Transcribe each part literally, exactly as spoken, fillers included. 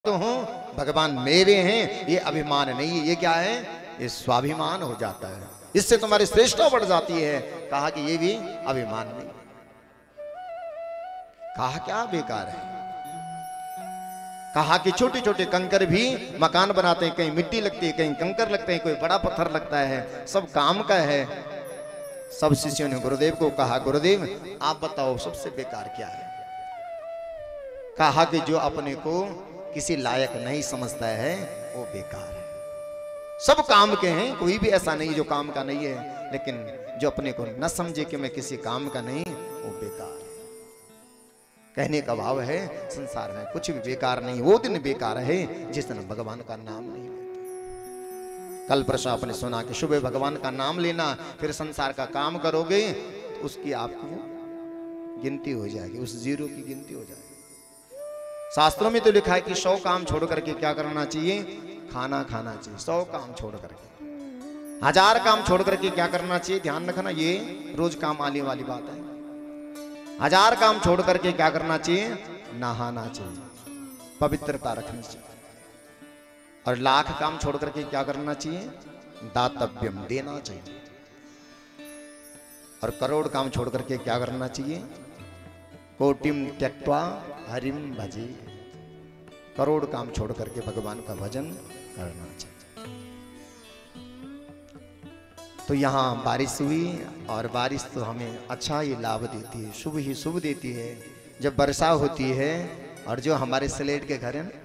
तो हूँ, भगवान मेरे हैं, ये अभिमान नहीं है। ये क्या है? ये स्वाभिमान हो जाता है। इससे तुम्हारी श्रेष्ठता बढ़ जाती है। कहा कि ये भी अभिमान नहीं। कहा क्या बेकार है। कहा कि छोटे छोटे कंकर भी मकान बनाते हैं, कहीं मिट्टी लगती है, कहीं कंकर लगते हैं, कोई बड़ा पत्थर लगता है, सब काम का है। सब शिष्यों ने गुरुदेव को कहा, गुरुदेव आप बताओ सबसे बेकार क्या है? कहा कि जो अपने को किसी लायक नहीं समझता है वो बेकार है। सब काम के हैं, कोई भी ऐसा नहीं जो काम का नहीं है, लेकिन जो अपने को न समझे कि मैं किसी काम का नहीं, वो बेकार है। कहने का भाव है संसार में कुछ भी बेकार नहीं। वो दिन बेकार है जिस दिन भगवान का नाम नहीं लेते। कल परसों आपने सुना कि सुबह भगवान का नाम लेना, फिर संसार का काम करोगे तो उसकी आपको गिनती हो जाएगी, उस जीरो की गिनती हो जाएगी। शास्त्रों में तो लिखा है कि सौ काम छोड़ करके क्या करना चाहिए? खाना खाना चाहिए। सौ काम छोड़ करके, हजार काम छोड़ करके क्या करना चाहिए? ध्यान रखना, ये रोज काम आने वाली बात है। हजार काम छोड़ करके क्या करना चाहिए? नहाना चाहिए, पवित्रता रखनी चाहिए। और लाख काम छोड़ करके क्या करना चाहिए? दातव्यम, देना चाहिए। और करोड़ काम छोड़ करके क्या करना चाहिए? कोटिम त्यक्त्वा हरिम भजे। करोड़ काम छोड़ करके भगवान का भजन करना चाहिए। तो यहाँ बारिश हुई, और बारिश तो हमें अच्छा ही लाभ देती है, शुभ ही शुभ देती है। जब वर्षा होती है, और जो हमारे स्लेट के घर हैं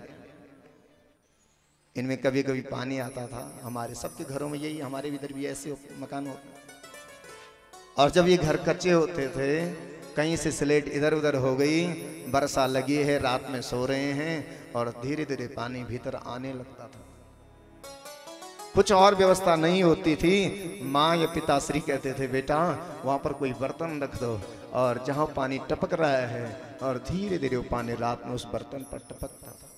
इनमें कभी कभी पानी आता था, हमारे सबके घरों में यही, हमारे इधर भी ऐसे मकान होते। और जब ये घर कच्चे होते थे, कहीं से स्लेट इधर उधर हो गई, वर्षा लगी है, रात में सो रहे हैं, और धीरे धीरे पानी भीतर आने लगता था। कुछ और व्यवस्था नहीं होती थी। माँ या पिताश्री कहते थे, बेटा वहां पर कोई बर्तन रख दो, और जहां पानी टपक रहा है, और धीरे धीरे वो पानी रात में उस बर्तन पर टपकता था।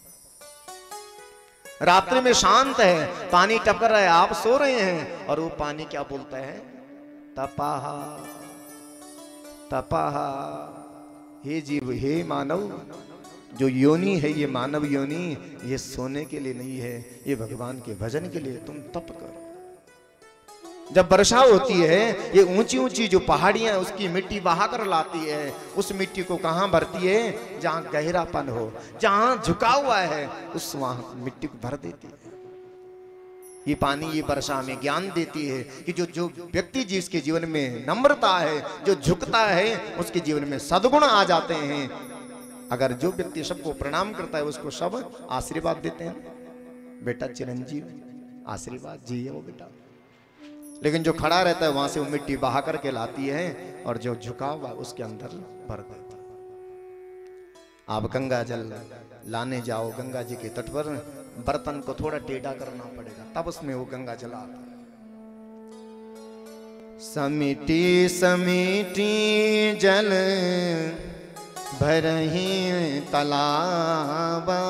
रात्रि में शांत है, पानी टपक रहा है, आप सो रहे हैं, और वो पानी क्या बोलता है? तपाहा तपाहा। हे जीव, हे मानव, जो योनि है ये मानव योनि, ये सोने के लिए नहीं है, ये भगवान के भजन के लिए। तुम तप करो। जब वर्षा होती है, ये ऊंची ऊंची जो पहाड़ियां उसकी मिट्टी बहा कर लाती है, उस मिट्टी को कहां भरती है? जहां गहरापन हो, जहां झुका हुआ है, उस वहां मिट्टी को भर देती है। ये पानी, ये वर्षा में ज्ञान देती है कि जो जो व्यक्ति जिसके जीवन में नम्रता है, जो झुकता है, उसके जीवन में सद्गुण आ जाते हैं। अगर जो व्यक्ति सबको प्रणाम करता है, उसको सब आशीर्वाद देते हैं, बेटा चिरंजीव आशीर्वाद जी है वो बेटा। लेकिन जो खड़ा रहता है, वहां से वो मिट्टी बहा करके लाती है, और जो झुका हुआ उसके अंदर भर देता है। आप गंगा जल लाने जाओ, गंगा जी के तट पर बर्तन को थोड़ा टेढ़ा करना पड़ेगा, तब उसमें वो गंगा जल आता है। समिति समिति जल भरहि तलावा,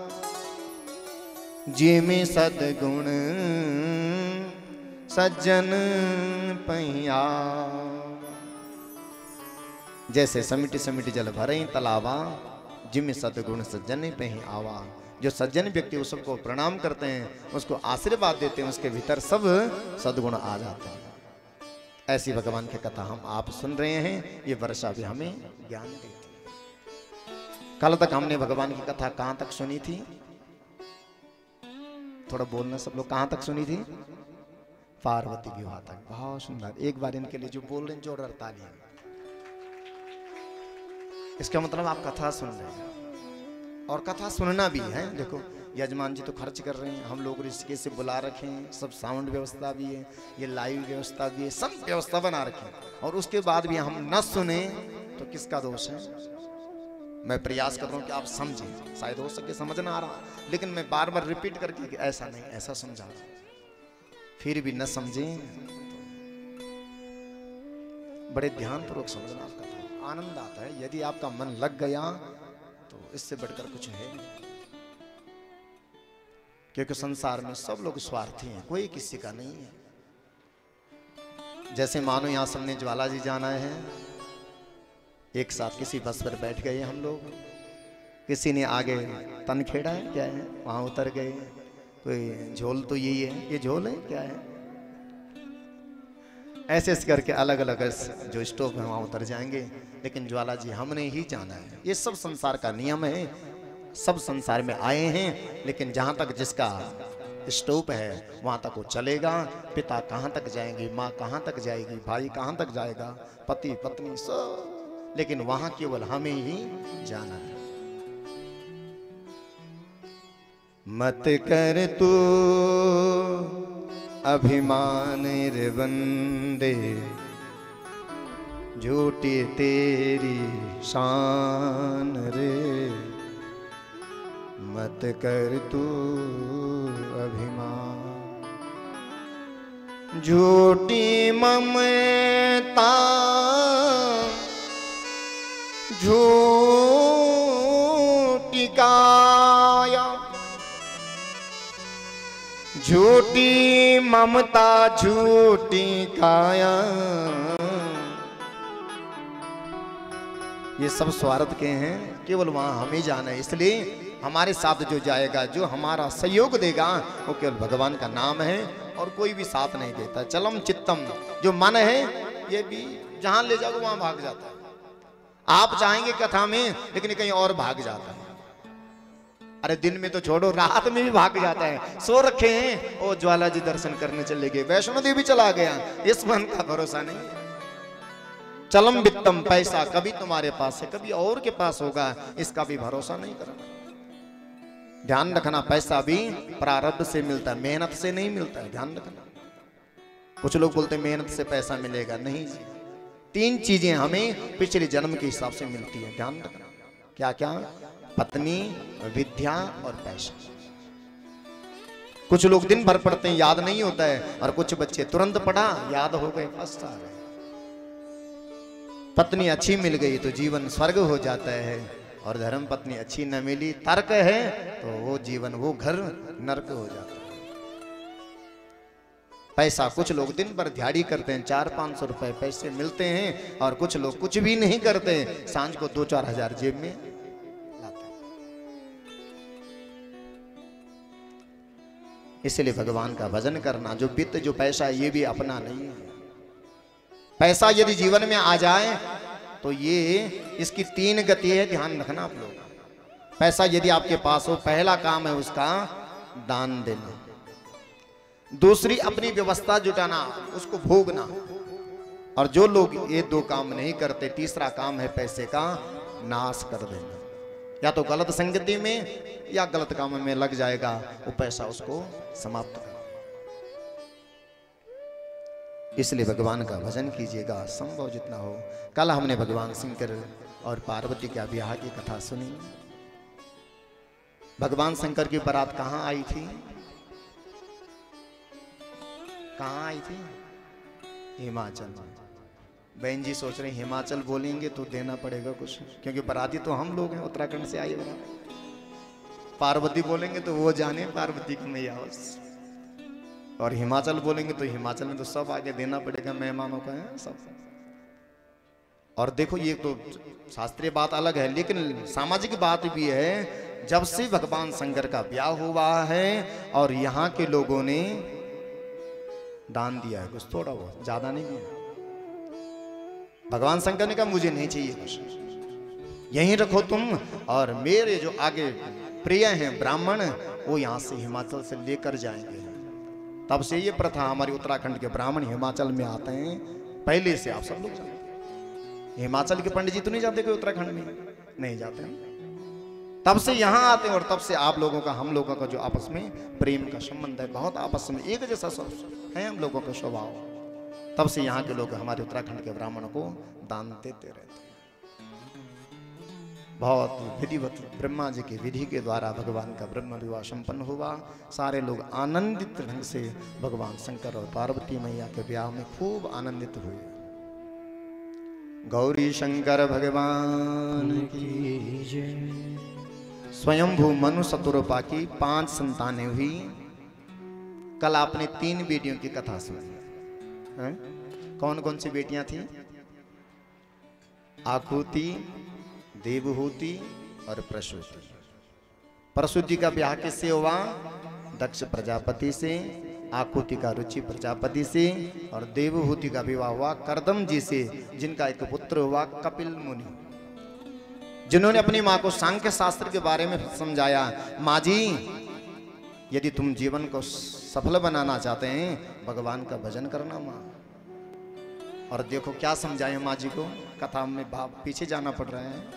जिमि सद्गुण सज्जन पहिया। जैसे समिति समिति जल भरहि तलावा, जिमि सद्गुण सज्जन पहिं आवा। जो सज्जन व्यक्ति उस सबको प्रणाम करते हैं, उसको आशीर्वाद देते हैं, उसके भीतर सब सद्गुण आ जाते हैं। ऐसी भगवान की कथा हम आप सुन रहे हैं। ये वर्षा भी हमें ज्ञान देती है। कल तक हमने भगवान की कथा कहां तक सुनी थी? थोड़ा बोलना सब लोग, कहां तक सुनी थी? पार्वती विवाह तक। बहुत सुंदर। एक बार इनके लिए जो बोल रहे हैं जोरदार तालियां। इसका मतलब आप कथा सुन रहे हैं, और कथा सुनना भी है। देखो यजमान जी तो खर्च कर रहे हैं, हम लोग ऋषिकेश से बुला रखे हैं, सब साउंड व्यवस्था भी है, ये लाइव व्यवस्था भी है, सब व्यवस्था बना रखे हैं, और उसके बाद भी हम न सुने तो किसका दोष है? मैं प्रयास कर रहा हूं कि आप समझें, शायद हो सके समझ ना आ रहा, लेकिन मैं बार बार रिपीट करके कि ऐसा नहीं, ऐसा समझा, फिर भी न समझें तो बड़े ध्यान पूर्वक समझना। आपका आनंद आता है यदि आपका मन लग गया, तो इससे बढ़कर कुछ है नहीं। क्योंकि संसार में सब लोग स्वार्थी हैं, कोई किसी का नहीं है। जैसे मानो यहां सबने ज्वाला जी जाना है, एक साथ किसी बस पर बैठ गए हम लोग, किसी ने आगे तन खेड़ा है क्या है, वहां उतर गए। कोई झोल तो यही है, ये झोल है क्या है, ऐसे ऐसे करके अलग अलग जो स्टॉप है वहां उतर जाएंगे। लेकिन ज्वाला जी हमने ही जाना है, ये सब संसार का नियम है। सब संसार में आए हैं, लेकिन जहां तक जिसका स्टॉप है वहां तक वो चलेगा। पिता कहां तक जाएंगे, माँ कहां तक जाएगी, भाई कहां तक जाएगा, पति पत्नी सब, लेकिन वहां केवल हमें ही जाना है। मत कर तू अभिमान रे बंदे, झूठी तेरी शान रे। मत कर तू अभिमान, झूठी ममता, झूठी काया, झूठी ममता, झूठी काया, ये सब स्वार्थ के हैं। केवल वहां हमें जाना है। इसलिए हमारे साथ जो जाएगा, जो हमारा सहयोग देगा, वो केवल भगवान का नाम है और कोई भी साथ नहीं देता। चलम चित्तम, जो मन है ये भी जहां ले जाओ वहां भाग जाता है। आप चाहेंगे कथा में, लेकिन कहीं और भाग जाता है। अरे दिन में तो छोड़ो, रात में भी भाग जाता है। सो रखे हैं, ओ ज्वाला जी दर्शन करने चले गए, वैष्णो देवी चला गया, इस मन का भरोसा नहीं है। चलम वित्तम, पैसा कभी तुम्हारे पास है, कभी और के पास होगा, इसका भी भरोसा नहीं करना। ध्यान रखना, पैसा भी प्रारब्ध से मिलता है, मेहनत से नहीं मिलता है। ध्यान रखना। कुछ लोग बोलते हैं मेहनत से पैसा मिलेगा, नहीं जी। तीन चीजें हमें पिछले जन्म के हिसाब से मिलती है। ध्यान रखना। क्या क्या? पत्नी, विद्या और पैसा। कुछ लोग दिन भर पढ़ते हैं, याद नहीं होता है, और कुछ बच्चे तुरंत पढ़ा, याद हो गए, फर्स्ट आ गए। पत्नी अच्छी मिल गई तो जीवन स्वर्ग हो जाता है, और धर्म पत्नी अच्छी न मिली, तर्क है, तो वो जीवन, वो घर नरक हो जाता है। पैसा, कुछ लोग दिन भर दिहाड़ी करते हैं, चार पांच सौ रुपए पैसे मिलते हैं, और कुछ लोग कुछ भी नहीं करते, सांझ को दो चार हजार जेब में लाते हैं। इसलिए भगवान का भजन करना, जो वित्त जो पैसा, ये भी अपना नहीं है। पैसा यदि जीवन में आ जाए तो ये, इसकी तीन गति है, ध्यान रखना आप लोग। पैसा यदि आपके पास हो, पहला काम है उसका दान देना, दूसरी अपनी व्यवस्था जुटाना, उसको भोगना, और जो लोग ये दो काम नहीं करते, तीसरा काम है पैसे का नाश कर देना। या तो गलत संगति में या गलत काम में लग जाएगा, वो पैसा उसको समाप्त कर। इसलिए भगवान का भजन कीजिएगा, संभव जितना हो। कल हमने भगवान शंकर और पार्वती का विवाह की कथा सुनी। भगवान शंकर की बारात कहां आई थी? कहां आई थी? हिमाचल। बहन जी सोच रहे हिमाचल बोलेंगे तो देना पड़ेगा कुछ, क्योंकि बाराती तो हम लोग हैं, उत्तराखंड से आए बारात। पार्वती बोलेंगे तो वो जाने पार्वती की मैया, और हिमाचल बोलेंगे तो हिमाचल में तो सब आगे देना पड़ेगा, मेहमानों का है सब। और देखो, ये तो शास्त्रीय बात अलग है, लेकिन सामाजिक बात भी है। जब से भगवान शंकर का ब्याह हुआ है और यहाँ के लोगों ने दान दिया है कुछ, थोड़ा बहुत, ज्यादा नहीं दिया। भगवान शंकर ने कहा मुझे नहीं चाहिए कुछ, यहीं रखो तुम, और मेरे जो आगे प्रिय हैं ब्राह्मण, वो यहाँ से हिमाचल से लेकर जाएंगे। तब से ये प्रथा, हमारी उत्तराखंड के ब्राह्मण हिमाचल में आते हैं, पहले से आप सब लोग जानते हैं। हिमाचल के पंडित जी तो नहीं जाते कोई उत्तराखंड में, नहीं जाते हैं। तब से यहाँ आते हैं, और तब से आप लोगों का, हम लोगों का जो आपस में प्रेम का संबंध है, बहुत आपस में एक जैसा सब है हम लोगों का स्वभाव। तब से यहाँ के लोग हमारे उत्तराखंड के ब्राह्मणों को दान देते रहते हैं। बहुत विधिवत ब्रह्मा जी की विधि के द्वारा भगवान का ब्रह्म विवाह संपन्न हुआ। सारे लोग आनंदित ढंग से भगवान शंकर और पार्वती मैया के ब्याह में खूब आनंदित हुए। गौरी शंकर भगवान की जय। स्वयंभू मनु शतरूपा की पांच संतानें हुई। कल आपने तीन बेटियों की कथा सुनी है? कौन कौन सी बेटियां थी? आकुति, देवहूति और प्रसूति। प्रसूति का ब्याह किससे हुआ? दक्ष प्रजापति से। आकुति का रुचि प्रजापति से। और देवहूति का विवाह हुआ कर्दम जी से, जिनका एक पुत्र हुआ कपिल मुनि, जिन्होंने अपनी मां को सांख्य शास्त्र के बारे में समझाया। माँ जी, यदि तुम जीवन को सफल बनाना चाहते हैं, भगवान का भजन करना माँ। और देखो क्या समझाए माँ जी को, कथा में बाप पीछे जाना पड़ रहा है।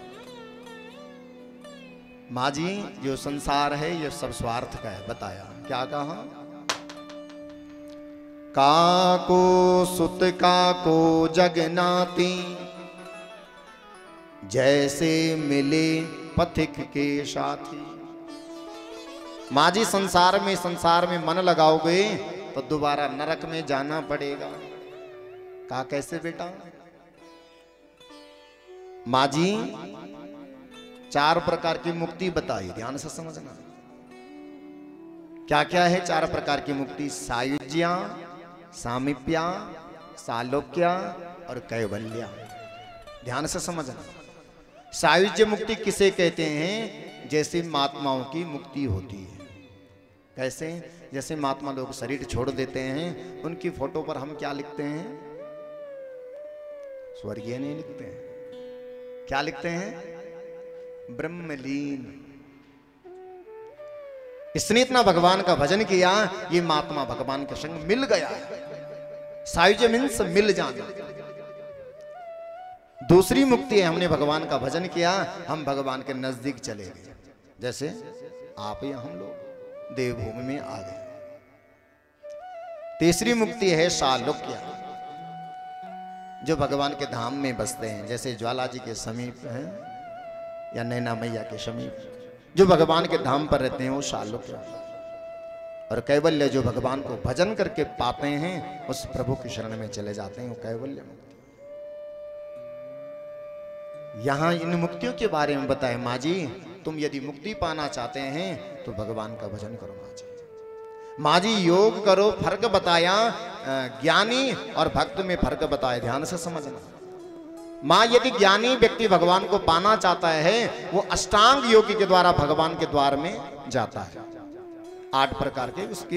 माँ जी, जो संसार है ये सब स्वार्थ का है। बताया क्या कहा? काको सुत काको जगनाती, जैसे मिले पथिक के साथी। माँ जी, संसार में संसार में मन लगाओगे तो दोबारा नरक में जाना पड़ेगा। कहा कैसे बेटा? माँ जी, चार प्रकार की मुक्ति बताई, ध्यान से समझना। क्या क्या है चार प्रकार की मुक्ति? सायुज्या, सामीप्या, सालोक्या और कैवल्या। ध्यान से समझना। सायुज्य मुक्ति किसे कहते हैं? जैसे महात्माओं की मुक्ति होती है। कैसे? जैसे महात्मा लोग शरीर छोड़ देते हैं, उनकी फोटो पर हम क्या लिखते हैं? स्वर्गीय नहीं लिखते हैं। क्या लिखते हैं? ब्रह्मलीन। इसने इतना भगवान का भजन किया, ये महात्मा भगवान के संग मिल गया। सायुज्य मीन्स मिल जाना। दूसरी मुक्ति है, हमने भगवान का भजन किया, हम भगवान के नजदीक चले गए। जैसे आप या हम लोग देवभूमि में आ गए। तीसरी मुक्ति है सालोक्य, जो भगवान के धाम में बसते हैं। जैसे ज्वाला जी के समीप हैं या नैना मैया के समीप, जो भगवान के धाम पर रहते हैं वो सालोक्य। और कैवल्य, जो भगवान को भजन करके पाते हैं, उस प्रभु की शरण में चले जाते हैं, वो कैवल्य मुक्ति। यहां इन मुक्तियों के बारे में बताए। माँ जी, तुम यदि मुक्ति पाना चाहते हैं तो भगवान का भजन करो। माँ जी, माँ जी योग करो, फर्क बताया। ज्ञानी और भक्त में फर्क बताया, ध्यान से समझना। माँ, यदि ज्ञानी व्यक्ति भगवान को पाना चाहता है, वो अष्टांग योग के द्वारा भगवान के द्वार में जाता है। आठ प्रकार के उसके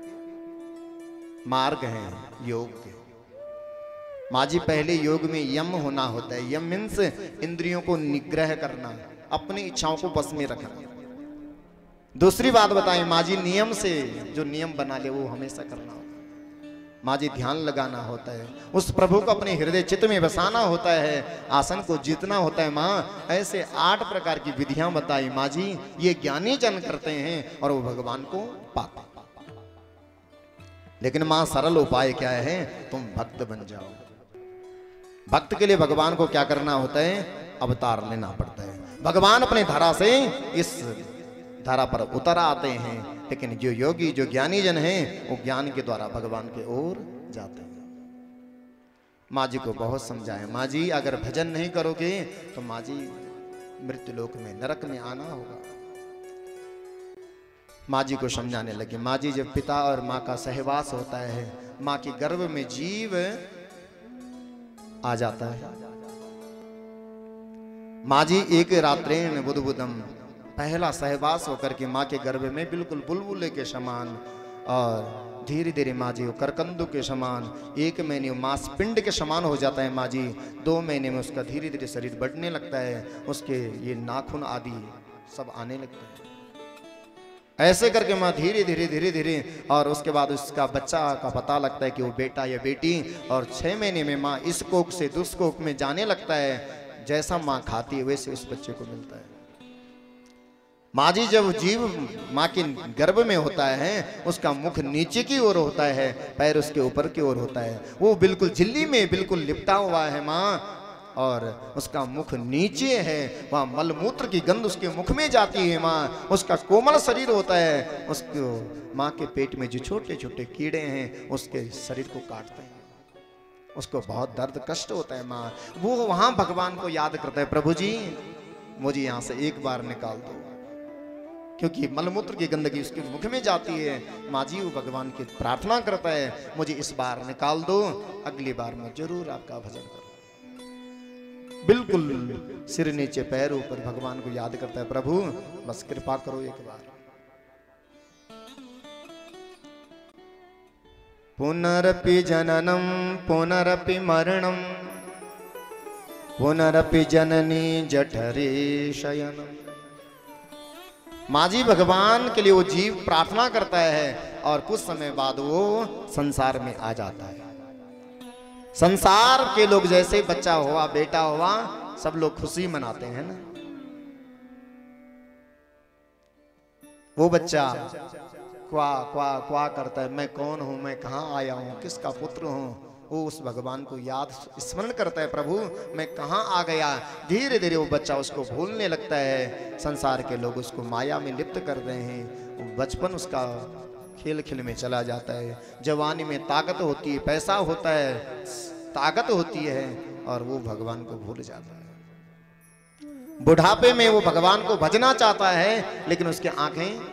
मार्ग हैं योग के। माँ जी, पहले योग में यम होना होता है। यम मीन्स इंद्रियों को निग्रह करना, अपनी इच्छाओं को बस में रखना। दूसरी बात बताएं माँ जी, नियम से जो नियम बना ले वो हमेशा करना होता है। माँ जी, ध्यान लगाना होता है, उस प्रभु को अपने हृदय चित्त में बसाना होता है, आसन को जीतना होता है। माँ, ऐसे आठ प्रकार की विधियां बताई माँ जी, ये ज्ञानी जन करते हैं और वो भगवान को पाते। लेकिन माँ, सरल उपाय क्या है? तुम भक्त बन जाओ। भक्त के लिए भगवान को क्या करना होता है? अवतार लेना पड़ता है। भगवान अपने धारा से इस धारा पर उतर आते हैं, लेकिन जो योगी, जो ज्ञानी जन हैं, वो ज्ञान के द्वारा भगवान के ओर जाते हैं। माँ जी को बहुत समझाए। माँ जी, अगर भजन नहीं करोगे तो माँ जी मृत्यु लोक में, नरक में आना होगा। माँ जी को समझाने लगे। माँ जी, जब पिता और माँ का सहवास होता है, माँ के गर्भ में जीव आ जाता है। माँ जी, एक रात्रेण बुदबुदम, पहला सहवास होकर के माँ के गर्भ में बिल्कुल बुलबुले के समान, और धीरे धीरे माँ जी करकंदू के समान, एक महीने मांस पिंड के समान हो जाता है। माँ जी, दो महीने में उसका धीरे धीरे शरीर बढ़ने लगता है, उसके ये नाखून आदि सब आने लगते हैं। ऐसे करके माँ धीरे धीरे धीरे धीरे, और उसके बाद उसका बच्चा का पता लगता है कि वो बेटा या बेटी, और छह महीने में माँ इस कोख से दूस कोख में जाने लगता है। जैसा माँ खाती है वैसे उस बच्चे को मिलता है। माँ जी, जब जीव माँ के गर्भ में होता है, उसका मुख नीचे की ओर होता है, पैर उसके ऊपर की ओर होता है। वो बिल्कुल झिल्ली में बिल्कुल लिपटा हुआ है माँ, और उसका मुख नीचे है। वहाँ मलमूत्र की गंध उसके मुख में जाती है माँ। उसका कोमल शरीर होता है, उसको माँ के पेट में जो छोटे छोटे कीड़े हैं उसके शरीर को काटते हैं, उसको बहुत दर्द कष्ट होता है माँ। वो वहाँ भगवान को याद करता है, प्रभु जी मुझे यहाँ से एक बार निकाल दो, क्योंकि मलमूत्र की गंदगी उसके मुख में जाती है। माँ जी वो भगवान की प्रार्थना करता है, मुझे इस बार निकाल दो, अगली बार मैं जरूर आपका भजन करूँ। बिल्कुल सिर नीचे पैर ऊपर भगवान को याद करता है, प्रभु बस कृपा करो एक बार। पुनरपि जननम पुनरपि मरणम पुनरपि जननी जठरे शयनम। माजी भगवान के लिए वो जीव प्रार्थना करता है और कुछ समय बाद वो संसार में आ जाता है। संसार के लोग जैसे बच्चा हुआ बेटा हुआ सब लोग खुशी मनाते हैं ना। वो बच्चा क्वा क्वा क्वा करता है, मैं कौन हूं, मैं कहां आया हूं, किसका पुत्र हूं। वो उस भगवान को याद स्मरण करता है, प्रभु मैं कहां आ गया। धीरे धीरे वो बच्चा उसको भूलने लगता है। संसार के लोग उसको माया में लिप्त कर रहे हैं। बचपन उसका खेल खेल में चला जाता है। जवानी में ताकत होती है, पैसा होता है, ताकत होती है और वो भगवान को भूल जाता है। बुढ़ापे में वो भगवान को भजना चाहता है लेकिन उसकी आंखें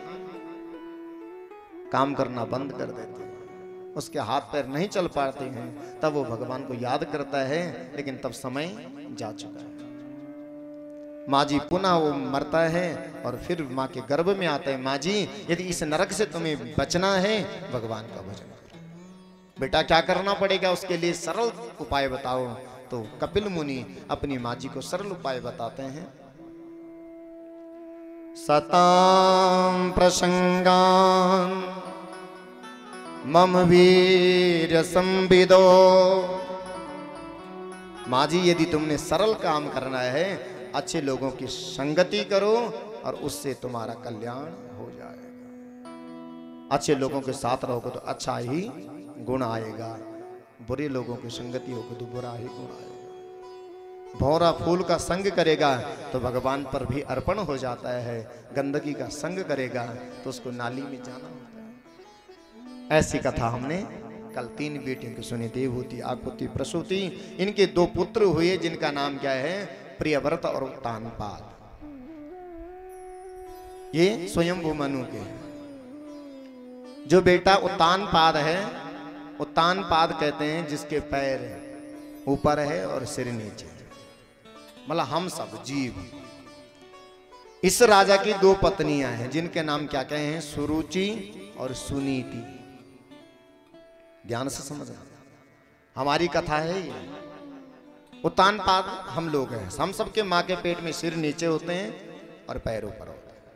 काम करना बंद कर देती हैं, उसके हाथ पैर नहीं चल पाते हैं। तब वो भगवान को याद करता है लेकिन तब समय जा चुका है। माँ जी पुनः वो मरता है और फिर माँ के गर्भ में आता है, माँ जी यदि इस नरक से तुम्हें बचना है भगवान का भजन करो। बेटा क्या करना पड़ेगा, उसके लिए सरल उपाय बताओ। तो कपिल मुनि अपनी माँ जी को सरल उपाय बताते हैं। सताम प्रसंगान मम वीर संविदो। माँ जी यदि तुमने सरल काम करना है, अच्छे लोगों की संगति करो और उससे तुम्हारा कल्याण हो जाएगा। अच्छे लोगों के साथ रहोगे तो अच्छा ही गुण आएगा, बुरे लोगों की संगति होगी तो बुरा ही गुण आएगा। भौरा फूल का संग करेगा तो भगवान पर भी अर्पण हो जाता है, गंदगी का संग करेगा तो उसको नाली में जाना होता है। ऐसी कथा हमने कल तीन बेटियों की सुनी, देवहूति, आकुति, प्रसूति। इनके दो पुत्र हुए जिनका नाम क्या है, प्रियव्रत और उत्तानपाद। ये स्वयंभू मनु के। जो बेटा उत्तानपाद है, उत्तानपाद कहते हैं जिसके पैर ऊपर है और सिर नीचे, मतलब हम सब जीव। इस राजा की दो पत्नियां हैं जिनके नाम क्या कहे हैं, सुरुचि और सुनीति। ध्यान से समझना, हमारी कथा है ये। उत्तानपाद हम लोग हैं, हम सबके माँ के पेट में सिर नीचे होते हैं और पैर ऊपर होते हैं।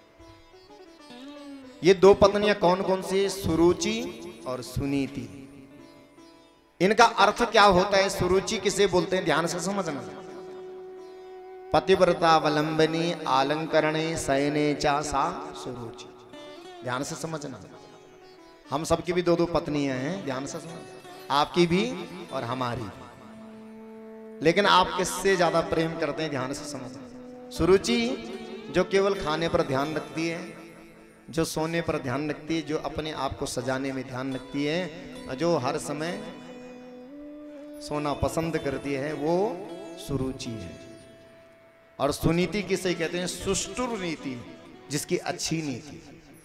ये दो पत्नियां कौन कौन सी, सुरुचि और सुनीति। इनका अर्थ क्या होता है, सुरुचि किसे बोलते हैं, ध्यान से समझना। पतिव्रता वलंबनी आलंकरणे शयने चा सा सुरुचि। ध्यान से समझना, हम सबकी भी दो दो पत्नियां हैं, ध्यान से समझना, आपकी भी और हमारी भी। लेकिन आप किससे ज्यादा प्रेम करते हैं, ध्यान से समझना। सुरुचि जो केवल खाने पर ध्यान रखती है, जो सोने पर ध्यान रखती है, जो अपने आप को सजाने में ध्यान रखती है, जो हर समय सोना पसंद करती है, वो सुरुचि है। और सुनीति किसे कहते हैं, सुष्ठुर नीति, जिसकी अच्छी नीति।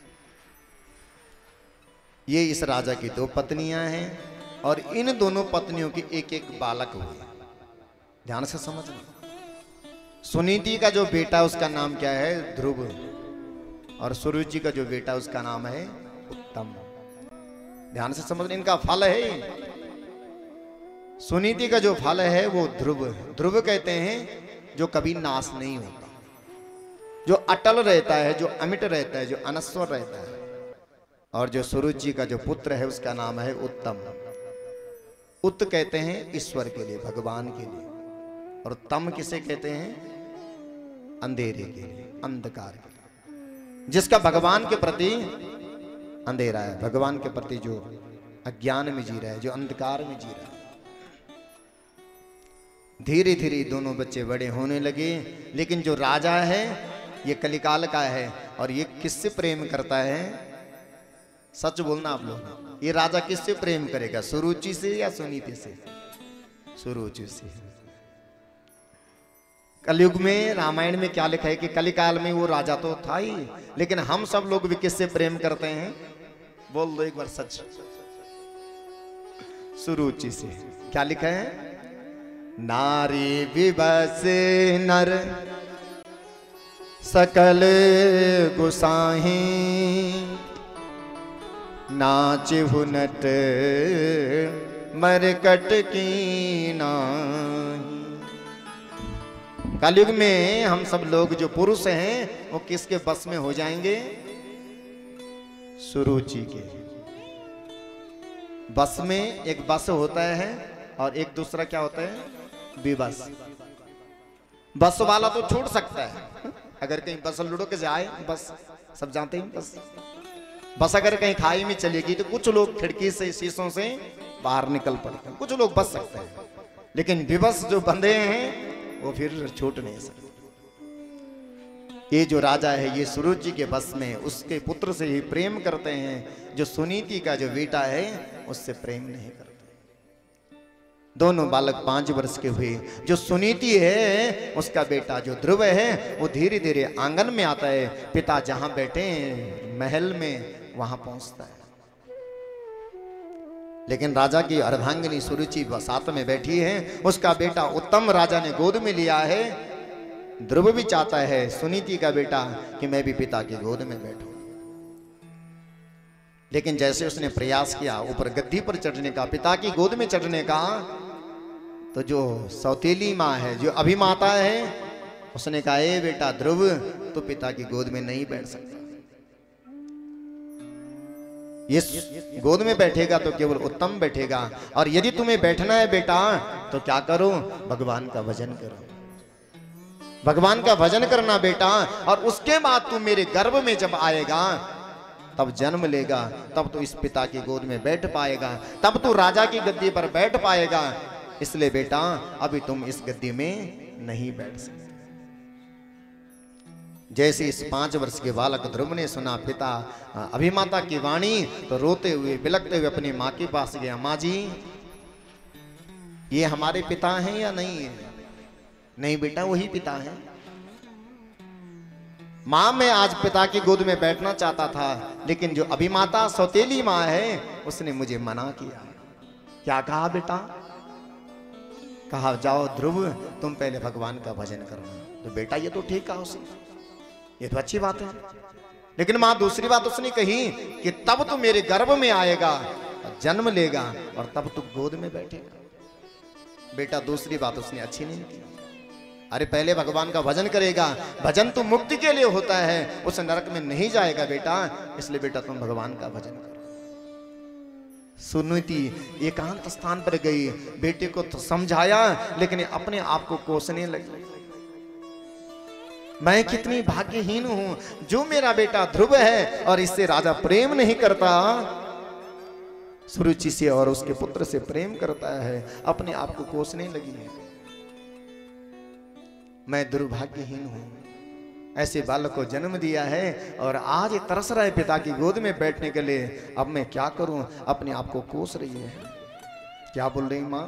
ये इस राजा की दो पत्नियां हैं और इन दोनों पत्नियों की एक एक बालक हुए। ध्यान से समझना। सुनीति का जो बेटा उसका नाम क्या है, ध्रुव, और सुरुचि का जो बेटा उसका नाम है उत्तम। ध्यान से समझना, इनका फल है। सुनीति का जो फल है वो ध्रुव। ध्रुव कहते हैं जो कभी नाश नहीं होता, जो अटल रहता है, जो अमिट रहता है, जो अनश्वर रहता है। और जो सुरुचि का जो पुत्र है उसका नाम है उत्तम। उत्त कहते हैं ईश्वर के लिए, भगवान के लिए। और तम किसे कहते हैं, अंधेरे के लिए, अंधकार के लिए, जिसका भगवान के प्रति अंधेरा है, भगवान के प्रति जो अज्ञान में जी रहा है, जो अंधकार में जी रहा है। धीरे धीरे दोनों बच्चे बड़े होने लगे। लेकिन जो राजा है ये कलिकाल का है और ये किससे प्रेम करता है, सच बोलना आप लोग, ये राजा किससे प्रेम करेगा, सुरुचि से या सुनीति से? सुरुचि से। कलयुग में, रामायण में क्या लिखा है कि कलिकाल में वो राजा तो था ही, लेकिन हम सब लोग भी किससे प्रेम करते हैं, बोल दो एक बार सच। सुरुचि से। क्या लिखा है, नारी विवश नर सकल गुसाही, नाचहु नट मरकट की नाही। कलयुग में हम सब लोग जो पुरुष हैं वो किसके बस में हो जाएंगे? सुरुचि के बस में। एक बस होता है और एक दूसरा क्या होता है? विबस। बस वाला तो छोड़ सकता है, अगर कहीं बस लुढ़क के जाए, बस सब जानते हैं बस बस अगर कहीं खाई में चलेगी तो कुछ लोग खिड़की से शीशों से बाहर निकल पड़ते हैं, कुछ लोग बच सकते हैं, लेकिन विवश जो बंधे हैं वो फिर छूट नहीं सकते। ये जो राजा है ये सुरुचि के बस में, उसके पुत्र से ही प्रेम करते हैं। जो सुनीति का जो बेटा है उससे प्रेम नहीं करते। दोनों बालक पांच वर्ष के हुए। जो सुनीति है उसका बेटा जो ध्रुव है वो धीरे धीरे आंगन में आता है। पिता जहां बैठे हैं महल में वहां पहुंचता है। लेकिन राजा की अर्धांगिनी सुरुचि साथ में बैठी है। उसका बेटा उत्तम राजा ने गोद में लिया है। ध्रुव भी चाहता है सुनीति का बेटा कि मैं भी पिता की गोद में बैठूं, लेकिन जैसे उसने प्रयास किया ऊपर गद्दी पर चढ़ने का, पिता की गोद में चढ़ने का, तो जो सौतेली माँ है, जो अभिमाता है, उसने कहा ए बेटा ध्रुव तो पिता की गोद में नहीं बैठ सकता। ये गोद में बैठेगा तो केवल उत्तम बैठेगा, और यदि तुम्हें बैठना है बेटा तो क्या करो? भगवान का भजन करो, भगवान का भजन करना बेटा, और उसके बाद तू मेरे गर्भ में जब आएगा तब जन्म लेगा, तब तो इस पिता की गोद में बैठ पाएगा, तब तो राजा की गद्दी पर बैठ पाएगा। इसलिए बेटा अभी तुम इस गद्दी में नहीं बैठ सकते। जैसे इस पांच वर्ष के बालक ध्रुव ने सुना पिता अभिमाता की वाणी, तो रोते हुए बिलखते हुए अपनी माँ के पास गया। माँ जी ये हमारे पिता हैं या नहीं है? नहीं बेटा वही पिता है। माँ मैं आज पिता की गोद में बैठना चाहता था, लेकिन जो अभिमाता सौतेली माँ है उसने मुझे मना किया। क्या कहा बेटा? कहा जाओ ध्रुव तुम पहले भगवान का भजन करो। तो बेटा ये तो ठीक कहा उसने, ये तो अच्छी बात है, लेकिन माँ दूसरी बात उसने कही कि तब तू मेरे गर्भ में आएगा, जन्म लेगा, और तब तू गोद में बैठेगा। बेटा दूसरी बात उसने अच्छी नहीं की। अरे पहले भगवान का भजन करेगा, भजन तो मुक्ति के लिए होता है, उस नरक में नहीं जाएगा बेटा, इसलिए बेटा तुम भगवान का भजन करो। सुनीति एकांत स्थान पर गई, बेटे को तो समझाया लेकिन अपने आप को कोसने लगी। मैं कितनी भाग्यहीन हूं, जो मेरा बेटा ध्रुव है और इससे राजा प्रेम नहीं करता, सुरुचि से और उसके पुत्र से प्रेम करता है, अपने आप को कोसने लगी है। मैं दुर्भाग्यहीन हूं, ऐसे बालक को जन्म दिया है और आज ये तरस रहा है पिता की गोद में बैठने के लिए। अब मैं क्या करूं? अपने आप को कोस रही है। क्या बोल रही मां?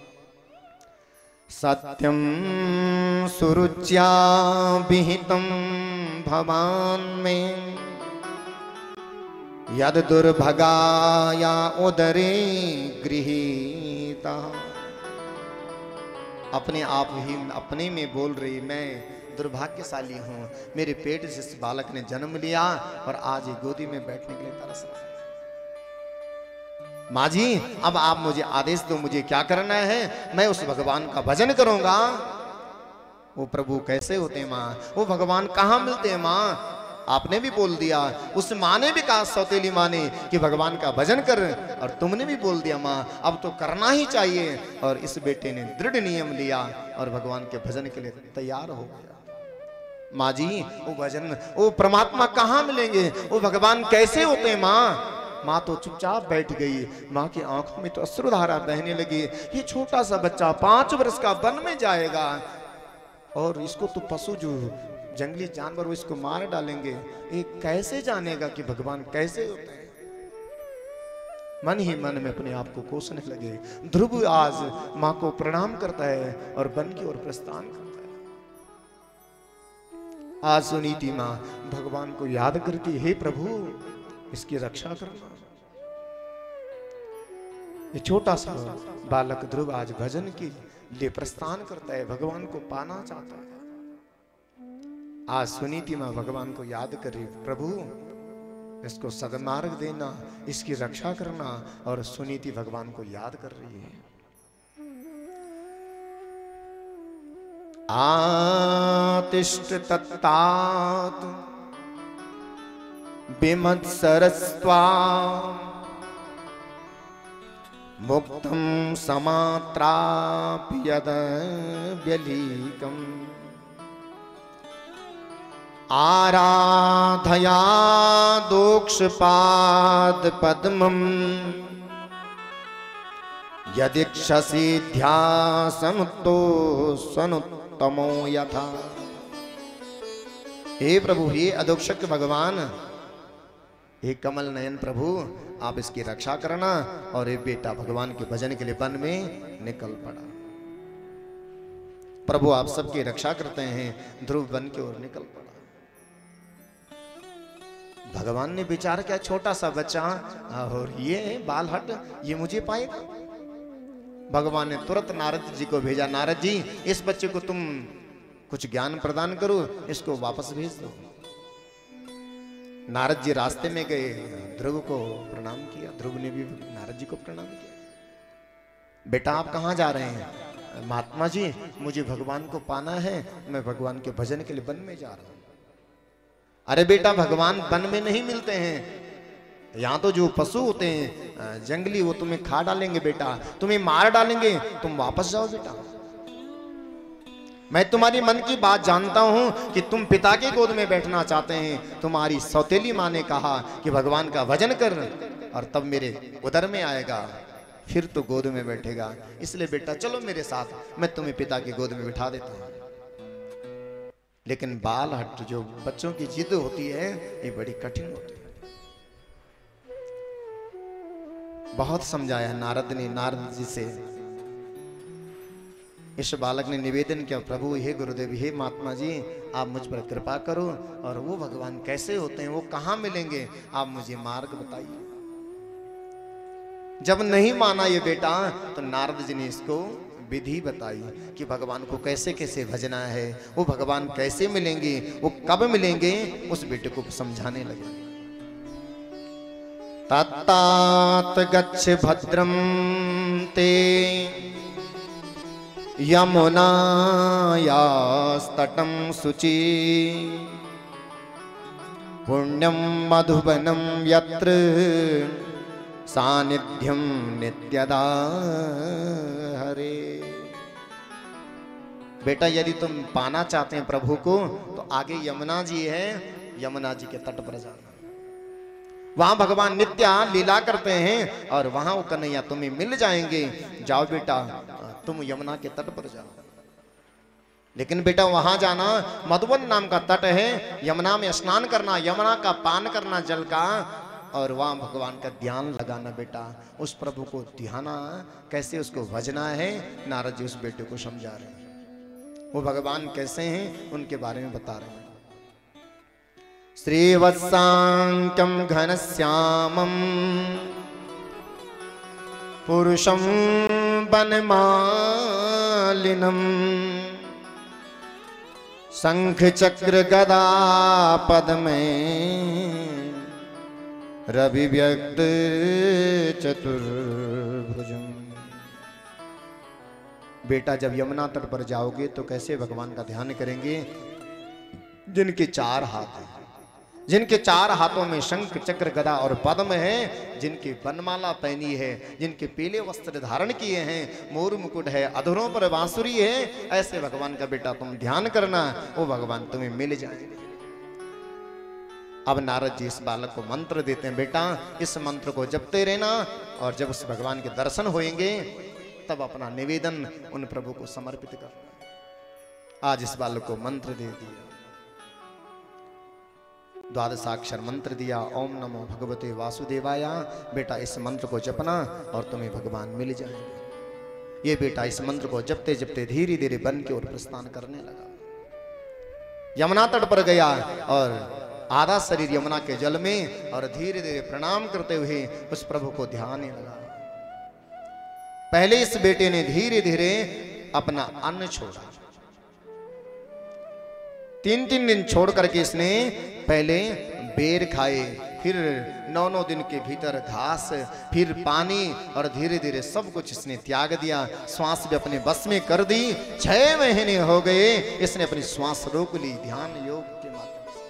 सत्यम सुरुच्या विहितम भवान में यद दुर्भगाया उदरे गृहीता। अपने आप ही अपने में बोल रही, मैं दुर्भाग्यशाली हूं, मेरे पेट से इस बालक ने जन्म लिया और आज ये गोदी में बैठने के लिए तरस रहा है। माँ जी अब आप मुझे आदेश दो, मुझे क्या करना है? मैं उस भगवान का भजन करूंगा। वो प्रभु कैसे होते हैं माँ? वो भगवान कहाँ मिलते हैं माँ? आपने भी बोल दिया, उस माँ ने भी कहा, सौतेली माँ ने, कि भगवान का भजन कर, और तुमने भी बोल दिया माँ अब तो करना ही चाहिए। और इस बेटे ने दृढ़ नियम लिया और भगवान के भजन के लिए तैयार हो गया। माँ जी वो भजन, वो परमात्मा कहाँ मिलेंगे? वो भगवान कैसे होते हैं माँ? माँ तो चुपचाप बैठ गई। माँ की आंखों में तो अश्रुधारा बहने लगी। ये छोटा सा बच्चा पांच वर्ष का वन में जाएगा और इसको तो पशु जो जंगली जानवर वो इसको मार डालेंगे, ये कैसे जानेगा कि भगवान कैसे होते हैं? मन ही मन में अपने आप को कोसने लगे। ध्रुव आज माँ को प्रणाम करता है और वन की ओर प्रस्थान करता है। आज सुनीति माँ भगवान को याद करती, हे प्रभु इसकी रक्षा करना। ये छोटा सा बालक ध्रुव आज भजन की ले प्रस्थान करता है, भगवान को पाना चाहता है। आज सुनीति मां भगवान को याद कर रही, प्रभु इसको सदमार्ग देना, इसकी रक्षा करना, और सुनीति भगवान को याद कर रही है। आतिष्ठ तत्तात विमत्सरस्त्वा मुक्तं समात्रापि यद व्यलीकम् आराधया दोक्षपाद पद्मम् यदीक्षसि ध्यासमुत्तो स्वनुत्तमो यथा। हे प्रभु, हे अधोक्षक भगवान, हे कमल नयन प्रभु, आप इसकी रक्षा करना। और ये बेटा भगवान के भजन के लिए वन में निकल पड़ा। प्रभु आप सबकी रक्षा करते हैं, ध्रुव वन की ओर निकल पड़ा। भगवान ने विचार किया, छोटा सा बच्चा और ये बालहट, ये मुझे पाएगा। भगवान ने तुरंत नारद जी को भेजा, नारद जी इस बच्चे को तुम कुछ ज्ञान प्रदान करो, इसको वापस भेज दो। नारद जी रास्ते में गए, ध्रुव को प्रणाम किया, ध्रुव ने भी नारद जी को प्रणाम किया। बेटा आप कहाँ जा रहे हैं? महात्मा जी मुझे भगवान को पाना है, मैं भगवान के भजन के लिए वन में जा रहा हूं। अरे बेटा, भगवान वन में नहीं मिलते हैं, यहाँ तो जो पशु होते हैं जंगली, वो तुम्हें खा डालेंगे बेटा, तुम्हें मार डालेंगे, तुम वापस जाओ बेटा। मैं तुम्हारी मन की बात जानता हूं कि तुम पिता के गोद में बैठना चाहते हैं। तुम्हारी सौतेली माँ ने कहा कि भगवान का भजन कर और तब मेरे उदर में आएगा, फिर तो गोद में बैठेगा। इसलिए बेटा चलो मेरे साथ, मैं तुम्हें पिता की गोद में बिठा देता हूं। लेकिन बाल हट, जो बच्चों की जिद होती है, ये बड़ी कठिन होती है। बहुत समझाया नारद ने नारद जी से। इस बालक ने निवेदन किया, प्रभु हे गुरुदेव, हे महात्मा जी, आप मुझ पर कृपा करो, और वो भगवान कैसे होते हैं, वो कहाँ मिलेंगे, आप मुझे मार्ग बताइए। जब नहीं माना ये बेटा, तो नारद जी ने इसको विधि बताई कि भगवान को कैसे कैसे भजना है, वो भगवान कैसे मिलेंगे, वो कब मिलेंगे, उस बेटे को समझाने लगे। तत्तात गच्छ भद्रम ते यमुनायास्तटं शुचि पुण्यं मधुवनं यत्र सानिध्यं नित्यदा हरे। बेटा यदि तुम पाना चाहते हैं प्रभु को, तो आगे यमुना जी है, यमुना जी के तट पर जाना। वहां भगवान नित्य लीला करते हैं, और वहां वो कन्हैया तुम्हें मिल जाएंगे। जाओ बेटा, तुम यमुना के तट पर जाओ। लेकिन बेटा वहां जाना, मधुबन नाम का तट है, यमुना में स्नान करना, यमुना का पान करना जल का, और वहां भगवान का ध्यान लगाना। बेटा उस प्रभु को ध्याना, कैसे उसको भजना है, नारद जी उस बेटे को समझा रहे हैं। वो भगवान कैसे हैं उनके बारे में बता रहे हैं। श्रीवत्सांक्यं घनश्यामं पुरुषं वनमालिनं शंख चक्र गदा पद्मे रविव्यक्त चतुर्भुजम्। बेटा जब यमुना तट पर जाओगे तो कैसे भगवान का ध्यान करेंगे? जिनके चार हाथ हैं, जिनके चार हाथों में शंख चक्र गदा और पद्म है, जिनकी वनमाला पहनी है, जिनके पीले वस्त्र धारण किए हैं, मोर मुकुट है, अधरों पर बांसुरी है, ऐसे भगवान का बेटा तुम ध्यान करना, वो भगवान तुम्हें मिल जाएंगे। अब नारद जी इस बालक को मंत्र देते हैं, बेटा इस मंत्र को जपते रहना, और जब उस भगवान के दर्शन होंगे तब अपना निवेदन उन प्रभु को समर्पित करना। आज इस बालक को मंत्र दे दिया, द्वादशाक्षर मंत्र दिया, ओम नमो भगवते वासुदेवाय। बेटा इस मंत्र को जपना और तुम्हें भगवान मिल जाएंगे। ये बेटा इस मंत्र को जपते जपते धीरे धीरे वन की ओर प्रस्थान करने लगा। यमुना तट पर गया और आधा शरीर यमुना के जल में, और धीरे धीरे प्रणाम करते हुए उस प्रभु को ध्यान लगा। पहले इस बेटे ने धीरे धीरे अपना अन्न छोड़ा। तीन तीन दिन छोड़ करके इसने पहले बेर खाए, फिर नौ नौ दिन के भीतर घास, फिर पानी, और धीरे धीरे सब कुछ इसने त्याग दिया। श्वास भी अपने बस में कर दी। छह महीने हो गए इसने अपनी श्वास रोक ली ध्यान योग के माध्यम से।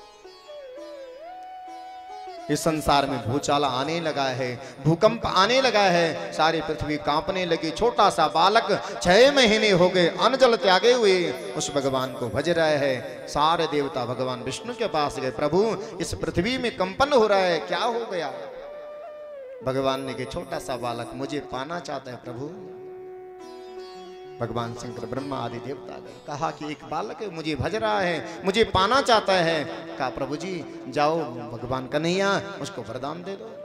इस संसार में भूचाल आने लगा है, भूकंप आने लगा है, सारी पृथ्वी कांपने लगी। छोटा सा बालक छह महीने हो गए अन्न जल त्यागे हुए उस भगवान को भज रहे हैं। सारे देवता भगवान विष्णु के पास गए, प्रभु इस पृथ्वी में कंपन हो रहा है, क्या हो गया? भगवान ने कहा छोटा सा बालक मुझे पाना चाहता है प्रभु। भगवान शंकर ब्रह्मा आदि देवता गए, कहा कि एक बालक है मुझे भज रहा है, मुझे पाना चाहता है। कहा प्रभु जी जाओ भगवान कन्हैया उसको वरदान दे दो।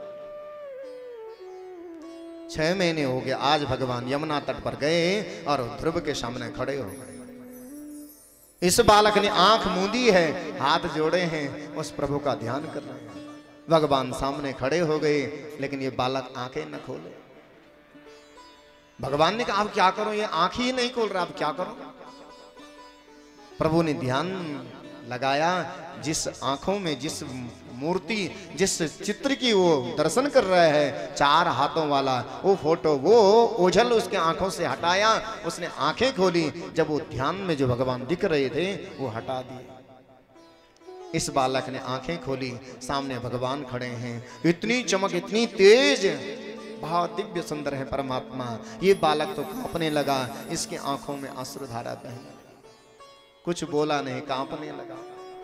छह महीने हो गए, आज भगवान यमुना तट पर गए और ध्रुव के सामने खड़े हो गए। इस बालक ने आंख मूंदी है, हाथ जोड़े हैं, उस प्रभु का ध्यान कर रहे हैं। भगवान सामने खड़े हो गए, लेकिन ये बालक आंखें न खोले। भगवान ने कहा अब क्या करो, ये आंख ही नहीं खोल रहा, अब क्या करो? प्रभु ने ध्यान लगाया, जिस आंखों में जिस मूर्ति जिस चित्र की वो दर्शन कर रहा है, चार हाथों वाला वो फोटो, वो ओझल उसके आंखों से हटाया, उसने आंखें खोली। जब वो ध्यान में जो भगवान दिख रहे थे वो हटा दिए। इस बालक ने आंखें खोली, सामने भगवान खड़े हैं, इतनी चमक इतनी तेज, बहुत दिव्य सुंदर है परमात्मा। ये बालक तो कांपने लगा, इसकी आंखों में अश्रुधारा बहने लगी, कुछ बोला नहीं, कांपने लगा।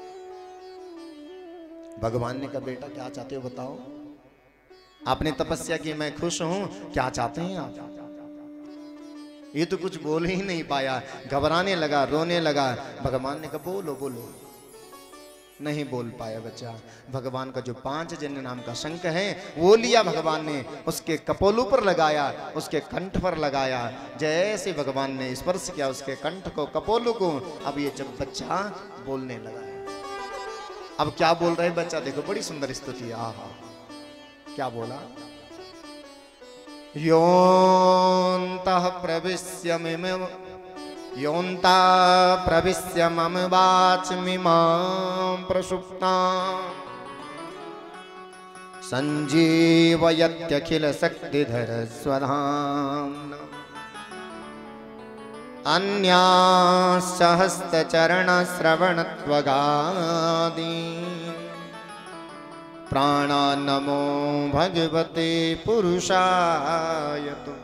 भगवान ने कहा बेटा क्या चाहते हो बताओ, आपने तपस्या की, मैं खुश हूं, क्या चाहते हैं आप? ये तो कुछ बोल ही नहीं पाया, घबराने लगा, रोने लगा। भगवान ने कहा बोलो बोलो, नहीं बोल पाया बच्चा। भगवान का जो पांच जन्य नाम का शंख है वो लिया भगवान ने, उसके कपोलों पर लगाया, उसके कंठ पर लगाया। जैसे भगवान ने स्पर्श किया उसके कंठ को, कपोलों को, अब ये जब बच्चा बोलने लगा। अब क्या बोल रहे बच्चा, देखो बड़ी सुंदर स्तुति। आहा क्या बोला, योऽन्तः प्रविश्य मिम योऽन्ता प्रविश्य मम वाचमिमां प्रसुप्तां संजीवयत्यखिल शक्तिधर स्वधाम्ना अन्याश्च हस्तचरण श्रवणत्वगादि प्राणा नमो भगवते पुरुषाय तुभ्यम्।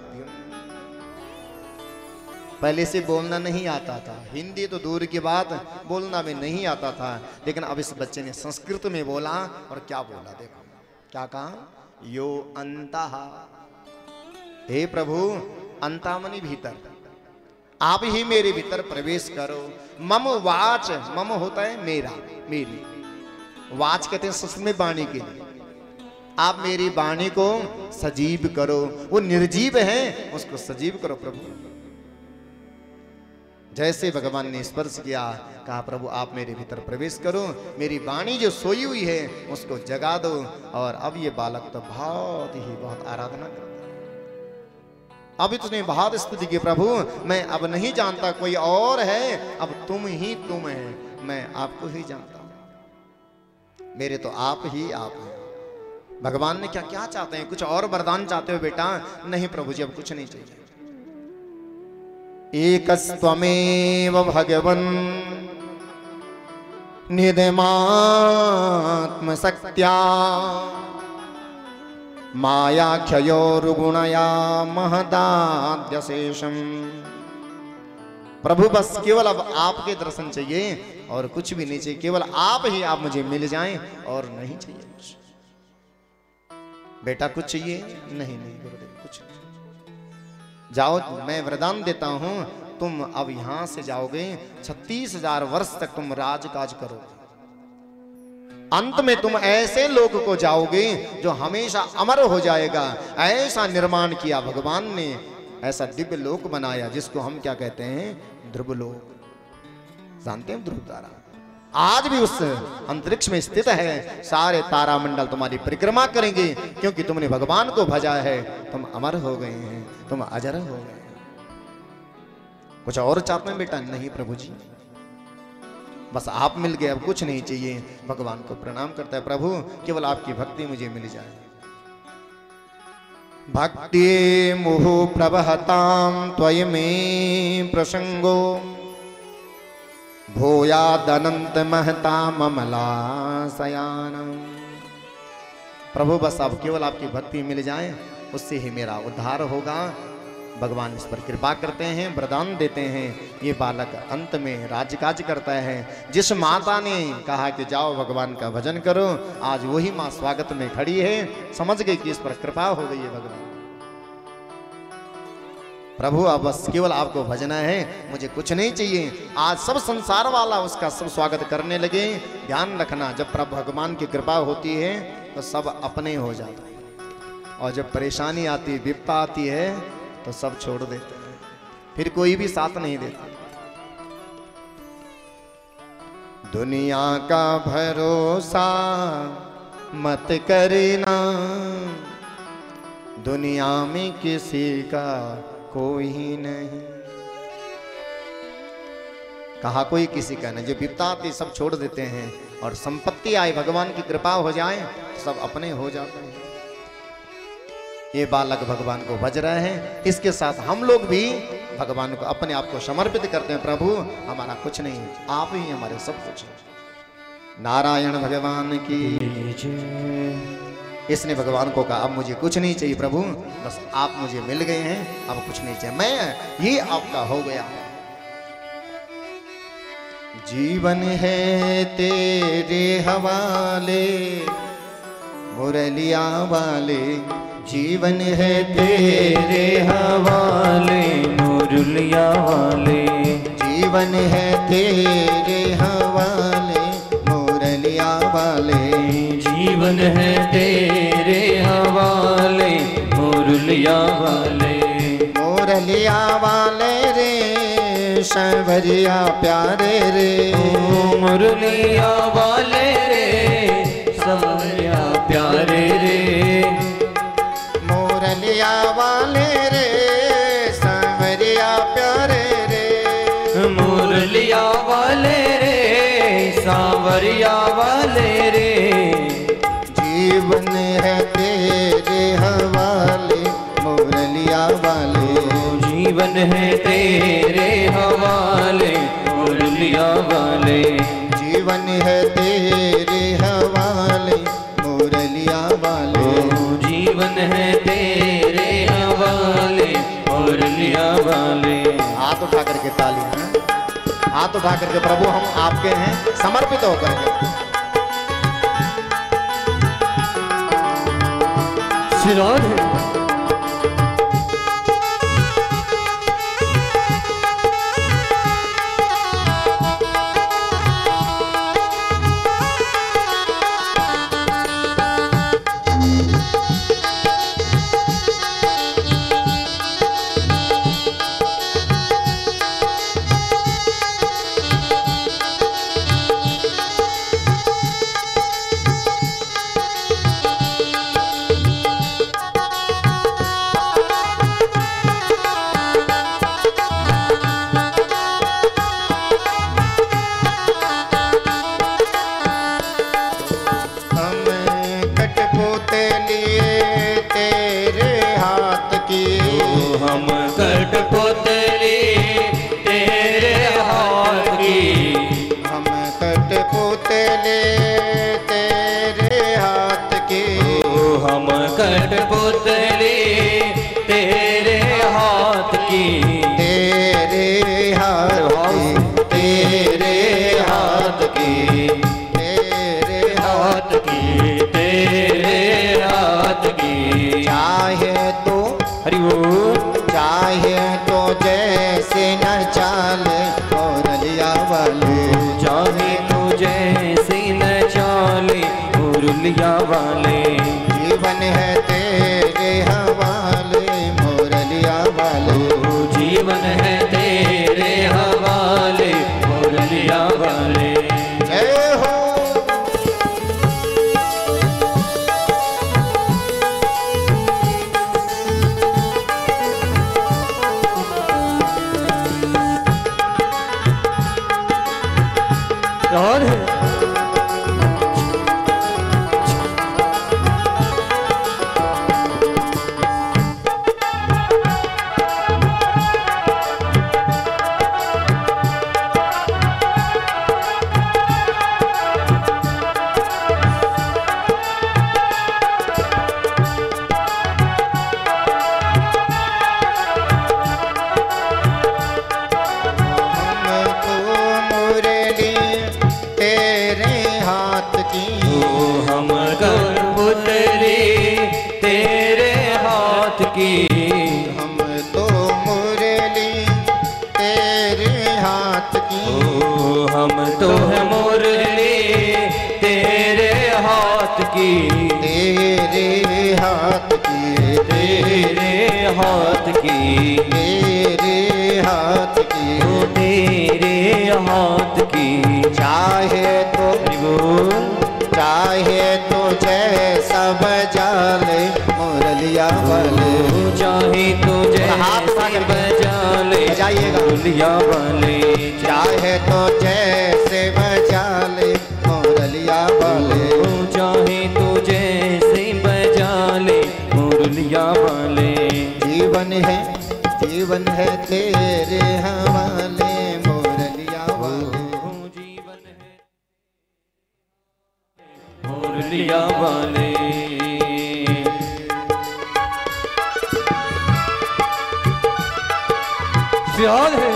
पहले से बोलना नहीं आता था, हिंदी तो दूर की बात, बोलना भी नहीं आता था, लेकिन अब इस बच्चे ने संस्कृत में बोला। और क्या बोला देखो, क्या कहा, यो अंतः, हे प्रभु अंतामनि भीतर, आप ही मेरे भीतर प्रवेश करो। मम वाच, मम होता है मेरा, मेरी, वाच कहते हैं संस्कृत में वाणी के लिए। आप मेरी वाणी को सजीव करो, वो निर्जीव है उसको सजीव करो प्रभु। जैसे भगवान ने स्पर्श किया, कहा प्रभु आप मेरे भीतर प्रवेश करो, मेरी वाणी जो सोई हुई है उसको जगा दो। और अब ये बालक तो बहुत ही बहुत आराधना करता है। अब इसने बहुत स्तुति की, प्रभु मैं अब नहीं जानता कोई और है, अब तुम ही तुम है, मैं आपको ही जानता हूं, मेरे तो आप ही आप हैं। भगवान ने क्या क्या चाहते हैं, कुछ और वरदान चाहते हो बेटा? नहीं प्रभु जी अब कुछ नहीं चाहिए। एकस्त्वमेव भगवन् निधमात्मशक्त्या मायाख्ययोरुगुणया महदाद्यशेषम्। प्रभु बस केवल अब आपके दर्शन चाहिए और कुछ भी नहीं चाहिए, केवल आप ही आप मुझे मिल जाएं और नहीं चाहिए कुछ। बेटा कुछ चाहिए? नहीं नहीं गुरुदेव कुछ नहीं। जाओ मैं वरदान देता हूं, तुम अब यहां से जाओगे, छत्तीस हजार वर्ष तक तुम राजकाज करोगे। अंत में तुम ऐसे लोक को जाओगे जो हमेशा अमर हो जाएगा। ऐसा निर्माण किया भगवान ने, ऐसा दिव्य लोक बनाया जिसको हम क्या कहते हैं, ध्रुव लोक। जानते हैं ध्रुव तारा आज भी उस अंतरिक्ष में स्थित है। सारे तारामंडल तुम्हारी परिक्रमा करेंगे क्योंकि तुमने भगवान को भजा है। तुम अमर हो गए हैं, तुम अजर हो गए। कुछ और चाहते हैं बेटा? नहीं प्रभु जी, बस आप मिल गए, अब कुछ नहीं चाहिए। भगवान को प्रणाम करता है, प्रभु केवल आपकी भक्ति मुझे मिल जाए। भक्ति मुहु प्रवहतां त्वयि मे प्रसंगो भूयादनंत महता ममलाशयानम्। प्रभु बस अब केवल आपकी भक्ति मिल जाए, उससे ही मेरा उद्धार होगा। भगवान इस पर कृपा करते हैं, वरदान देते हैं। ये बालक अंत में राजकाज करता है। जिस माता ने कहा कि जाओ भगवान का भजन करो, आज वही माँ स्वागत में खड़ी है। समझ गई कि इस पर कृपा हो गई है भगवान। प्रभु अब बस केवल आपको भजना है, मुझे कुछ नहीं चाहिए। आज सब संसार वाला उसका सब स्वागत करने लगे। ध्यान रखना, जब प्रभु भगवान की कृपा होती है तो सब अपने हो जाता है, और जब परेशानी आती, विपदा आती है तो सब छोड़ देते हैं, फिर कोई भी साथ नहीं देता। दुनिया का भरोसा मत करना, दुनिया में किसी का कोई नहीं। कहा कोई किसी का नहीं। जो विपदा आती सब छोड़ देते हैं, और संपत्ति आए, भगवान की कृपा हो जाए, सब अपने हो जाते हैं। ये बालक भगवान को भज रहे हैं। इसके साथ हम लोग भी भगवान को अपने आप को समर्पित करते हैं। प्रभु हमारा कुछ नहीं, आप ही हमारे सब कुछ हैं। नारायण भगवान की जय। इसने भगवान को कहा अब मुझे कुछ नहीं चाहिए प्रभु, बस आप मुझे मिल गए हैं, अब कुछ नहीं चाहिए, मैं ये आपका हो गया। जीवन है तेरे हवाले मुरलिया वाले, जीवन है तेरे हवाले मुरलिया वाले, जीवन है तेरे हवाले मुरलिया वाले, जीवन है तेरे हवाले मुरलिया वाले। मुरलिया वाले रे सांवरिया प्यारे रे, मुरलिया वाले रे सांवरिया प्यारे रे, मुरलिया वाले रे सांवरिया प्यारे रे, मुरलिया वाले रे सांवरिया वाले रे। जीवन है तेरे हवाले मुरलिया वाले, जीवन है तेरे हवाले मुरलिया वाले, जीवन है तेरे हवाले मुरलिया वाले, जीवन है तेरे हवाले मुरलिया वाले। हाथ उठा करके तालियां, हाथ उठा करके प्रभु हम आपके हैं, समर्पित होकर के। श्री हम कठपुतली तेरे हाथ की, हम कठपुतली तेरे हाथ की, हम कठपुतली तेरे हाथ की, तेरे हाथ तेरे हाथ की, तेरे हाथ की, तेरे हाथ की। चाहे तो हरि बोल, चाहे तो जैसे न चाल मुरलिया वाले, चाहे तो जैसे न चाले मुरलिया वाले, जीवन है तेरे हवाले मुरलिया वाले, जीवन है तेरे हवाले मुरलिया वाले। जय हो। मुरली तेरे हाथ की, हम तो मुरली तेरे हाथ की, ओ हम तो है मुरली तेरे हाथ की, तेरे हाथ की, तेरे हाथ की, तेरे हाथ की, ओ तेरे हाथ की। चाहे तो बोल चाहे तो जैसा बजा ले मुरलिया वाले, चाहे तो हाथ उठा जैसे करके बजा ले बजाइएगा। मुरलिया वाले, चाहे तो जैसे बजा ले मुरलिया वाले, चाहे तो जैसे बजा ले मुरलिया वाले। जीवन है जीवन है तेरे हवाले मुरलिया वाले, जीवन है मुरलिया वाले। याद है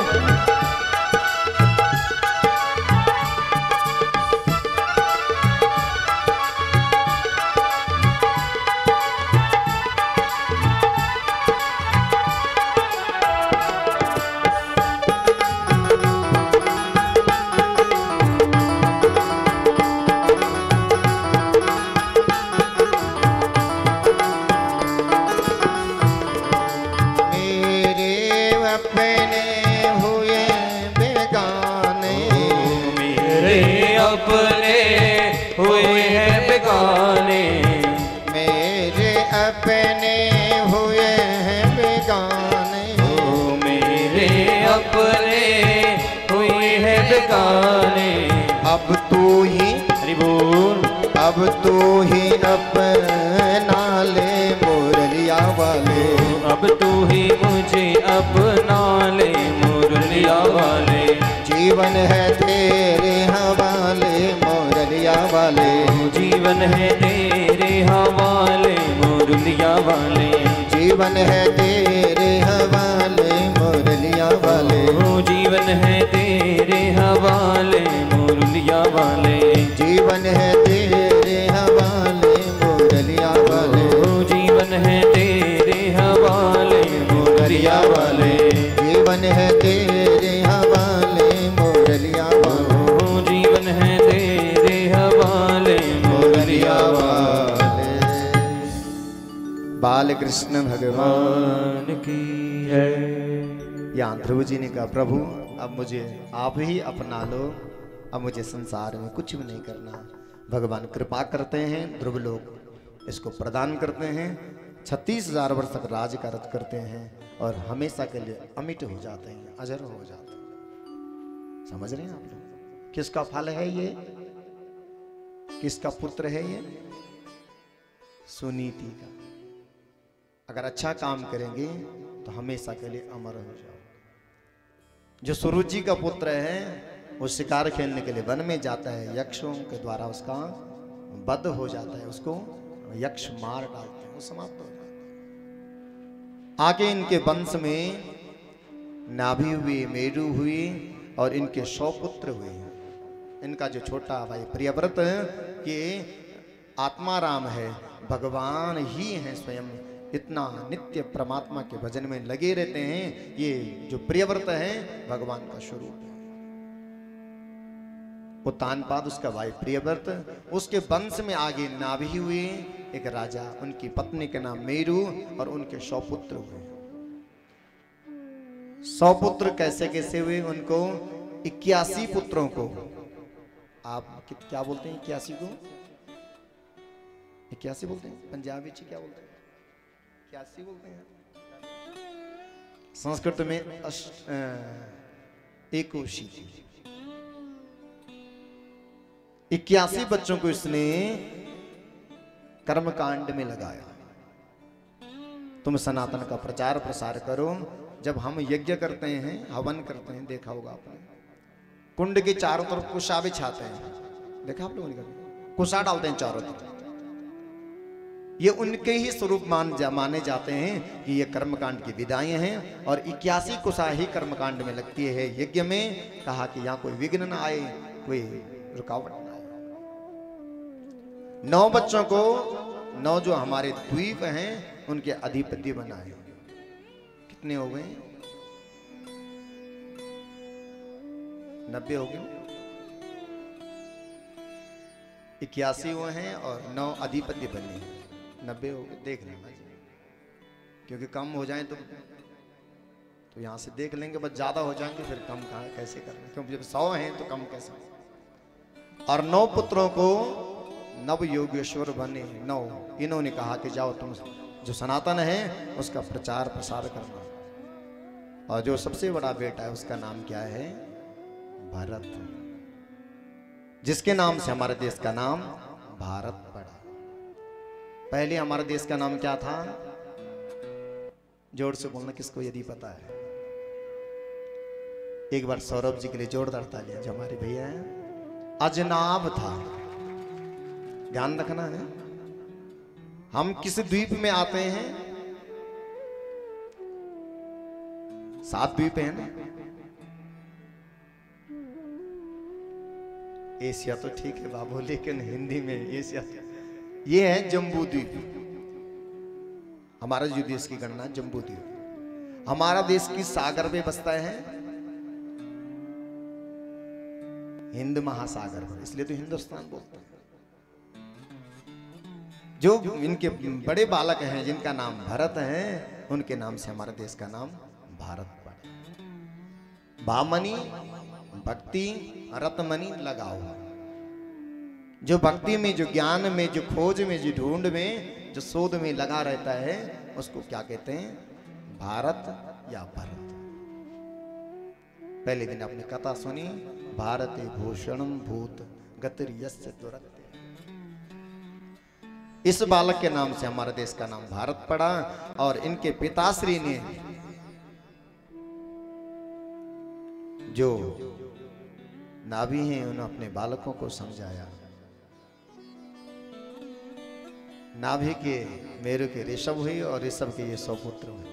अपने हुए हैं बेगाने, मेरे अपने हुए हैं बेगाने, ओ मेरे अपने हुए हैं बेगाने। अब तू ही हरि बोल, अब तू ही अपना ले मुरलिया वाले, अब तू ही मुझे अपना ले मुरलिया वाले। जीवन है तेरे हवाले मुरलिया वाले, जीवन है तेरे हवाले मुरलिया वाले, जीवन है तेरे हवाले मुरलिया वाले, जीवन है तेरे हवाले मुरलिया वाले, जीवन है तेरे हवाले मुरलिया वाले, जीवन है तेरे हवाले मुरलिया वाले, जीवन है तेरे हवाले मुरलिया वाले, जीवन है तेरे हवाले मुरलिया वाले। बाल कृष्ण भगवान मान की है। यहाँ ध्रुव जी ने कहा प्रभु अब मुझे आप ही अपना लो, अब मुझे संसार में कुछ भी नहीं करना। भगवान कृपा करते हैं, ध्रुव लोग इसको प्रदान करते हैं, छत्तीस हजार वर्ष तक राज करत करते हैं और हमेशा के लिए अमिट हो जाते हैं, अजर हो जाते हैं। समझ रहे हैं आप लोग? किसका फल है ये? किसका पुत्र है ये? सुनीति का। अगर अच्छा काम करेंगे तो हमेशा के लिए अमर हो जाओ। जो सूरज जी का पुत्र है वो शिकार खेलने के लिए वन में जाता है, यक्षों के द्वारा उसका वध हो जाता है, उसको यक्ष मार डालते हैं, वो समाप्त हो जाता है। आगे इनके वंश में नाभि हुई, मेरु हुई और इनके सौ पुत्र हुए। इनका जो छोटा भाई प्रियव्रत के आत्मा राम है, भगवान ही है स्वयं, इतना नित्य परमात्मा के भजन में लगे रहते हैं। ये जो प्रियव्रत है भगवान का स्वरूप है। वो तानपाद उसका भाई प्रियव्रत, उसके वंश में आगे नाभि हुए एक राजा, उनकी पत्नी के नाम मेरु और उनके सौ पुत्र हुए। सौ पुत्र कैसे कैसे हुए? उनको इक्यासी पुत्रों को, आप क्या बोलते हैं इक्यासी को? इक्यासी बोलते हैं, पंजाबी में क्या बोलते हैं? इक्यासी बोलते हैं। संस्कृत में एकोशी। इक्यासी बच्चों को इसने कर्मकांड में लगाया। तुम सनातन का प्रचार प्रसार करो। जब हम यज्ञ करते हैं, हवन करते हैं, देखा होगा आपने, कुंड के चारों तरफ कुशा बिछाते हैं, देखा आप लोगों ने? कुशा डालते हैं चारों तरफ। ये उनके ही स्वरूप मान जा, माने जाते हैं कि ये कर्मकांड की विदाएं हैं और इक्यासी कुशा ही कर्मकांड में लगती है। यज्ञ में कहा कि यहाँ कोई विघ्न ना आए, कोई रुकावट ना आए। नौ बच्चों को नौ जो हमारे द्वीप हैं उनके अधिपति बनाए। कितने हो गए? नब्बे हो गए। इक्यासी हुए हैं और नौ अधिपति बने हैं। नब्बे हो गए। देख लेना, क्योंकि कम हो जाए तो तो यहाँ से देख लेंगे, बस ज्यादा हो जाएंगे फिर कम कहाँ कैसे करना, क्योंकि जब सौ हैं तो कम कैसे। और नौ पुत्रों को नव योगेश्वर बने नौ, इन्होंने कहा कि जाओ तुम जो सनातन है उसका प्रचार प्रसार करना। और जो सबसे बड़ा बेटा है उसका नाम क्या है? भरत, जिसके नाम से हमारे देश का नाम भारत पड़ा। पहले हमारे देश का नाम क्या था? जोर से बोलना किसको यदि पता है। एक बार सौरभ जी के लिए जोरदार तालियां, जो हमारे भैया हैं। अजनाब था, ध्यान रखना है। हम किस द्वीप में आते हैं? सात द्वीप हैं ना। एशिया तो ठीक है बाबू, लेकिन हिंदी में एशिया ये है जम्बू द्वीप। हमारा जो देश की गणना जम्बू द्वीप। हमारा देश की सागर में बसता है हिंद महासागर पर, इसलिए तो हिंदुस्तान बोलते हैं। जो इनके बड़े बालक हैं जिनका नाम भरत है, उनके नाम से हमारे देश का नाम भारत पड़ा। भामनी भक्ति, रतमनी लगाओ। जो भक्ति में, जो ज्ञान में, जो खोज में, जो ढूंढ में, जो शोध में लगा रहता है उसको क्या कहते हैं? भारत या भरत। पहले दिन आपने कथा सुनी, भारत भूषणम भूत गतिर्यस्य दुरत्य। इस बालक के नाम से हमारे देश का नाम भारत पड़ा। और इनके पिताश्री ने जो नाभि हैं उन्होंने अपने बालकों को समझाया। नाभि के मेरु के ऋषभ हुई और ऋषभ के ये सौ पुत्र हुए।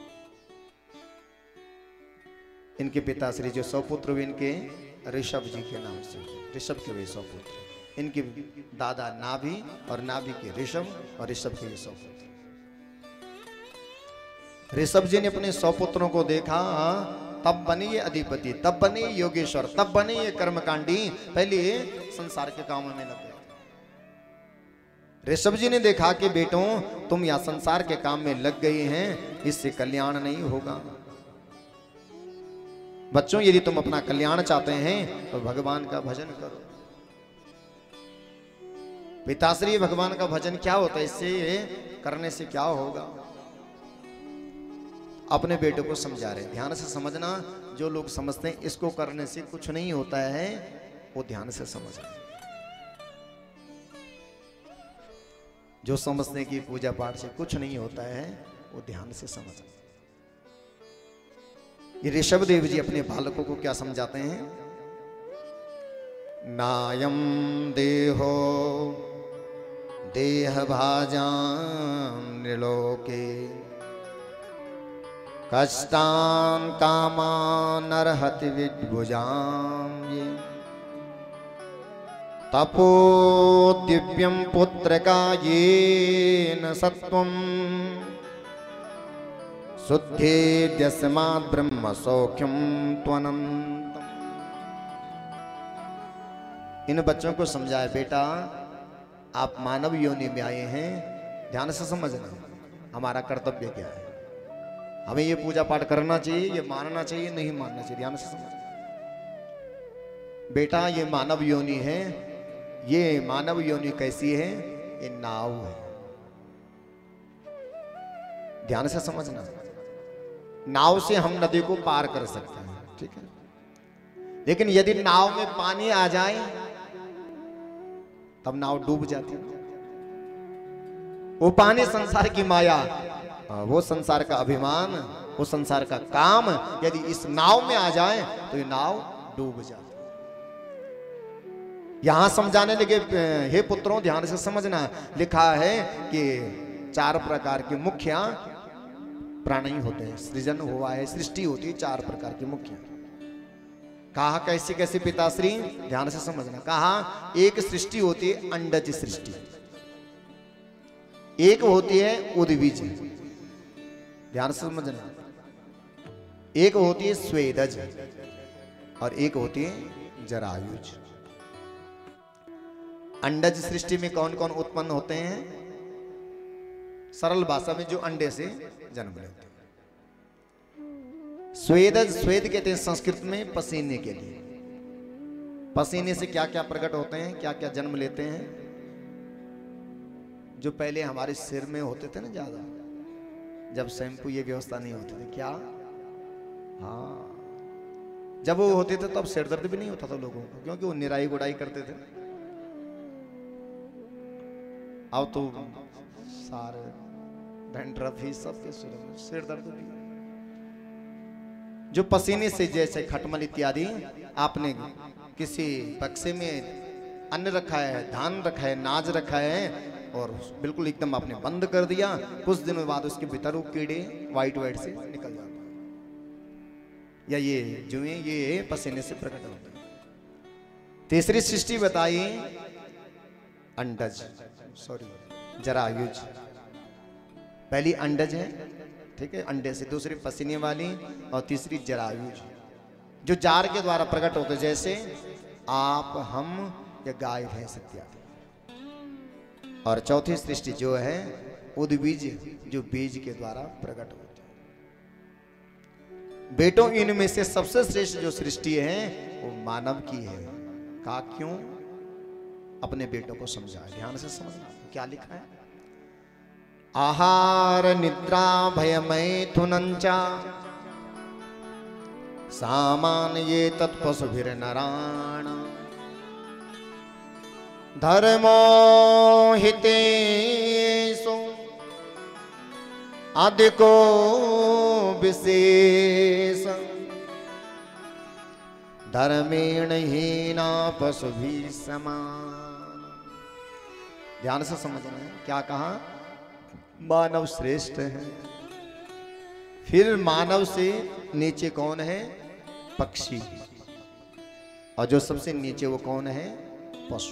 इनके पिताश्री जो सौ पुत्र हुए इनके ऋषभ जी के नाम से, ऋषभ के वे सौ पुत्र। इनके दादा नाभि और नाभि के ऋषभ और ऋषभ के ये सौ पुत्र। ऋषभ जी ने अपने सौ पुत्रों को देखा, तब बने ये अधिपति, तब बने ये योगेश्वर, तब बने ये कर्मकांडी। पहले संसार के कामों में लगे। ऋषभ जी ने देखा कि बेटों तुम यहाँ संसार के काम में लग गए हैं, इससे कल्याण नहीं होगा। बच्चों यदि तुम अपना कल्याण चाहते हैं तो भगवान का भजन करो। पिताश्री भगवान का भजन क्या होता है, इससे करने से क्या होगा? अपने बेटे को समझा रहे। ध्यान से समझना, जो लोग समझते हैं इसको करने से कुछ नहीं होता है, वो ध्यान से समझना। जो समझते हैं कि पूजा पाठ से कुछ नहीं होता है, वो ध्यान से समझना। ये ऋषभ देव जी अपने बालकों को क्या समझाते हैं? नायम देहो देह भाजाम निलोके कष्टान कामान नरहति विभुजाम ये तपो दिव्यम पुत्र का ये न सत्वम शुद्धे द्यस्मात् ब्रह्म सौख्यम त्वनंतम। इन बच्चों को समझाए, बेटा आप मानव योनि में आए हैं, ध्यान से समझना हमारा कर्तव्य क्या है। हमें ये पूजा पाठ करना चाहिए, ये मानना चाहिए, नहीं मानना चाहिए, ध्यान से समझना। बेटा ये मानव योनि है, ये मानव योनि कैसी है? ये नाव है, ध्यान से समझना। नाव से हम नदी को पार कर सकते हैं, ठीक है, लेकिन यदि नाव में पानी आ जाए तब नाव डूब जाती है। वो पानी संसार की माया, वो संसार का अभिमान, वो संसार का काम यदि इस नाव में आ जाए तो ये नाव डूब जाती है। यहां समझाने लगे, हे पुत्रों ध्यान से समझना, लिखा है कि चार प्रकार के मुख्य प्राणी होते हैं। सृजन हुआ है, सृष्टि होती है चार प्रकार की मुख्य। कहा कैसी कैसी पिताश्री, ध्यान से समझना। कहा एक सृष्टि होती है अंडज सृष्टि, एक होती है उद्वीज, ध्यान से समझना, एक होती है स्वेदज और एक होती है जरायुज। अंडज सृष्टि में कौन कौन उत्पन्न होते हैं? सरल भाषा में जो अंडे से जन्म लेते हैं। स्वेदज, स्वेद कहते हैं संस्कृत में पसीने के लिए। पसीने से क्या क्या प्रकट होते हैं, क्या क्या जन्म लेते हैं? जो पहले हमारे सिर में होते थे ना ज्यादा, जब शैम्पू ये व्यवस्था नहीं होती थी, क्या हाँ जब वो होते थे तब सिर दर्द भी नहीं होता था लोगों को, क्योंकि वो निराई गुड़ाई करते थे। अब तो सारे डैंड्रफ ही सबके सिर में, सिर दर्द भी। जो पसीने से, जैसे खटमल इत्यादि, आपने किसी बक्से में अन्न रखा है, धान रखा है, नाज रखा है और बिल्कुल एकदम आपने बंद कर दिया, कुछ दिनों बाद उसके भीतर वो कीड़े वाइट वाइट से निकल जाते हैं, या ये जुए ये पसीने से प्रकट होते हैं। तीसरी सृष्टि बताई अंडज, सॉरी जरायुज। पहली अंडज है, ठीक है, अंडे से, दूसरी पसीने वाली और तीसरी जरायुज, जो जार के द्वारा प्रकट होते, जैसे आप, हम या गाय भैंस इत्यादि। और चौथी सृष्टि जो है उद्बीज, जो बीज के द्वारा प्रकट होते हैं। बेटों, इनमें से सबसे श्रेष्ठ जो सृष्टि है वो मानव की है। कहा क्यों? अपने बेटों को समझाए, ध्यान से समझना क्या लिखा है। आहार निद्रा भय मैथुनंचा सामान्य ये तत्पशुभिर नराण धर्मो हितेषु अधिको विशेष धर्मेण हीना पशुभि समान। ध्यान से समझना है क्या कहा। मानव श्रेष्ठ है, फिर मानव से नीचे कौन है? पक्षी, और जो सबसे नीचे वो कौन है? पशु।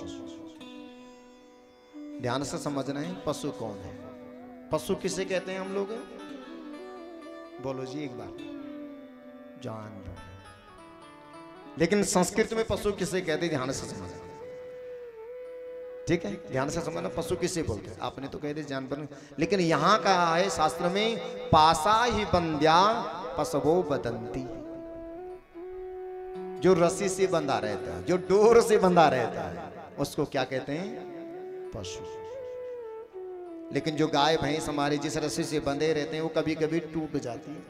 ध्यान से समझना है पशु कौन है। पशु किसे कहते हैं हम लोग? बोलो जी एक बार, जानवर। लेकिन संस्कृत में पशु किसे कहते हैं? ध्यान से समझना, ठीक है, ध्यान से समझना। पशु किसे बोलते हैं? आपने तो कह दिया जानवर, लेकिन यहां कहा है शास्त्र में, पासा ही बंध्या पशवो बदंती। जो रस्सी से बंधा रहता है, जो डोर से बंधा रहता है, उसको क्या कहते हैं? पशु। लेकिन जो गाय भैंस हमारी जिस रस्सी से बंधे रहते हैं वो कभी कभी टूट जाती है,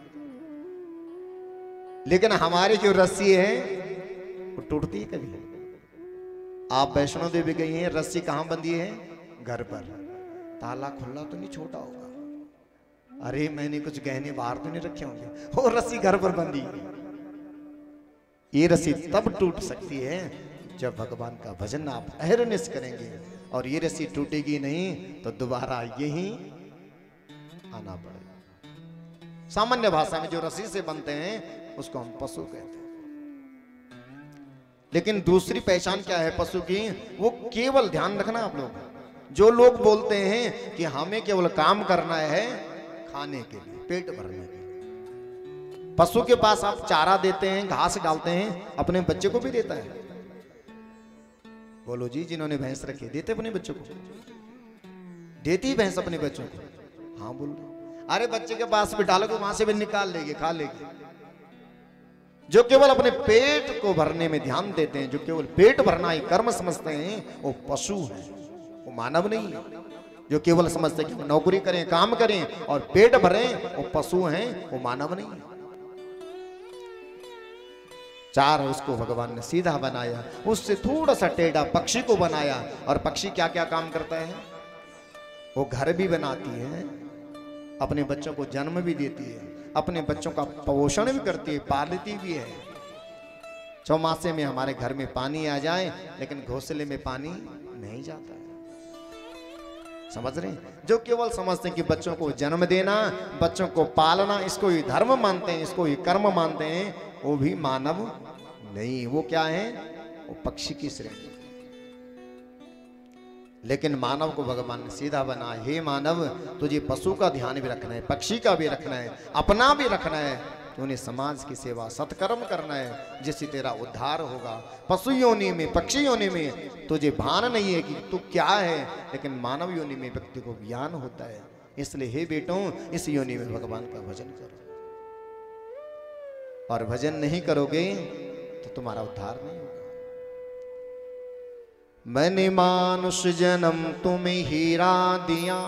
लेकिन हमारी जो रस्सी है वो टूटती है कभी। आप वैष्णो देवी गई हैं, रस्सी कहां बंधी है? घर पर। ताला खुला तो नहीं छोटा होगा? अरे मैंने कुछ गहने बाहर तो नहीं रखे होंगे? वो रस्सी घर पर बंधी है। ये रस्सी तब टूट सकती है जब भगवान का भजन आप अहरनिश करेंगे, और ये रस्सी टूटेगी नहीं तो दोबारा यही आना पड़ेगा। सामान्य भाषा में जो रस्सी से बनते हैं उसको हम पशु कहते हैं। लेकिन दूसरी पहचान क्या है पशु की? वो केवल, ध्यान रखना आप लोग, जो लोग बोलते हैं कि हमें केवल काम करना है खाने के लिए, पेट भरने के लिए। पशु के पास आप चारा देते हैं, घास डालते हैं, अपने बच्चे को भी देता है। बोलो जी, जिन्होंने भैंस रखी देते अपने बच्चों को? देती भैंस अपने बच्चों को? हाँ बोल रहे। अरे बच्चे के पास भी डालो तो वहां से भी निकाल लेगी, खा लेगी। जो केवल अपने पेट को भरने में ध्यान देते हैं, जो केवल पेट भरना ही कर्म समझते हैं, वो पशु है, वो मानव नहीं है। जो केवल समझते हैं कि नौकरी करें, काम करें और पेट भरें, वो पशु हैं, वो मानव नहीं है। चार उसको भगवान ने सीधा बनाया, उससे थोड़ा सा टेढ़ा पक्षी को बनाया। और पक्षी क्या क्या काम करता है? वो घर भी बनाती है, अपने बच्चों को जन्म भी देती है, अपने बच्चों का पोषण भी करती है, पालती भी है। चौमासे में हमारे घर में पानी आ जाए लेकिन घोंसले में पानी नहीं जाता है। समझ रहे हैं? जो केवल समझते हैं कि बच्चों को जन्म देना, बच्चों को पालना, इसको ही धर्म मानते हैं, इसको ही कर्म मानते हैं, वो भी मानव नहीं। वो क्या है? वो पक्षी की श्रेणी। लेकिन मानव को भगवान ने सीधा बना, हे मानव तुझे पशु का ध्यान भी रखना है, पक्षी का भी रखना है, अपना भी रखना है, तूने समाज की सेवा सत्कर्म करना है, जिससे तेरा उद्धार होगा। पशु योनि में, पक्षी योनि में तुझे भान नहीं है कि तू क्या है, लेकिन मानव योनि में व्यक्ति को ज्ञान होता है। इसलिए हे बेटों, इस योनि में भगवान का भजन करो, और भजन नहीं करोगे तो तुम्हारा उद्धार नहीं होगा। मैंने मानुष जन्म तुम्हें हीरा दिया,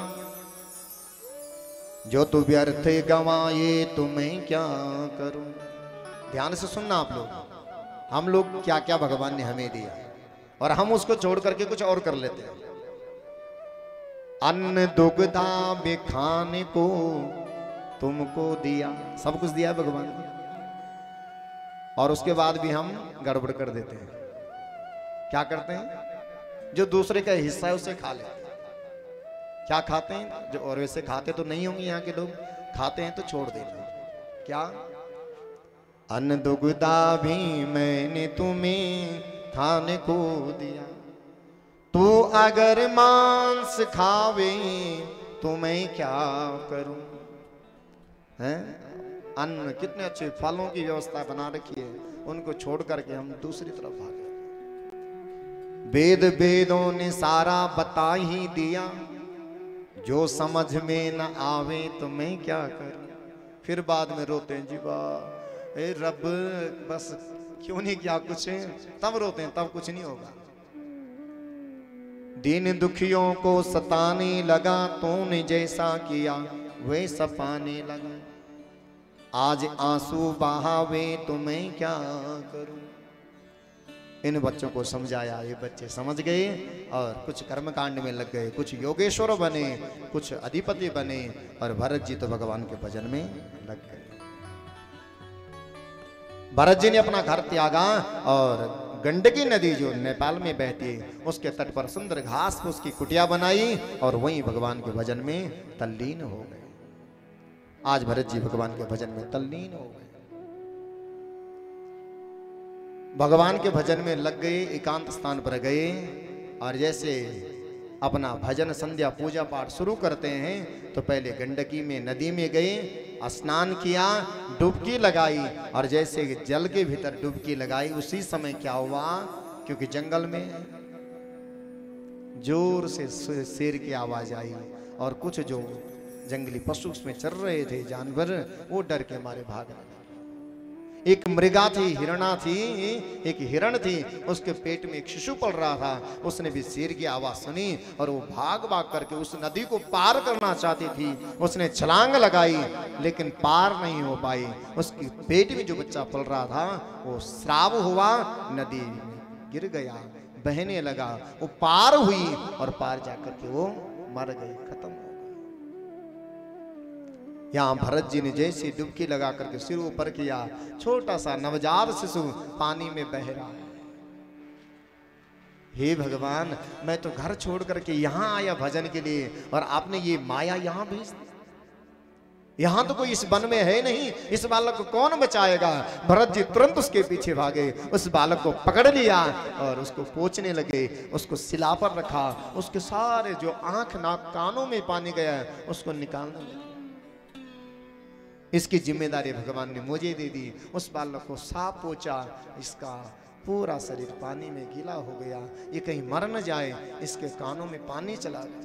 जो तू व्यर्थ गंवाए तुम्हें क्या करूं। ध्यान से सुनना आप लोग, हम लोग क्या क्या भगवान ने हमें दिया और हम उसको छोड़ करके कुछ और कर लेते हैं। अन्न दुग्धा बे खाने को तुमको दिया, सब कुछ दिया भगवान ने, और उसके बाद भी हम गड़बड़ कर देते हैं। क्या करते हैं? जो दूसरे का हिस्सा है उसे खा लेते हैं। क्या खाते हैं? जो और वैसे खाते तो नहीं होंगे यहाँ के लोग, खाते हैं तो छोड़ देते हैं। क्या? अन्न दुग्धा भी मैंने तुम्हें खाने को दिया, तू अगर मांस खावे तो मैं क्या करूं। हैं? अन्न, कितने अच्छे फलों की व्यवस्था बना रखी है, उनको छोड़ करके हम दूसरी तरफ भाग गए। वेद वेदों ने सारा बता ही दिया, जो समझ में न आवे तो मैं क्या करूं। फिर बाद में रोते हैं, जीवा ए रब बस क्यों नहीं किया कुछ, तब रोते हैं, तब कुछ नहीं होगा। दीन दुखियों को सताने लगा, तूने जैसा किया वैसा पाने लगा। आज आंसू बहावे तो मैं क्या करूं। इन बच्चों को समझाया, ये बच्चे समझ गए और कुछ कर्मकांड में लग गए, कुछ योगेश्वर बने, कुछ अधिपति बने, और भरत जी तो भगवान के भजन में लग गए। भरत जी ने अपना घर त्यागा और गंडकी नदी जो नेपाल में बहती है उसके तट पर सुंदर घास को उसकी कुटिया बनाई और वहीं भगवान के भजन में तल्लीन हो गए। आज भरत जी भगवान के भजन में तल्लीन हो गए, भगवान के भजन में लग गए, एकांत स्थान पर गए, और जैसे अपना भजन संध्या पूजा पाठ शुरू करते हैं तो पहले गंडकी में नदी में गए, स्नान किया, डुबकी लगाई, और जैसे जल के भीतर डुबकी लगाई उसी समय क्या हुआ, क्योंकि जंगल में जोर से शेर की आवाज आई और कुछ जो जंगली पशु उसमें चल रहे थे जानवर, वो डर के मारे भाग रहे। एक मृगा थी, हिरणा थी, एक हिरण थी, उसके पेट में एक शिशु पल रहा था, उसने भी शेर की आवाज सुनी और वो भाग भाग करके उस नदी को पार करना चाहती थी। उसने छलांग लगाई लेकिन पार नहीं हो पाई। उसके पेट में जो बच्चा पल रहा था वो श्राप हुआ, नदी में गिर गया, बहने लगा, वो पार हुई और पार जाकर के वो मर गई, खत्म हो गई। यहाँ भरत जी ने जैसे डुबकी लगा करके सिर ऊपर किया, छोटा सा नवजात शिशु पानी में बह रहा है। हे भगवान, मैं तो घर छोड़ करके यहाँ आया भजन के लिए और आपने ये माया यहाँ भेज दी। यहाँ तो कोई इस वन में है नहीं, इस बालक को कौन बचाएगा। भरत जी तुरंत उसके पीछे भागे, उस बालक को पकड़ लिया और उसको पोंछने लगे, उसको सिला पर रखा, उसके सारे जो आंख नाक कानों में पानी गया उसको निकालने लगे। इसकी जिम्मेदारी भगवान ने मुझे दे दी। उस बालक को साफ पोंछा, इसका पूरा शरीर पानी में गीला हो गया, ये कहीं मर न जाए, इसके कानों में पानी चला गया।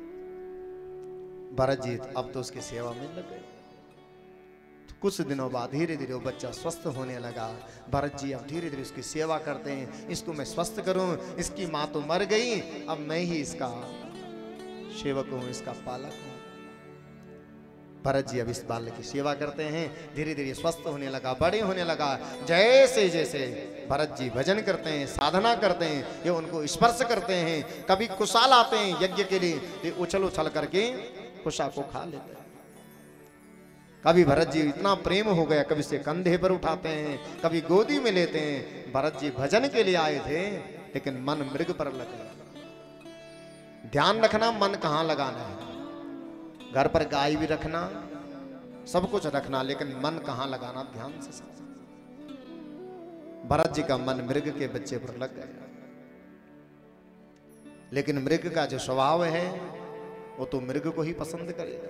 भरत जी अब तो उसकी सेवा में लग गए। तो कुछ दिनों बाद धीरे धीरे वो बच्चा स्वस्थ होने लगा। भरत जी अब धीरे धीरे उसकी सेवा करते हैं, इसको मैं स्वस्थ करूं, इसकी माँ तो मर गई, अब मैं ही इसका सेवक हूं, इसका पालक हूं। भरत जी अब इस बालक की सेवा करते हैं, धीरे धीरे स्वस्थ होने लगा, बड़े होने लगा। जैसे जैसे भरत जी भजन करते हैं, साधना करते हैं, ये उनको स्पर्श करते हैं, कभी कुशाल आते हैं यज्ञ के लिए, ये उछल उछल करके कुशा को खा लेते हैं। कभी भरत जी इतना प्रेम हो गया, कभी से कंधे पर उठाते हैं, कभी गोदी में लेते हैं। भरत जी भजन के लिए आए थे लेकिन मन मृग पर लग गया। ध्यान रखना मन कहाँ लगाना है। घर पर गाय भी रखना, सब कुछ रखना, लेकिन मन कहाँ लगाना ध्यान से समझना। भरत जी का मन मृग के बच्चे पर लग गया। लेकिन मृग का जो स्वभाव है वो तो मृग को ही पसंद करेगा।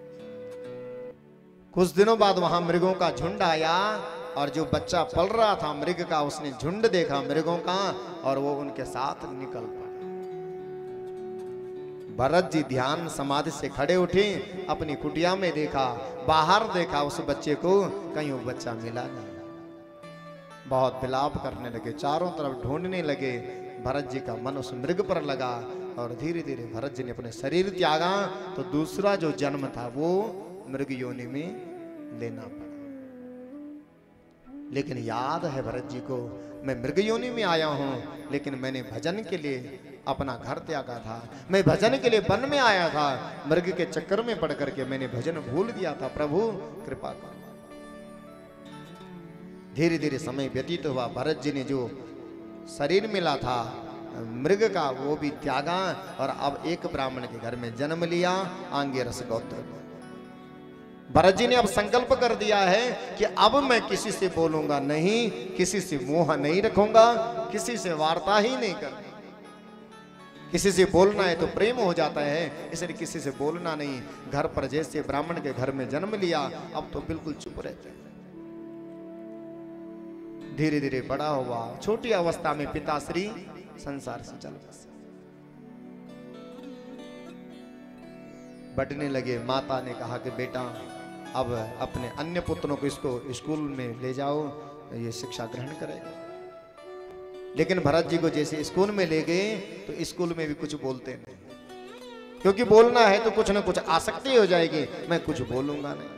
कुछ दिनों बाद वहां मृगों का झुंड आया और जो बच्चा पल रहा था मृग का, उसने झुंड देखा मृगों का और वो उनके साथ निकल पड़ा। भरत जी ध्यान समाधि से खड़े उठे, अपनी कुटिया में देखा, बाहर देखा उस बच्चे को, कहीं वो बच्चा मिला नहीं। बहुत विलाप करने लगे, चारों तरफ ढूंढने लगे। भरत जी का मन उस मृग पर लगा और धीरे धीरे भरत जी ने अपने शरीर त्यागा तो दूसरा जो जन्म था वो मृग योनि में लेना पड़ा। लेकिन याद है भरत जी को, मैं मृग योनि में आया हूं लेकिन मैंने भजन के लिए अपना घर त्यागा था, मैं भजन के लिए वन में आया था, मृग के चक्कर में पड़ करके मैंने भजन भूल दिया था, प्रभु कृपा कर। धीरे धीरे समय व्यतीत हुआ, भरत जी ने जो शरीर मिला था मृग का वो भी त्यागा और अब एक ब्राह्मण के घर में जन्म लिया, आंगिरस गोत्र में। भरत जी ने अब संकल्प कर दिया है कि अब मैं किसी से बोलूंगा नहीं, किसी से मोह नहीं रखूंगा, किसी से वार्ता ही नहीं कर। किसी से बोलना है तो प्रेम हो जाता है, इसलिए किसी से बोलना नहीं। घर पर जैसे ब्राह्मण के घर में जन्म लिया, अब तो बिल्कुल चुप रहते हैं। धीरे धीरे बड़ा हुआ, छोटी अवस्था में पिताश्री संसार से चल बसे। बढ़ने लगे, माता ने कहा कि बेटा अब अपने अन्य पुत्रों को इसको स्कूल में ले जाओ, ये शिक्षा ग्रहण करेगा। लेकिन भरत जी को जैसे स्कूल में ले गए तो स्कूल में भी कुछ बोलते नहीं, क्योंकि बोलना है तो कुछ ना कुछ आसक्ति हो जाएगी, मैं कुछ बोलूंगा नहीं।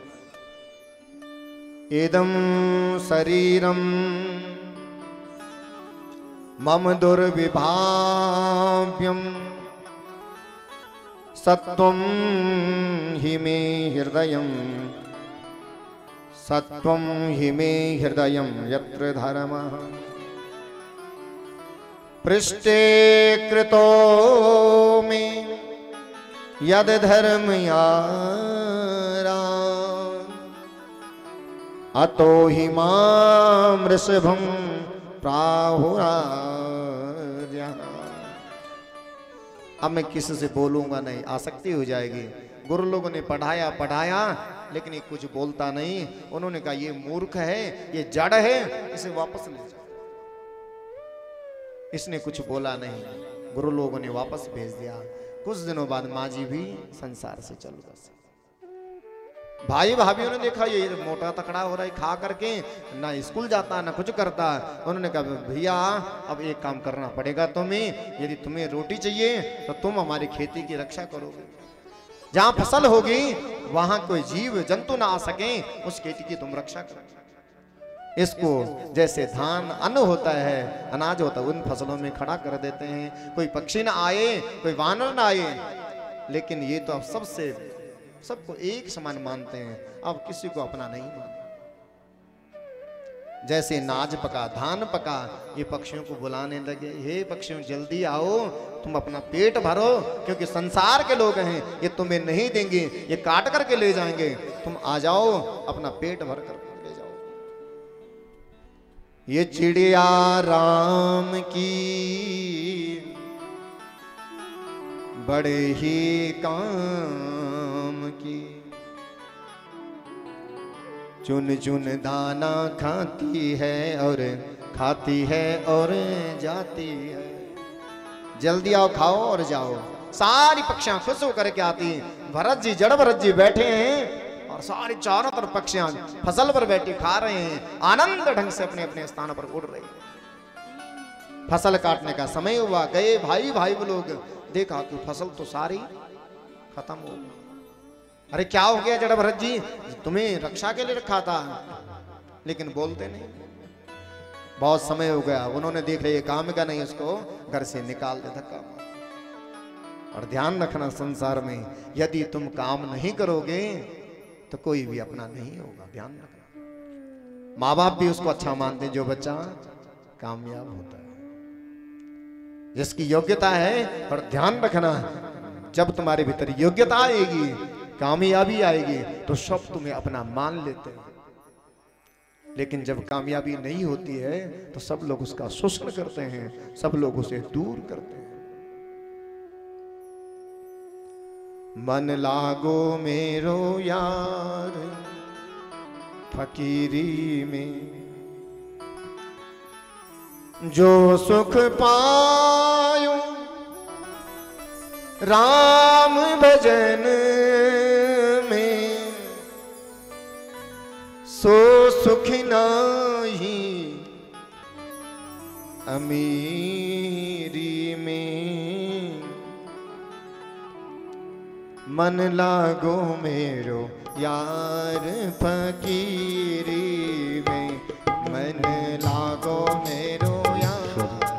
एदम शरीरम मम दुर्विभाव्यम सत्वं हि मे हृदयं सत्वं हि मे हृदयं यत्र धर्मः पृष्ठे कृतो मे यद धर्म यारा अतो हि मां वृषभं प्राहुरार्यः। अब मैं किसी से बोलूंगा नहीं, आसक्ति हो जाएगी। गुरु लोगों ने पढ़ाया पढ़ाया लेकिन ये कुछ बोलता नहीं। उन्होंने कहा ये मूर्ख है, ये जड़ है, इसे वापस ले जाओ। इसने कुछ बोला नहीं, गुरु लोगों ने वापस भेज दिया। कुछ दिनों बाद माँ जी भी संसार से चल बसे। भाई भाभीओं ने देखा ये मोटा तकड़ा हो रहा है, खा करके ना स्कूल जाता ना कुछ करता। उन्होंने कहा भैया अब एक काम करना पड़ेगा तुम्हें, यदि तुम्हें रोटी चाहिए तो तुम हमारी खेती की रक्षा करोगे। जहां फसल होगी वहां कोई जीव जंतु ना आ सके, उस खेती की तुम रक्षा करो। इसको जैसे धान अन्न होता है, अनाज होता है, उन फसलों में खड़ा कर देते हैं। कोई पक्षी ना आए, कोई वानर ना आए, लेकिन ये तो अब सबसे सबको एक समान मानते हैं, अब किसी को अपना नहीं मानते। जैसे नाज पका, धान पका, ये पक्षियों को बुलाने लगे, हे पक्षियों जल्दी आओ, तुम अपना पेट भरो, क्योंकि संसार के लोग हैं, ये तुम्हें नहीं देंगे, ये काट करके ले जाएंगे, तुम आ जाओ अपना पेट भर कर ले जाओ। ये चिड़िया राम की बड़े ही काम की, चुन चुन दाना खाती है और खाती है और जाती है। जल्दी आओ, खाओ और जाओ। सारी पक्षियां खुश होकर के आती। भरत जी, जड़ भरत जी बैठे हैं और सारी चारों तरफ पक्षियां फसल पर बैठी खा रहे हैं, आनंद ढंग से अपने अपने स्थान पर उड़ रहे हैं। फसल काटने का समय हुआ, गए भाई भाई वो लोग, देखा कि फसल तो सारी खत्म हो गई। अरे क्या हो गया जड़ भरत जी, तुम्हें रक्षा के लिए रखा था, लेकिन बोलते नहीं। बहुत समय हो गया, उन्होंने देख लिया ये काम का नहीं, उसको घर से निकाल दे धक्का। और ध्यान रखना संसार में यदि तुम काम नहीं करोगे तो कोई भी अपना नहीं होगा, ध्यान रखना। माँ बाप भी उसको अच्छा मानते हैं जो बच्चा कामयाब होता है, जिसकी योग्यता है। और ध्यान रखना, जब तुम्हारे भीतर योग्यता आएगी, कामयाबी आएगी, तो सब तुम्हें अपना मान लेते हैं। लेकिन जब कामयाबी नहीं होती है तो सब लोग उसका शोषण करते हैं, सब लोग उसे दूर करते हैं। मन लागो मेरो यार फकीरी में, जो सुख पायो राम भजन में, सो सुख नाही अमीरी में। मन लागो मेरो यार फकीरी में, मन लागो मेरो यार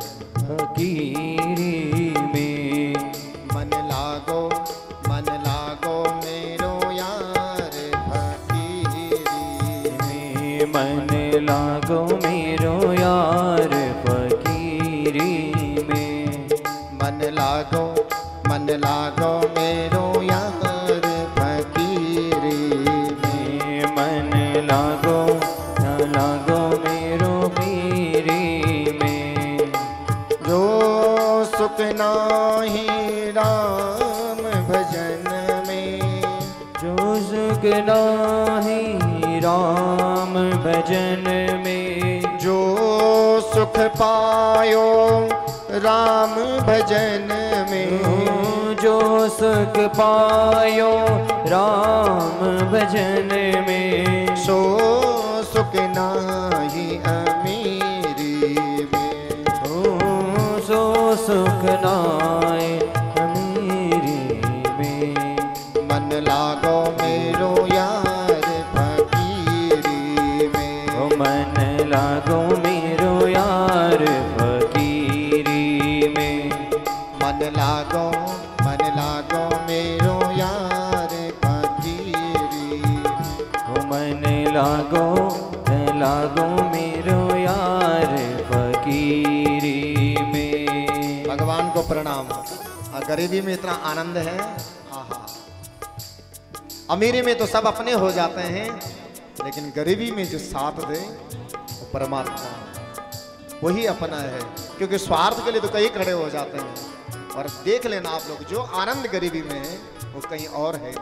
फकीरी में, मन लागो मन लागो मेरो यार फकीरी में, मन लागो मेरो यार फकीरी में, मन लागो मन लागो मेरो यार फकीरी में, मन लागो न लागो मेरो पीरी में, जो सुख नाही राम भजन में, जो सुख नाही राम भजन में, जो सुख पायो राम भजन में, जो सुख पायो राम भजन में, सो सुख नाही अमीरी में, ओ सो सुख नाय अमीरी में। मन लागो मेरो यार फकीरी में, ओ मन लागो मेरो यार फकीरी में, मन लागो मन लागो मेरो यार फकीरी, ओ मन लागो न लागो मेरो यार फकीरी में। भगवान को प्रणाम। आ, गरीबी में इतना आनंद है, आहा। अमीरी में तो सब अपने हो जाते हैं, लेकिन गरीबी में जो साथ दे वो परमात्मा वही अपना है, क्योंकि स्वार्थ के लिए तो कई खड़े हो जाते हैं। और देख लेना आप लोग, जो आनंद गरीबी में है वो कहीं और है।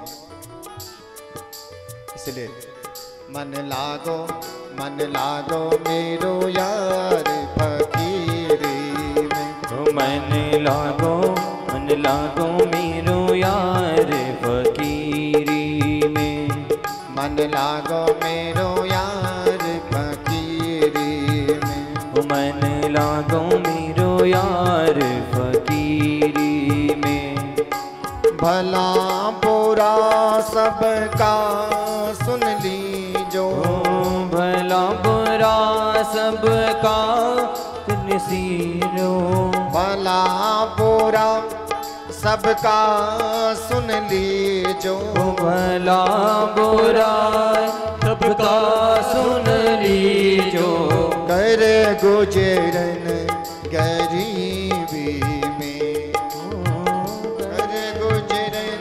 इसलिए मन लागो मन लागो मेरो यार फकीरी में, ओ मन लागो मन लागो मेरो यार फकीरी में, मन लागो मेरो यार फकीरी में, ओ मन लागो मेरो यार फकीरी में। भला बुरा सबका सुन लीजो, ओ भला बुरा सबका नसीरो, भला बुरा सबका सुन लीजो, ओ भला बुरा सबका सुन लीजो, कर गुजरन गरीबी में, कर गुजरन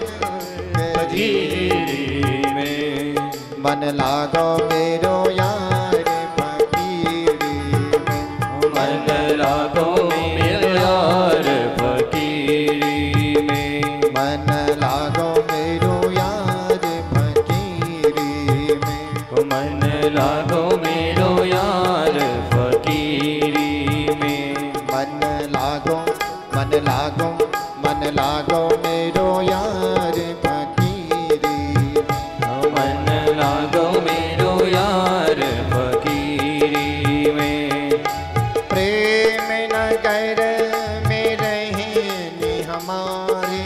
गरीबी में। मन लागो मेरो यार फकीरी में, मन लागो मेरो यार फकीरी में, मन लागो मेरो यार फकीरी में, मन लागो मेरो यार फकीरी में, मन लागो मन लागो मन लागो मेरो यार फकीरी में, मन लागो मेरो यार फकीरी में। प्रेम नगर में रहने हमारे,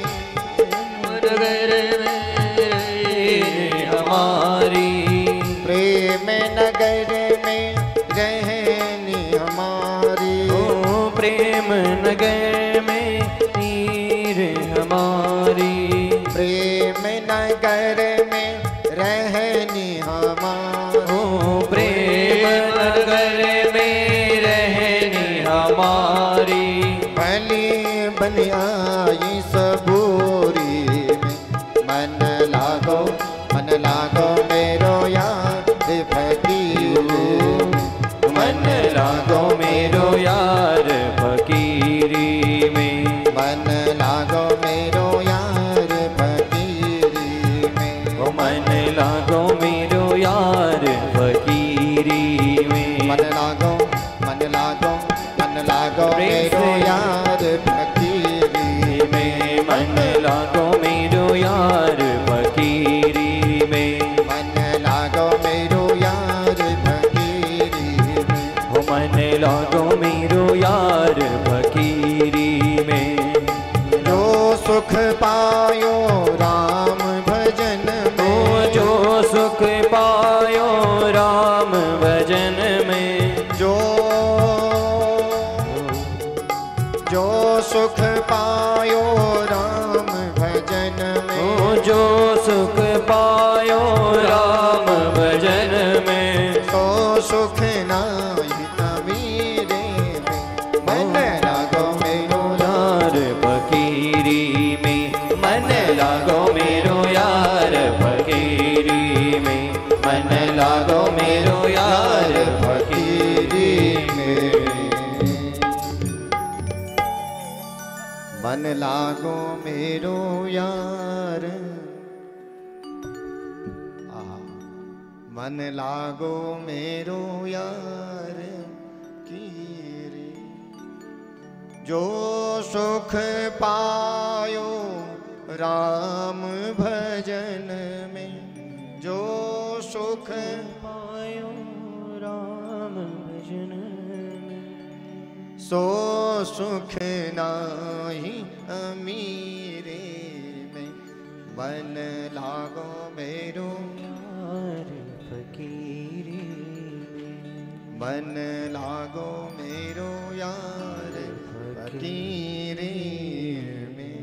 नगर में हमारी, प्रेम नगर में रहने हमारी, ओ प्रेम नगर में नीर हमारी, प्रेम नगर में रहने हमारी, ओ प्रेम नगर में रहनी हमारी, भली बन आई सबूरी में, मन लागो मन लागो मेरो यार फकीरी में, मन लागो मेरो यार फकीरी में, मन लागो मेरो यार फकीरी मन लागो मेरो यार फकीरी में। मन लागो मन लागो मन लागो मेरो यार फकीरी में। मन लागो मेरो यार फकीरी में। मन लागो मेरो यार फकीरी में। हो मन लागो मेरो यार फकीरी में। जो सुख पायो राम भजन में। जो सुख पायो राम भजन में। जो जो सुख पायो राम भजन में। जो सुख पायो राम भजन में। तो सुख नाई अमीरे में। मन लागो मेरो यार फकीरी में। मन लागो मेरो यार फकीरी में। मन लागो मेरो यार फकीरी में। मन लागो मेरो यार। आहा। मन लागो मेरो यार की रे। जो सुख पायो राम भजन में। जो सुख पायो राम भजन में। सो सुख नाही अमीरे में। मन लागो मेरो यार फकीरी में। मन लागो मेरो यार फकीरी में।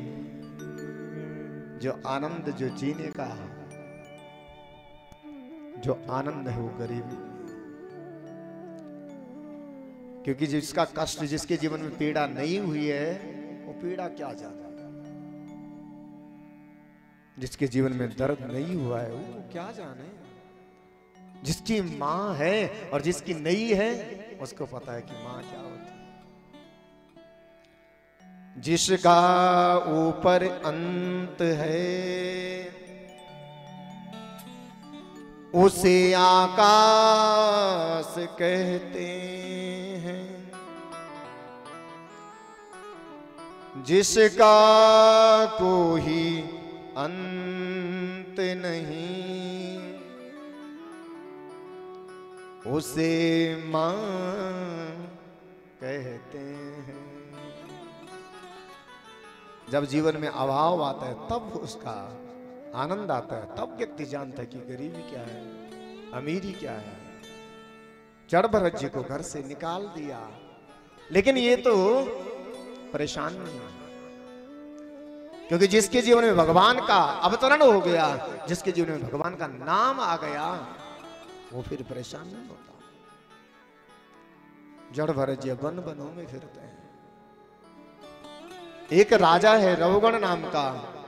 जो आनंद जो जीने का है, जो आनंद है वो गरीबी। क्योंकि जिसका कष्ट, जिसके जीवन में पीड़ा नहीं हुई है, वो पीड़ा क्या जाने। जिसके जीवन में दर्द नहीं हुआ है वो क्या जाने। जिसकी माँ है और जिसकी नहीं है उसको पता है कि माँ क्या होती है। जिसका ऊपर अंत है उसे आकाश कहते हैं। जिसका कोई अंत नहीं उसे मां कहते हैं। जब जीवन में अभाव आता है तब उसका आनंद आता है, तब व्यक्ति जानता है कि गरीबी क्या है, अमीरी क्या है। जड़ भरत जी को घर से निकाल दिया, लेकिन ये तो परेशान नहीं है, क्योंकि जिसके जीवन में भगवान का अवतरण हो गया, जिसके जीवन में भगवान का नाम आ गया, वो फिर परेशान नहीं होता। जड़ भरत जी वन बनों में फिरते हैं। एक राजा है रवगण नाम का,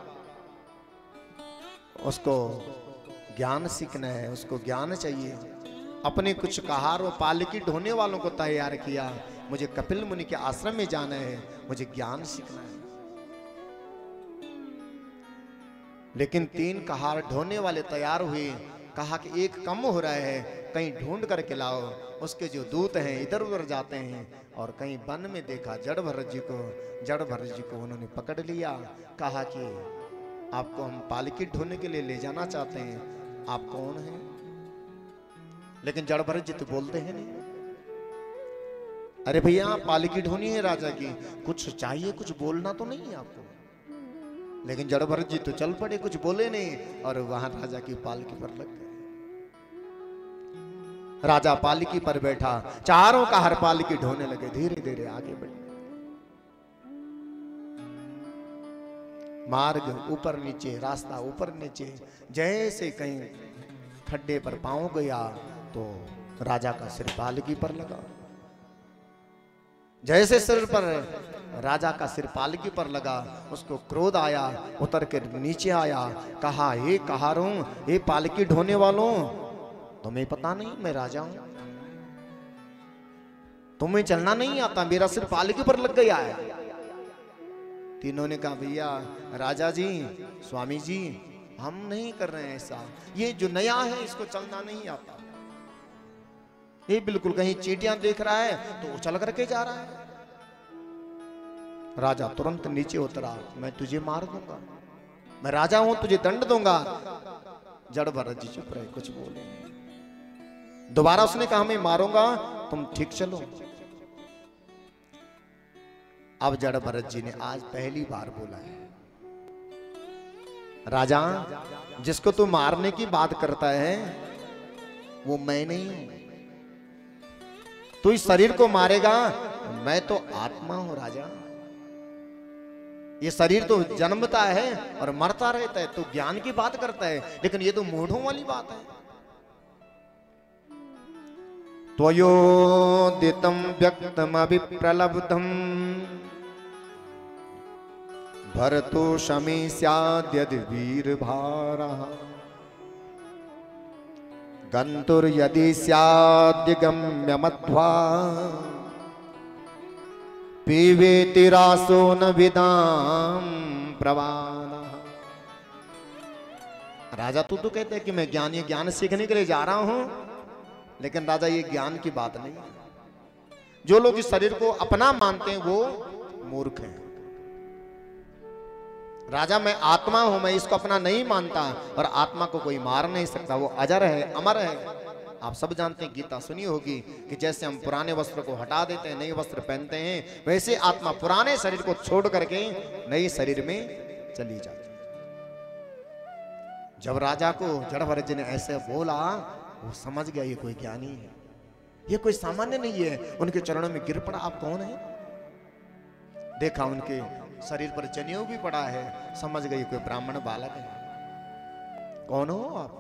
उसको ज्ञान सीखना है, उसको ज्ञान चाहिए। अपने कुछ कहार व पालकी ढोने वालों को तैयार किया, मुझे कपिल मुनि के आश्रम में जाना है, मुझे ज्ञान सीखना है। लेकिन तीन कहार ढोने वाले तैयार हुए, कहा कि एक कम हो रहा है, कहीं ढूंढ करके लाओ। उसके जो दूत हैं इधर उधर जाते हैं, और कहीं वन में देखा जड़ भरत जी को। जड़ भरत जी को उन्होंने पकड़ लिया, कहा कि आपको हम पालकी ढोने के लिए ले जाना चाहते हैं, आप कौन हैं? लेकिन जड़ भरत जी तो बोलते हैं नहीं। अरे भैया पालकी ढोनी है राजा की, कुछ चाहिए, कुछ बोलना तो नहीं है आपको। लेकिन जड़ भरत जी तो चल पड़े, कुछ बोले नहीं, और वहां राजा की पालकी पर लग गए। राजा पालकी पर बैठा, चारों का हर पालकी ढोने लगे, धीरे धीरे आगे बढ़े। मार्ग ऊपर नीचे, रास्ता ऊपर नीचे, जैसे कहीं खड्डे पर पांव गया तो राजा का सिर पालकी पर लगा। जैसे सिर पर राजा का सिर पालकी पर लगा, उसको क्रोध आया, उतर कर नीचे आया, कहा हे कहारों, हे पालकी ढोने वालों, तुम्हें पता नहीं मैं राजा हूं? तुम्हें चलना नहीं आता, मेरा सिर पालकी पर लग गया है। तीनों ने कहा भैया राजा जी, स्वामी जी, हम नहीं कर रहे हैं ऐसा। ये जो नया है इसको चलना नहीं आता। ये बिल्कुल कहीं चींटियां देख रहा है तो उछल करके जा रहा है। राजा तुरंत नीचे उतरा, मैं तुझे मार दूंगा, मैं राजा हूं, तुझे दंड दूंगा। जड़ भरत जी चुप रहे, कुछ बोले। दोबारा उसने कहा मैं मारूंगा, तुम ठीक चलो। अब जड़ भरत जी ने आज पहली बार बोला है, राजा जिसको तू मारने की बात करता है वो मैं नहीं हूं। तू इस शरीर को मारेगा, मैं तो आत्मा हूं राजा। ये शरीर तो जन्मता है और मरता रहता है, तो ज्ञान की बात करता है, लेकिन ये तो मूढ़ों वाली बात है। त्वयोदितं व्यक्तम अभिप्रलब्धम भरतो शमी स्याद्यदि वीर भारः गंतुर यदि स्याद्य गम्य मध्वा पीवेति रासो न विदाम प्रवान। राजा तू तो कहते है कि मैं ज्ञान ये ज्ञान सीखने के लिए जा रहा हूं, लेकिन राजा ये ज्ञान की बात नहीं। जो लोग इस शरीर को अपना मानते हैं वो मूर्ख हैं। राजा मैं आत्मा हूं, मैं इसको अपना नहीं मानता, और आत्मा को कोई मार नहीं सकता, वो अजर है, अमर है। आप सब जानते हैं, गीता सुनी होगी कि जैसे हम पुराने वस्त्र को हटा देते हैं, नए वस्त्र पहनते हैं, वैसे आत्मा पुराने शरीर को छोड़ करके नए शरीर में चली जाती। जब राजा को जड़ भरत जी ने ऐसे बोला, वो समझ गया ये कोई ज्ञानी है, ये कोई सामान्य नहीं है। उनके चरणों में गिर पड़ा, आप कौन है? देखा उनके शरीर पर जनेऊ भी पड़ा है, समझ गई कोई ब्राह्मण बालक है। कौन हो आप?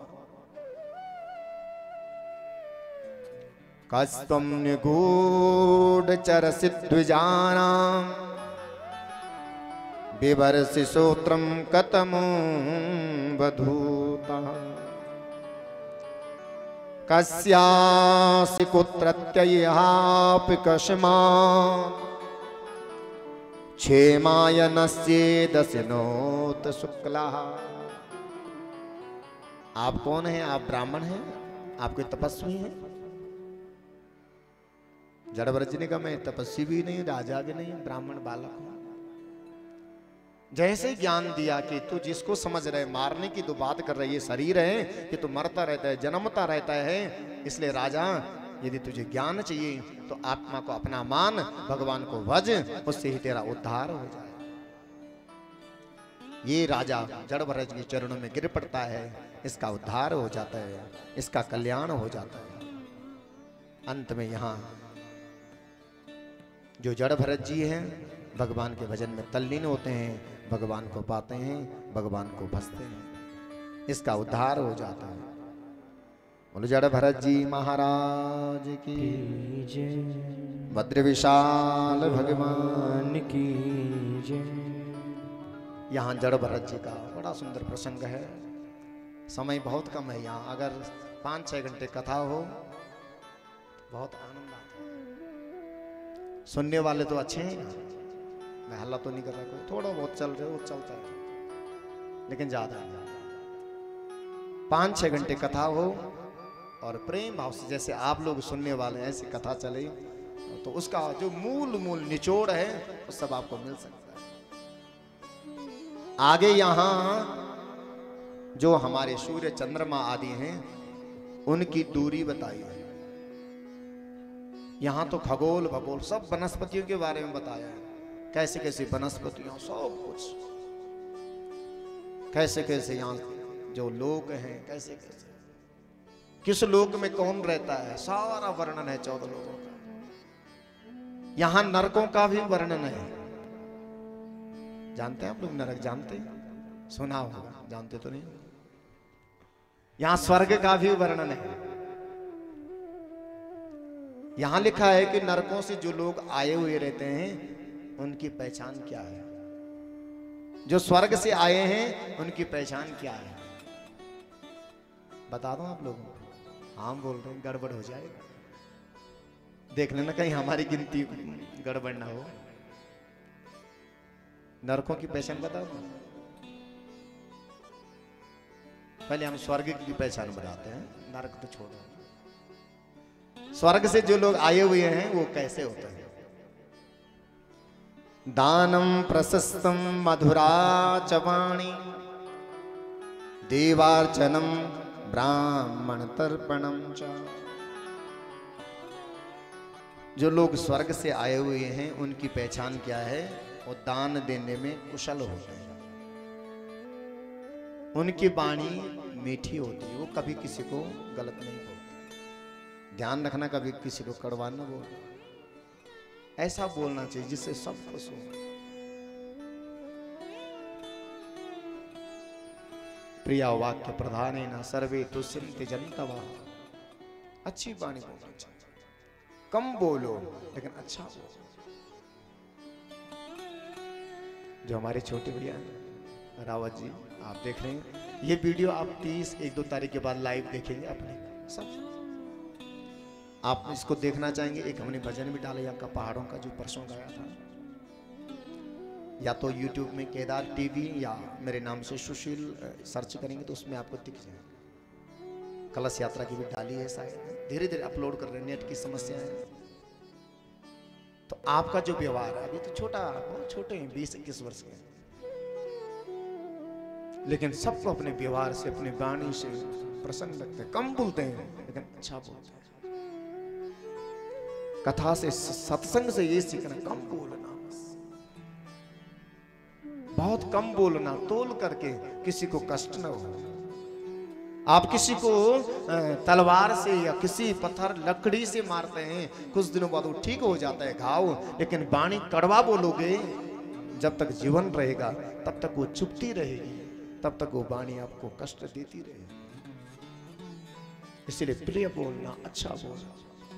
कस्त्वं निगूढ़चरसि द्विजानां बिभर्षि श्रोत्रं कतमो वधूतः कस्यासि कुत्रत्ययहापि कस्मात् क्षेमाय नस्येदस्यनोत शुक्लः। आप कौन हैं? आप ब्राह्मण हैं? आप कोई तपस्वी हैं? जड़ भरत जी ने कहा मैं तपस्वी भी नहीं, राजा भी नहीं, ब्राह्मण बालक हूं। जैसे ज्ञान दिया कि तू जिसको समझ रहे मारने की तो बात कर रहे, ये शरीर है कि तू मरता रहता है, जन्मता रहता है, इसलिए राजा यदि तुझे ज्ञान चाहिए तो आत्मा को अपना मान, भगवान को भज, उससे ही तेरा उद्धार हो जाए। ये राजा जड़ भरत के चरणों में गिर पड़ता है, इसका उद्धार हो जाता है, इसका कल्याण हो जाता है। अंत में यहाँ जो जड़ भरत जी हैं भगवान के भजन में तल्लीन होते हैं, भगवान को पाते हैं, भगवान को भजते हैं, इसका उद्धार हो जाता है। बोलो जड़ भरत जी महाराज की जय, भद्र विशाल भगवान की जय। यहाँ जड़ भरत जी का बड़ा सुंदर प्रसंग है। समय बहुत कम है यहाँ, अगर पाँच छः घंटे कथा हो बहुत आनंद आता है। सुनने वाले तो अच्छे हैं, मैं हल्ला तो नहीं कर रहा, कोई थोड़ा बहुत चल रहे वो चलता है, लेकिन ज्यादा पाँच छः घंटे कथा हो और प्रेम भाव से जैसे आप लोग सुनने वाले हैं ऐसी कथा चले, तो उसका जो मूल मूल निचोड़ है वो सब आपको मिल सकता है। आगे यहाँ जो हमारे सूर्य चंद्रमा आदि हैं उनकी दूरी बताई है। यहाँ तो खगोल भगोल सब वनस्पतियों के बारे में बताया है, कैसे कैसे वनस्पतियों सब कुछ, कैसे कैसे यहाँ जो लोक हैं, कैसे कैसे किस लोक में कौन रहता है, सारा वर्णन है चौदह लोगों का। यहाँ नरकों का भी वर्णन है। जानते हैं आप लोग नरक? जानते हैं, सुना होगा, जानते तो नहीं। यहाँ स्वर्ग का भी वर्णन है। यहां लिखा है कि नरकों से जो लोग आए हुए रहते हैं उनकी पहचान क्या है, जो स्वर्ग से आए हैं उनकी पहचान क्या है, बता दो आप लोगों को। हाँ बोल रहे हैं, गड़बड़ हो जाएगा, देख लेना कहीं हमारी गिनती गड़बड़ ना हो। नरकों की पहचान बताओ। पहले हम स्वर्ग की पहचान बताते हैं, नरक तो छोड़ो। स्वर्ग से जो लोग आए हुए हैं वो कैसे होते हैं? दानम प्रशस्तम मधुरा चवाणी देवार्चनम ब्राह्मण तर्पणम च। जो लोग स्वर्ग से आए हुए हैं उनकी पहचान क्या है? वो दान देने में कुशल होते हैं, उनकी वाणी मीठी होती है, वो कभी किसी को गलत नहीं बोलते। ध्यान रखना, कभी किसी को कड़वा ना बोल, ऐसा बोलना चाहिए जिससे सब खुश हो। प्रिया वाक्य प्रधान न सर्वे तुष्यन्ति जन्तवः। अच्छी वाणी बोलना चाहिए, कम बोलो लेकिन अच्छा बोलो। जो हमारे छोटे भैया रावत जी, आप देख रहे हैं ये वीडियो, आप तीस एक दो तारीख के बाद लाइव देखेंगे अपने सब। आप इसको देखना चाहेंगे, एक हमने भजन भी डाला यहाँ का पहाड़ों का जो परसों गाया था, या तो YouTube में केदार टीवी या मेरे नाम से सुशील सर्च करेंगे तो उसमें आपको दिख जाएगा। कलश यात्रा की भी डाली है, शायद धीरे धीरे अपलोड कर रहे हैं, नेट की समस्या है। तो आपका जो व्यवहार है, अभी तो छोटा, बहुत छोटे हैं, बीस इक्कीस वर्ष के, लेकिन सबको अपने व्यवहार से, अपने वाणी से प्रसन्न लगते हैं। कम बोलते हैं लेकिन अच्छा बोलते हैं। कथा से, सत्संग से ये सीखना, कम बोलना, बस बहुत कम बोलना, तोल करके, किसी को कष्ट न हो। आप किसी को तलवार से या किसी पत्थर लकड़ी से मारते हैं, कुछ दिनों बाद वो ठीक हो जाता है घाव, लेकिन वाणी कड़वा बोलोगे, जब तक जीवन रहेगा तब तक वो चुपती रहेगी, तब तक वो वाणी आपको कष्ट देती रहेगी। इसलिए प्रिय बोलना, अच्छा बोलना।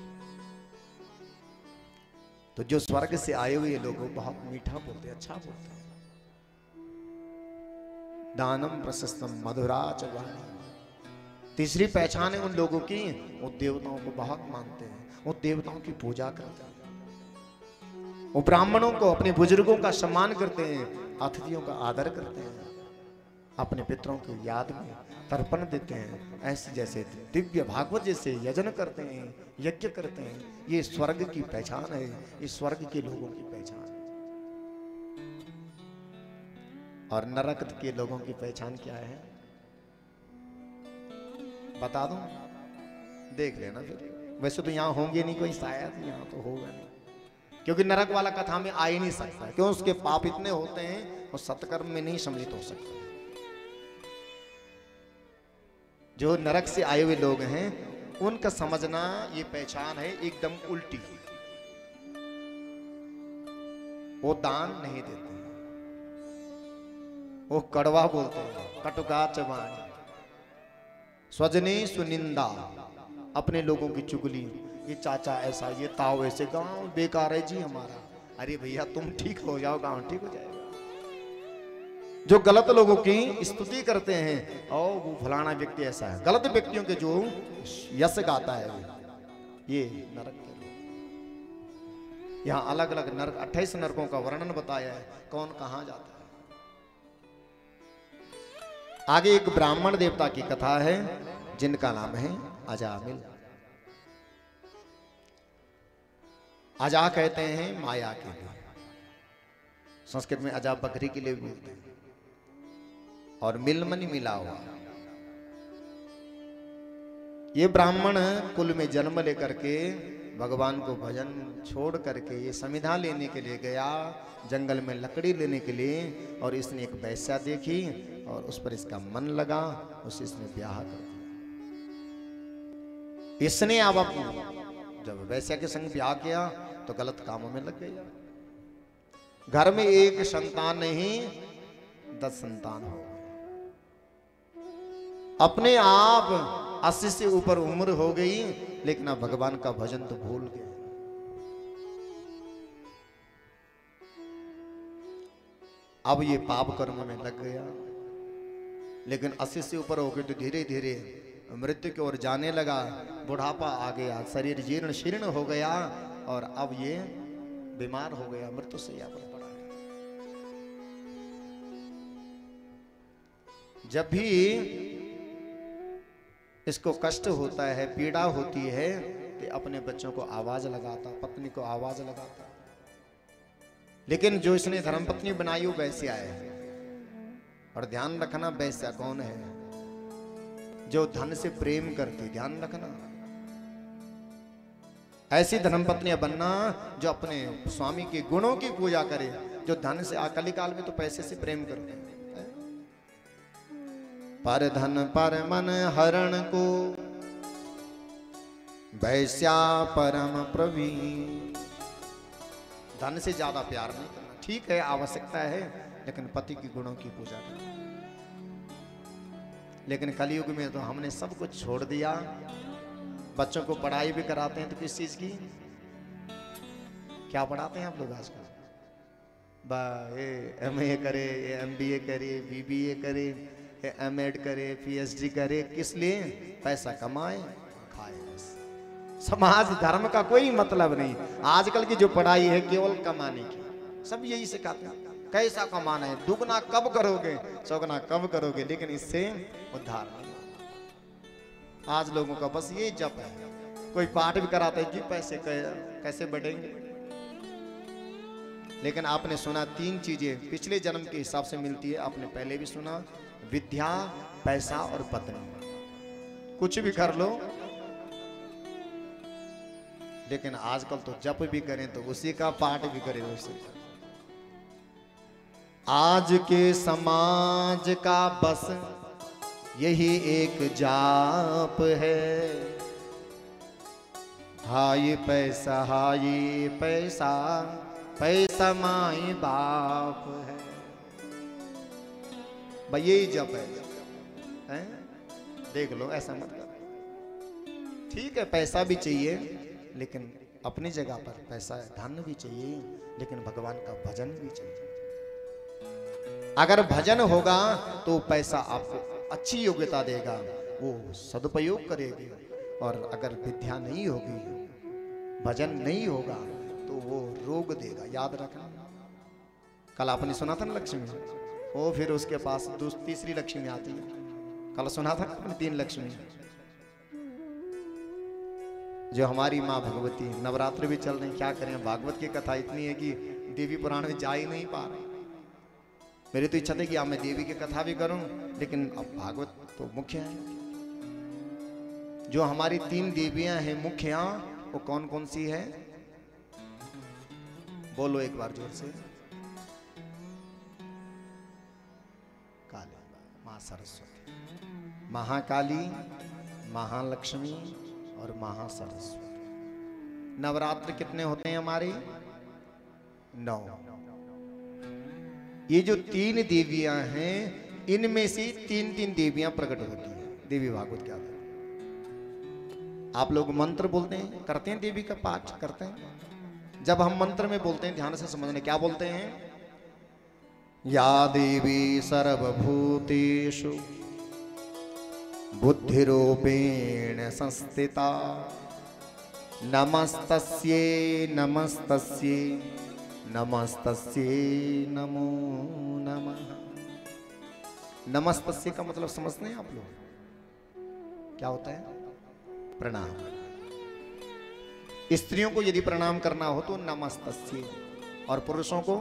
तो जो स्वर्ग से आए हुए लोग बहुत मीठा बोलते, अच्छा बोलते हैं। दानम प्रशस्तम मधुरा च वाणी। तीसरी पहचान है उन लोगों की, वो देवताओं को बहुत मानते हैं, वो देवताओं की पूजा करते हैं, वो ब्राह्मणों को, अपने बुजुर्गों का सम्मान करते हैं, अतिथियों का आदर करते हैं, अपने पितरों की याद में तर्पण देते हैं। ऐसे जैसे दिव्य भागवत जैसे यजन करते हैं, यज्ञ करते हैं। ये स्वर्ग की पहचान है, ये स्वर्ग के लोगों की पहचान है। और नरक के लोगों की पहचान क्या है बता दूं? देख लेना फिर। वैसे तो यहाँ होंगे नहीं कोई, शायद यहाँ तो होगा नहीं, क्योंकि नरक वाला कथा में आ ही नहीं सकता, क्यों? उसके पाप इतने होते हैं और सत्कर्म में नहीं सम्मिलित हो सकते। जो नरक से आए हुए लोग हैं उनका समझना, ये पहचान है एकदम उल्टी। वो दान नहीं देते, वो कड़वा बोलते हैं, कटुका चबानी, स्वजने सुनिंदा, अपने लोगों की चुगली, ये चाचा ऐसा, ये ताऊ ऐसे, गांव बेकार है जी हमारा। अरे भैया तुम ठीक हो जाओ, गांव ठीक हो जाएगा। जो गलत लोगों की स्तुति करते हैं, और वो फलाना व्यक्ति ऐसा है, गलत व्यक्तियों के जो यश गाता है, ये नरक के लोग। यहाँ अलग अलग नरक, अट्ठाईस नरकों का वर्णन बताया है, कौन कहां जाता है। आगे एक ब्राह्मण देवता की कथा है जिनका नाम है अजामिल। अजा कहते हैं माया के लिए, संस्कृत में अजा बकरी के लिए बोलते हैं, और मिलमनी मिला हुआ। ये ब्राह्मण कुल में जन्म लेकर के भगवान को भजन छोड़ करके ये संविधान लेने के लिए गया, जंगल में लकड़ी लेने के लिए, और इसने एक वैश्या देखी और उस पर इसका मन लगा, उसे इसने ब्याह कर दिया। इसने अब जब वैश्या के संग ब्याह किया तो गलत कामों में लग गया। घर में एक संतान नहीं, दस संतान हो, अपने आप अस्सी से ऊपर उम्र हो गई, लेकिन अब भगवान का भजन तो भूल गए। अब ये पाप कर्म में लग गया, लेकिन अस्सी से ऊपर हो गए तो धीरे धीरे मृत्यु की ओर जाने लगा, बुढ़ापा आ गया, शरीर जीर्ण शीर्ण हो गया, और अब ये बीमार हो गया, मृत्यु से यहाँ पर पड़ा है। जब भी इसको कष्ट होता है, पीड़ा होती है, तो अपने बच्चों को आवाज लगाता, पत्नी को आवाज लगाता। लेकिन जो इसने धर्मपत्नी बनाई वो वैश्या है। और ध्यान रखना, वैश्या कौन है? जो धन से प्रेम करती। ध्यान रखना, ऐसी धर्मपत्नियां बनना जो अपने स्वामी के गुणों की पूजा करे। जो धन से, अकाली काल में तो पैसे से प्रेम करते हैं। पर धन पर मन हरण को वैश्या परम प्रवीण। धन से ज्यादा प्यार नहीं करना। ठीक है, आवश्यकता है, लेकिन पति के गुणों की पूजा करना। लेकिन कलयुग में तो हमने सब कुछ छोड़ दिया। बच्चों को पढ़ाई भी कराते हैं तो किस चीज की? क्या पढ़ाते हैं आप लोग आजकल? बा ये एम ए करे, ये एम बी ए करे, बी बी ए करे, ये एम एड करे, पी एच डी करे। किस लिए? पैसा कमाए, खाए। बस समाज धर्म का कोई मतलब नहीं। आजकल की जो पढ़ाई है केवल कमाने की। सब यही सिखाते हैं, कैसा कमाना है, दुगना कब करोगे, चौगना कब करोगे, लेकिन इससे उद्धार नहीं। आज लोगों का बस ये जप है। कोई पाठ भी कराता है कि पैसे कैसे बढ़ेंगे। लेकिन आपने सुना तीन चीजें पिछले जन्म के हिसाब से मिलती है। आपने पहले भी सुना, विद्या, पैसा और पत्नी। कुछ भी कर लो, लेकिन आजकल तो जप भी करें तो उसी का, पाठ भी करें उसी का। आज के समाज का बस यही एक जाप है। हाय पैसा, हाय पैसा, पैसा माई बाप है। भाई यही जप है, हैं? देख लो, ऐसा मत कर। ठीक है, पैसा भी चाहिए, लेकिन अपनी जगह पर पैसा है। धन भी चाहिए, लेकिन भगवान का भजन भी चाहिए। अगर भजन होगा तो पैसा आपको अच्छी योग्यता देगा, वो सदुपयोग करेगी। और अगर विद्या नहीं होगी, भजन नहीं होगा, तो वो रोग देगा। याद रखना, कल आपने सुना था ना लक्ष्मी, वो फिर उसके पास दूसरी तीसरी लक्ष्मी आती है। कल सुना था आपने तीन लक्ष्मी। जो हमारी माँ भगवती, नवरात्र भी चल रहे, क्या करें, भागवत की कथा इतनी है कि देवी पुराण में जा ही नहीं पा रहे। मेरी तो इच्छा थी कि आप मैं देवी की कथा भी करूं, लेकिन अब भागवत तो मुख्य है। जो हमारी तीन देवियां हैं मुख्य, वो कौन कौन सी है? बोलो एक बार जोर से। काली मां सरस्वती, महाकाली, महालक्ष्मी और महासरस्वती। नवरात्र कितने होते हैं हमारे? नौ। ये जो तीन देवियां हैं, इनमें से तीन तीन देवियां प्रकट होती हैं देवी भागवत के आधार। आप लोग मंत्र बोलते हैं, करते हैं, देवी का पाठ करते हैं। जब हम मंत्र में बोलते हैं, ध्यान से समझने, क्या बोलते हैं? या देवी सर्वभूतेषु बुद्धिरूपेण संस्थिता नमस्तस्यै नमस्तस्यै नमस्तस्यै नमो नमः। नमस्तस्यै का मतलब समझते हैं आप लोग? क्या होता है? प्रणाम। स्त्रियों को यदि प्रणाम करना हो तो नमस्तस्यै, और पुरुषों को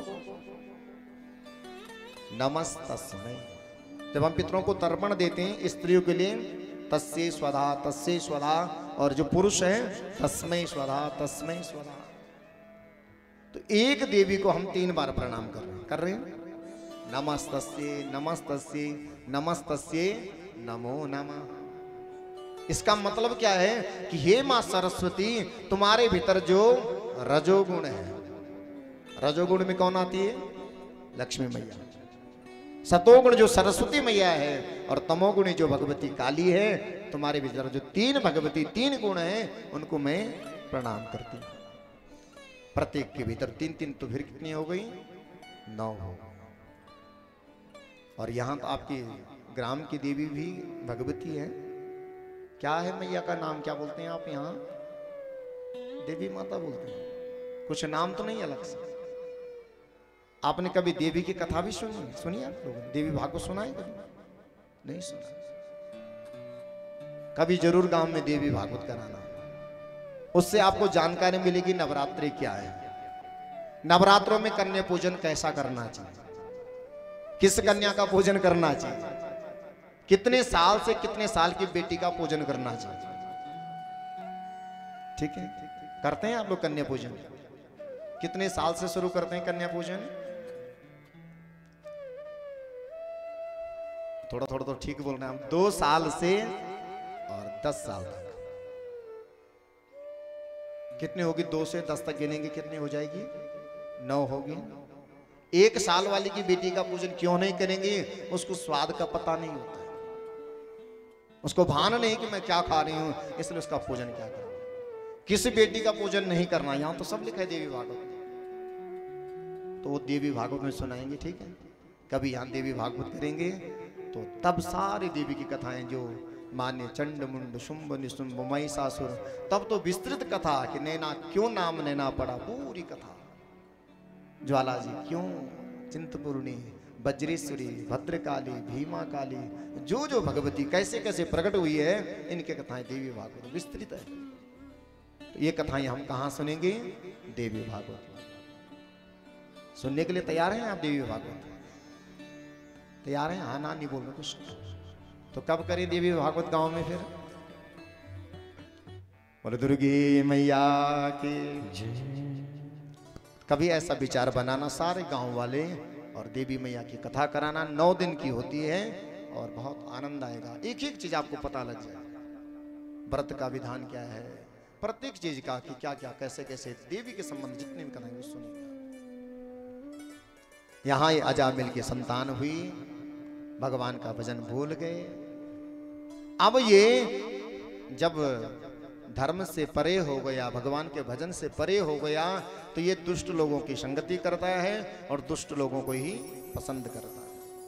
नमस्तस्मै। जब हम पितरों को तर्पण देते हैं स्त्रियों के लिए, तस्यै स्वधा, तस्यै स्वधा, और जो पुरुष हैं तस्मै स्वधा, तस्मै स्वधा। तो एक देवी को हम तीन बार प्रणाम कर रहे हैं कर रहे हैं नमस्तस्यै नमस्तस्यै नमस्तस्यै नमो नमः। इसका मतलब क्या है कि हे मां सरस्वती, तुम्हारे भीतर जो रजोगुण है, रजोगुण में कौन आती है? लक्ष्मी मैया। सतोगुण जो सरस्वती मैया है, और तमोगुणी जो भगवती काली है। तुम्हारे भीतर जो तीन भगवती तीन गुण हैं, उनको मैं प्रणाम करती हूं। प्रत्येक के भीतर तीन तीन, तो फिर कितनी हो गई? नौ हो। और यहां तो आपकी ग्राम की देवी भी भगवती है। क्या है मैया का नाम? क्या बोलते हैं आप यहाँ? देवी माता बोलते हैं। कुछ नाम तो नहीं अलग से? आपने कभी देवी की कथा भी सुनी? सुनी आप लोगों ने? देवी भागवत सुना है कभी? नहीं सुना। कभी जरूर गांव में देवी भागवत कराना, उससे आपको जानकारी मिलेगी नवरात्रि क्या है, नवरात्रों में कन्या पूजन कैसा करना चाहिए, किस कन्या का पूजन करना चाहिए, कितने साल से कितने साल की बेटी का पूजन करना चाहिए। ठीक है, करते हैं आप लोग कन्या पूजन? कितने साल से शुरू करते हैं कन्या पूजन? थोड़ा थोड़ा तो ठीक बोल रहे हैं हम। दो साल से और दस साल तक। कितने होगी? दो से दस तक गिनेंगे कितनी हो जाएगी? नौ होगी। एक साल वाली की बेटी का पूजन क्यों नहीं करेंगे? उसको स्वाद का पता नहीं होता है, उसको भान नहीं कि मैं क्या खा रही हूं, इसलिए उसका पूजन क्या करना। किसी बेटी का पूजन नहीं करना, यहां तो सब लिखा है देवी भागवत, तो वो देवी भागवत में सुनाएंगे। ठीक है, कभी यहां देवी भागवत करेंगे तो तब सारी देवी की कथाएं, जो मान्य चंड मुंड शुंभ निशुंभ महिषासुर, तब तो विस्तृत कथा कि नैना क्यों नाम नैना पड़ा, पूरी कथा। ज्वाला जी क्यों, चिंतपूर्णी, वज्रेश्वरी, भद्रकाली, भीमा काली, जो जो भगवती कैसे कैसे प्रकट हुई है, इनके कथाएं देवी भागवत विस्तृत है। तो ये कथाएं हम कहां सुनेंगे? देवी भागवत। सुनने के लिए तैयार हैं आप देवी भागवत? तैयार हैं? हाँ ना नहीं बोल रहे कुछ। तो कब करें देवी भागवत गांव में फिर? बोले दुर्गे मैया की जय। कभी ऐसा विचार बनाना सारे गांव वाले और देवी मैया की कथा कराना। नौ दिन की होती है और बहुत आनंद आएगा। एक एक चीज आपको पता लग जाएगा, व्रत का विधान क्या है, प्रत्येक चीज का कि क्या क्या कैसे कैसे देवी के संबंध जितने भी कथाएं वो सुनिए। यहां ये अजामिल की संतान हुई, भगवान का भजन भूल गए। अब ये जब धर्म से परे हो गया, भगवान के भजन से परे हो गया, तो ये दुष्ट लोगों की संगति करता है और दुष्ट लोगों को ही पसंद करता है।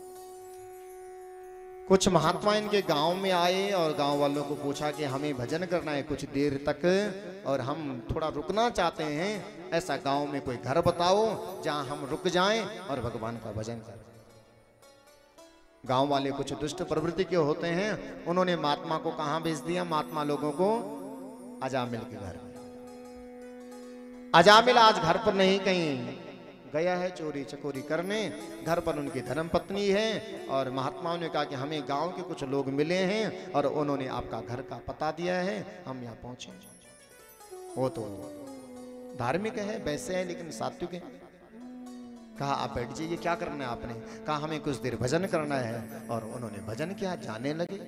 कुछ महात्मा इनके गांव में आए और गांव वालों को पूछा कि हमें भजन करना है कुछ देर तक और हम थोड़ा रुकना चाहते हैं, ऐसा गांव में कोई घर बताओ जहां हम रुक जाएं और भगवान का भजन करें। गांव वाले कुछ दुष्ट प्रवृत्ति के होते हैं, उन्होंने महात्मा को कहां भेज दिया? महात्मा लोगों को अजामिल के घर में। अजामिल आज घर पर नहीं, कहीं गया है चोरी चकोरी करने। घर पर उनकी धर्म पत्नी है और महात्माओं ने कहा कि हमें गांव के कुछ लोग मिले हैं और उन्होंने आपका घर का पता दिया है, हम यहाँ पहुंचे। वो तो धार्मिक है, वैसे है, लेकिन सात्विक है। कहा आप बैठ जाइए, क्या करना है आपने? कहा हमें कुछ देर भजन करना है, और उन्होंने भजन किया, जाने लगे।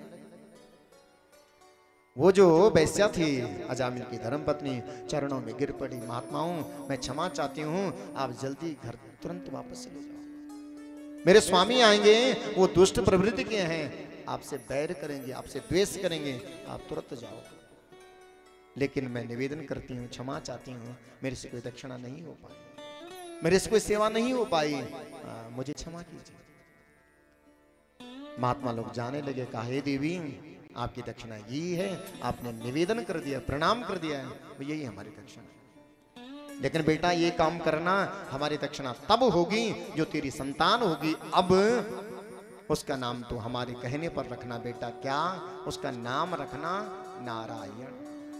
वो जो वैश्या थी अजामिल की धर्मपत्नी चरणों में गिर पड़ी, महात्माओं मैं क्षमा चाहती हूँ, आप जल्दी घर तुरंत वापस चले जाओ, मेरे स्वामी आएंगे, वो दुष्ट प्रवृत्ति के हैं, आपसे बैर करेंगे, आपसे द्वेष करेंगे, आप तुरंत जाओ। लेकिन मैं निवेदन करती हूँ, क्षमा चाहती हूँ, मेरे से कोई दक्षिणा नहीं हो पाई, मेरे से कोई सेवा नहीं हो पाई, आ, मुझे क्षमा कीजिए। महात्मा लोग जाने लगे। कहा हे देवी, आपकी दक्षिणा यही है, आपने निवेदन कर दिया, प्रणाम कर दिया है, तो यही हमारी दक्षिणा है। लेकिन बेटा ये काम करना, हमारी दक्षिणा तब होगी जो तेरी संतान होगी। अब उसका नाम तो हमारे कहने पर रखना बेटा। क्या? उसका नाम रखना नारायण।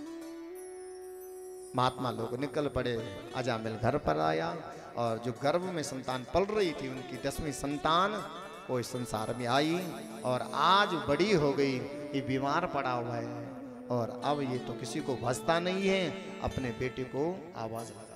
महात्मा लोग निकल पड़े। अजामिल घर पर आया और जो गर्भ में संतान पल रही थी, उनकी दसवीं संतान वो इस संसार में आई और आज बड़ी हो गई, ये बीमार पड़ा हुआ है और अब ये तो किसी को भजता नहीं है, अपने बेटे को आवाज लगा।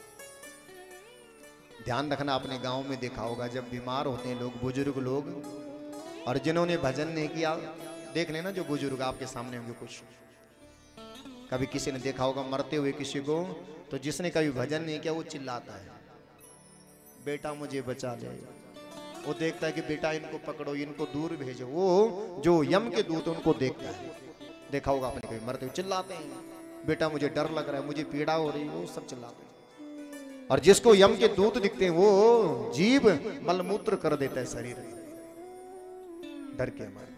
ध्यान रखना, अपने गांव में देखा होगा जब बीमार होते हैं लोग, बुजुर्ग लोग, और जिन्होंने भजन नहीं किया, देख लेना जो बुजुर्ग आपके सामने होंगे, कुछ कभी किसी ने देखा होगा मरते हुए किसी को, तो जिसने कभी भजन नहीं किया वो चिल्लाता है, बेटा मुझे बचा ले। वो देखता है कि बेटा इनको पकड़ो, इनको दूर भेजो। वो जो यम के दूत उनको देखता है, देखा होगा आपने कभी मरते हुए, चिल्लाते हैं बेटा मुझे डर लग रहा है, मुझे पीड़ा हो रही है, वो सब चिल्लाते हैं। और जिसको यम के दूत दिखते हैं वो जीव मलमूत्र कर देता है शरीर में, डर के मारे।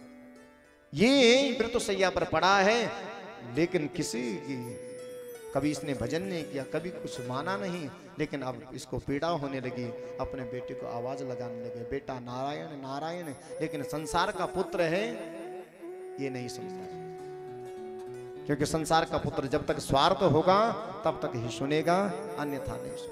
ये मृत्युशैया पर पड़ा है, लेकिन किसी की कभी इसने भजन नहीं किया, कभी कुछ माना नहीं, लेकिन अब इसको पीड़ा होने लगी, अपने बेटे को आवाज लगाने लगे, बेटा नारायण नारायण, लेकिन संसार का पुत्र है ये नहीं सुनता। क्योंकि संसार का पुत्र जब तक स्वार्थ होगा तब तक ही सुनेगा, अन्यथा नहीं सुनेगा।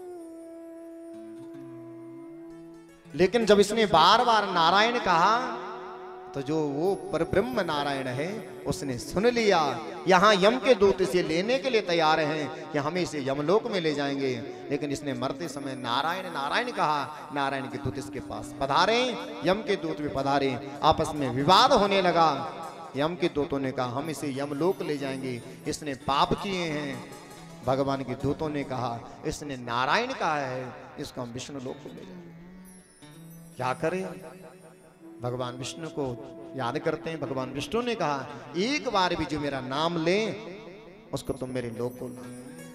लेकिन जब इसने बार बार नारायण कहा तो जो वो परब्रह्म नारायण है उसने सुन लिया। यहाँ यम के दूत इसे लेने के लिए तैयार हैं कि हमें इसे यमलोक में ले जाएंगे, लेकिन इसने मरते समय नारायण नारायण कहा। नारायण के दूत इसके पास पधारे, यम के दूत भी पधारे, आपस में विवाद होने लगा। यम के दूतों ने कहा हम इसे यमलोक ले जाएंगे, इसने पाप किए हैं। भगवान के दूतों ने कहा इसने नारायण कहा है, इसको हम विष्णु लोक को ले जाएंगे। क्या करें? भगवान विष्णु को याद करते हैं। भगवान विष्णु ने कहा एक बार भी जो मेरा नाम ले उसको तुम मेरे लोक को ला,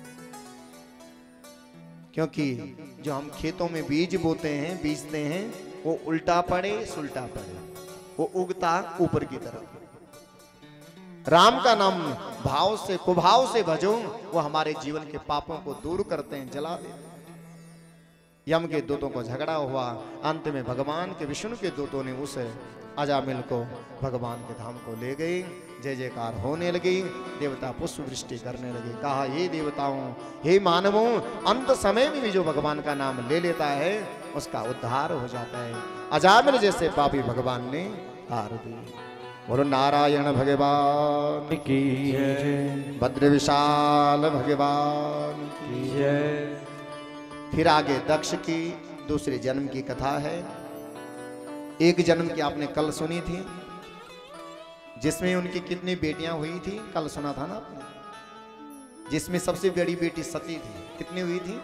क्योंकि जो हम खेतों में बीज बोते हैं, बीजते हैं, वो उल्टा पड़े सुल्टा पड़े, वो उगता ऊपर की तरफ। राम का नाम भाव से कुभाव से भजो, वो हमारे जीवन के पापों को दूर करते हैं, जला देते हैं। यम के दूतों को झगड़ा हुआ, अंत में भगवान के विष्णु के दूतों ने उस अजामिल को भगवान के धाम को ले गई। जय जयकार होने लगी, देवता पुष्प वृष्टि करने लगे। कहा हे देवताओं, हे मानवों, अंत समय में भी जो भगवान का नाम ले लेता है उसका उद्धार हो जाता है। अजामिल जैसे पापी भगवान ने तार दिए। बोलो नारायण भगवान की जय, भद्र विशाल भगवान की जय। फिर आगे दक्ष की दूसरे जन्म की कथा है। एक जन्म की आपने कल सुनी थी, जिसमें उनकी कितनी बेटियां हुई थी, कल सुना था ना आपने। जिसमें सबसे बड़ी बेटी सती थी, कितनी हुई थी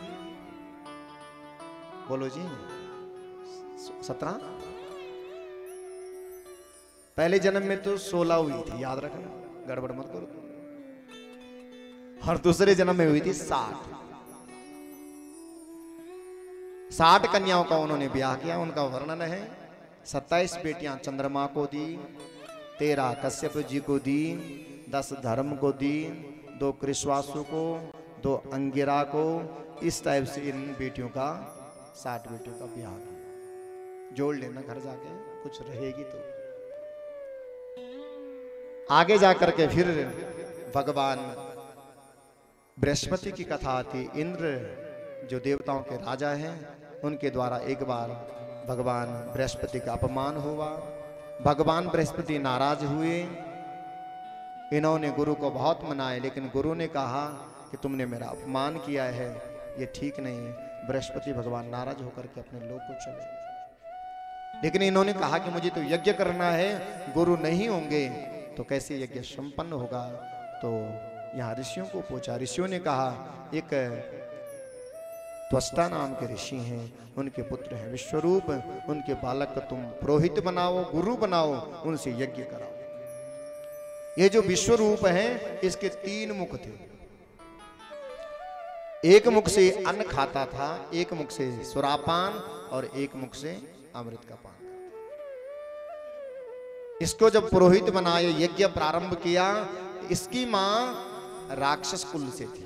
बोलो जी? सत्रह। पहले जन्म में तो सोलह हुई थी, याद रखना, गड़बड़ मत करो। और दूसरे जन्म में हुई थी साठ। साठ कन्याओं का उन्होंने ब्याह किया। उनका वर्णन है। सत्ताईस बेटियां चंद्रमा को दी, तेरह कश्यप जी को दी, दस धर्म को दी, दो कृष्वासु को, दो अंगिरा को। इस टाइप से इन बेटियों का साठ बेटियों का ब्याह किया। जोड़ लेना घर जाके, कुछ रहेगी तो। आगे जाकर के फिर भगवान बृहस्पति की कथा आती। इंद्र जो देवताओं के राजा हैं, उनके द्वारा एक बार भगवान बृहस्पति का अपमान हुआ। भगवान बृहस्पति नाराज हुए। इन्होंने गुरु को बहुत मनाए, लेकिन गुरु ने कहा कि तुमने मेरा अपमान किया है, ये ठीक नहीं है। बृहस्पति भगवान नाराज होकर के अपने लोक को चले। लेकिन इन्होंने कहा कि मुझे तो यज्ञ करना है, गुरु नहीं होंगे तो कैसे यज्ञ संपन्न होगा। तो यहाँ ऋषियों को पूछा। ऋषियों ने कहा एक त्वष्टा नाम के ऋषि हैं, उनके पुत्र हैं विश्वरूप, उनके बालक को तुम पुरोहित बनाओ, गुरु बनाओ, उनसे यज्ञ कराओ। ये जो विश्वरूप है इसके तीन मुख थे। एक मुख से अन्न खाता था, एक मुख से सुरापान और एक मुख से अमृत का पान। इसको जब पुरोहित बनाए, यज्ञ प्रारंभ किया, इसकी मां राक्षस कुल से थी।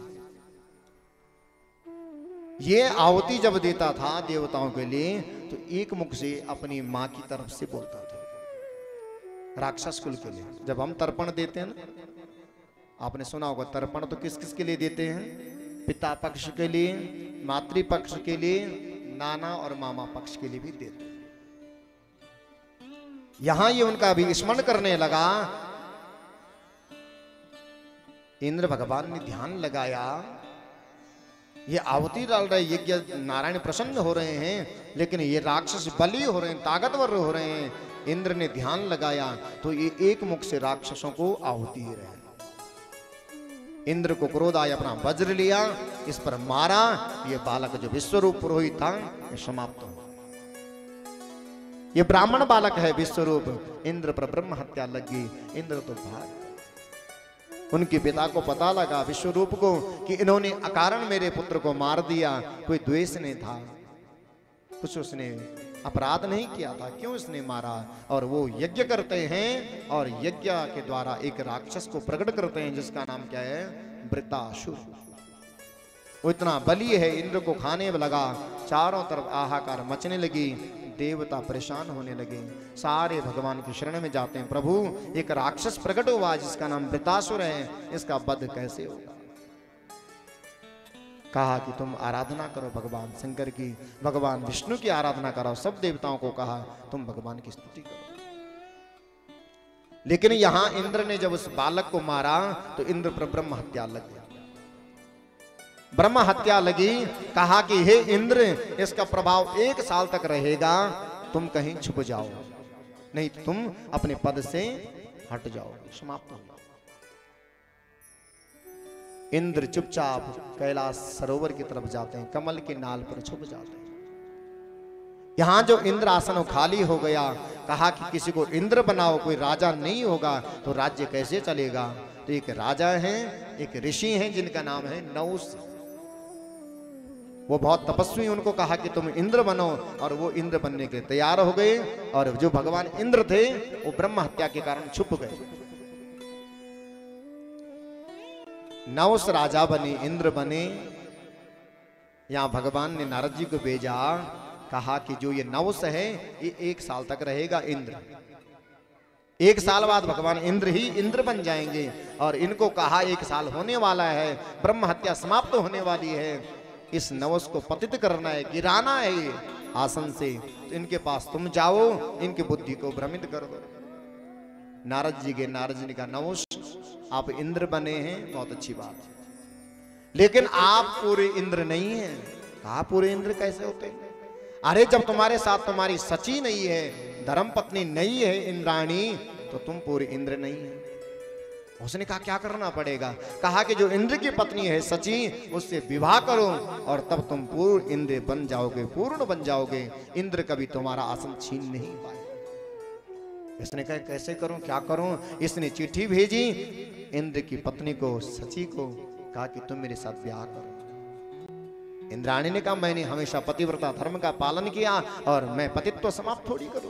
ये आहुति जब देता था देवताओं के लिए तो एक मुख से अपनी मां की तरफ से बोलता था, राक्षस कुल के लिए। जब हम तर्पण देते हैं ना, आपने सुना होगा, तर्पण तो किस किस के लिए देते हैं? पिता पक्ष के लिए, मातृ पक्ष के लिए, नाना और मामा पक्ष के लिए भी देते हैं। यहां ये उनका भी स्मरण करने लगा। इंद्र भगवान ने ध्यान लगाया, ये आहुति डाल रहे, यज्ञ नारायण प्रसन्न हो रहे हैं, लेकिन ये राक्षस बली हो रहे हैं, ताकतवर हो रहे हैं। इंद्र ने ध्यान लगाया तो ये एक मुख से राक्षसों को आहुति दे रहे हैं। इंद्र को क्रोध आया, अपना वज्र लिया, इस पर मारा। ये बालक जो विश्वरूप पुरोहित था ये समाप्त हो। ये ब्राह्मण बालक है विश्वरूप। इंद्र पर ब्रह्म हत्या लगी। इंद्र तो भाग। उनके पिता को पता लगा विश्वरूप को कि इन्होंने अकारण मेरे पुत्र को मार दिया। कोई द्वेष नहीं था, कुछ उसने अपराध नहीं किया था, क्यों इसने मारा? और वो यज्ञ करते हैं और यज्ञ के द्वारा एक राक्षस को प्रकट करते हैं जिसका नाम क्या है? वृत्तासुर। वो इतना बली है, इंद्र को खाने लगा। चारों तरफ आहाकार मचने लगी। देवता परेशान होने लगे, सारे भगवान की शरण में जाते हैं। प्रभु एक राक्षस प्रकट हुआ जिसका नाम वृतासुर है, इसका वध कैसे होगा? कहा कि तुम आराधना करो भगवान शंकर की, भगवान विष्णु की आराधना करो। सब देवताओं को कहा तुम भगवान की स्तुति करो। लेकिन यहां इंद्र ने जब उस बालक को मारा तो इंद्र पर ब्रह्म हत्या लग गई। ब्रह्म हत्या लगी, कहा कि हे इंद्र, इसका प्रभाव एक साल तक रहेगा, तुम कहीं छुप जाओ, नहीं तो तुम अपने पद से हट जाओ, समाप्त हो। इंद्र चुपचाप कैलाश सरोवर की तरफ जाते हैं, कमल के नाल पर छुप जाते हैं। यहां जो इंद्र आसन खाली हो गया, कहा कि किसी को इंद्र बनाओ, कोई राजा नहीं होगा तो राज्य कैसे चलेगा? तो एक राजा हैं, एक ऋषि हैं जिनका नाम है नहुष। वो बहुत तपस्वी, उनको कहा कि तुम इंद्र बनो, और वो इंद्र बनने के तैयार हो गए। और जो भगवान इंद्र थे वो ब्रह्म हत्या के कारण छुप गए। नहुष राजा बने, इंद्र बने। यहां भगवान ने नारद जी को भेजा, कहा कि जो ये नहुष है ये एक साल तक रहेगा इंद्र, एक साल बाद भगवान इंद्र ही इंद्र बन जाएंगे। और इनको कहा एक साल होने वाला है, ब्रह्म हत्या समाप्त होने वाली है, इस नहुष को पतित करना है, गिराना है ये आसन से, तो इनके पास तुम जाओ, इनकी बुद्धि को भ्रमित कर दो। नारद जी के नारद जी ने कहा नहुष आप इंद्र बने हैं, बहुत अच्छी बात है, लेकिन आप पूरे इंद्र नहीं हैं। कहा पूरे इंद्र कैसे होते हैं? अरे जब तुम्हारे साथ तुम्हारी सची नहीं है, धर्म पत्नी नहीं है इंद्राणी, तो तुम पूरे इंद्र नहीं है। उसने कहा क्या करना पड़ेगा? कहा कि जो इंद्र की पत्नी है सची, उससे विवाह करो और तब तुम पूर्ण इंद्र बन जाओगे, पूर्ण बन जाओगे, इंद्र कभी तुम्हारा आसन छीन नहीं पाए। इसने कहा कैसे करूं, क्या करूं? इसने चिट्ठी भेजी इंद्र की पत्नी को, सची को, कहा कि तुम मेरे साथ ब्याह करो। इंद्राणी ने कहा मैंने हमेशा पतिव्रता धर्म का पालन किया और मैं पतित्व समाप्त थोड़ी करूं।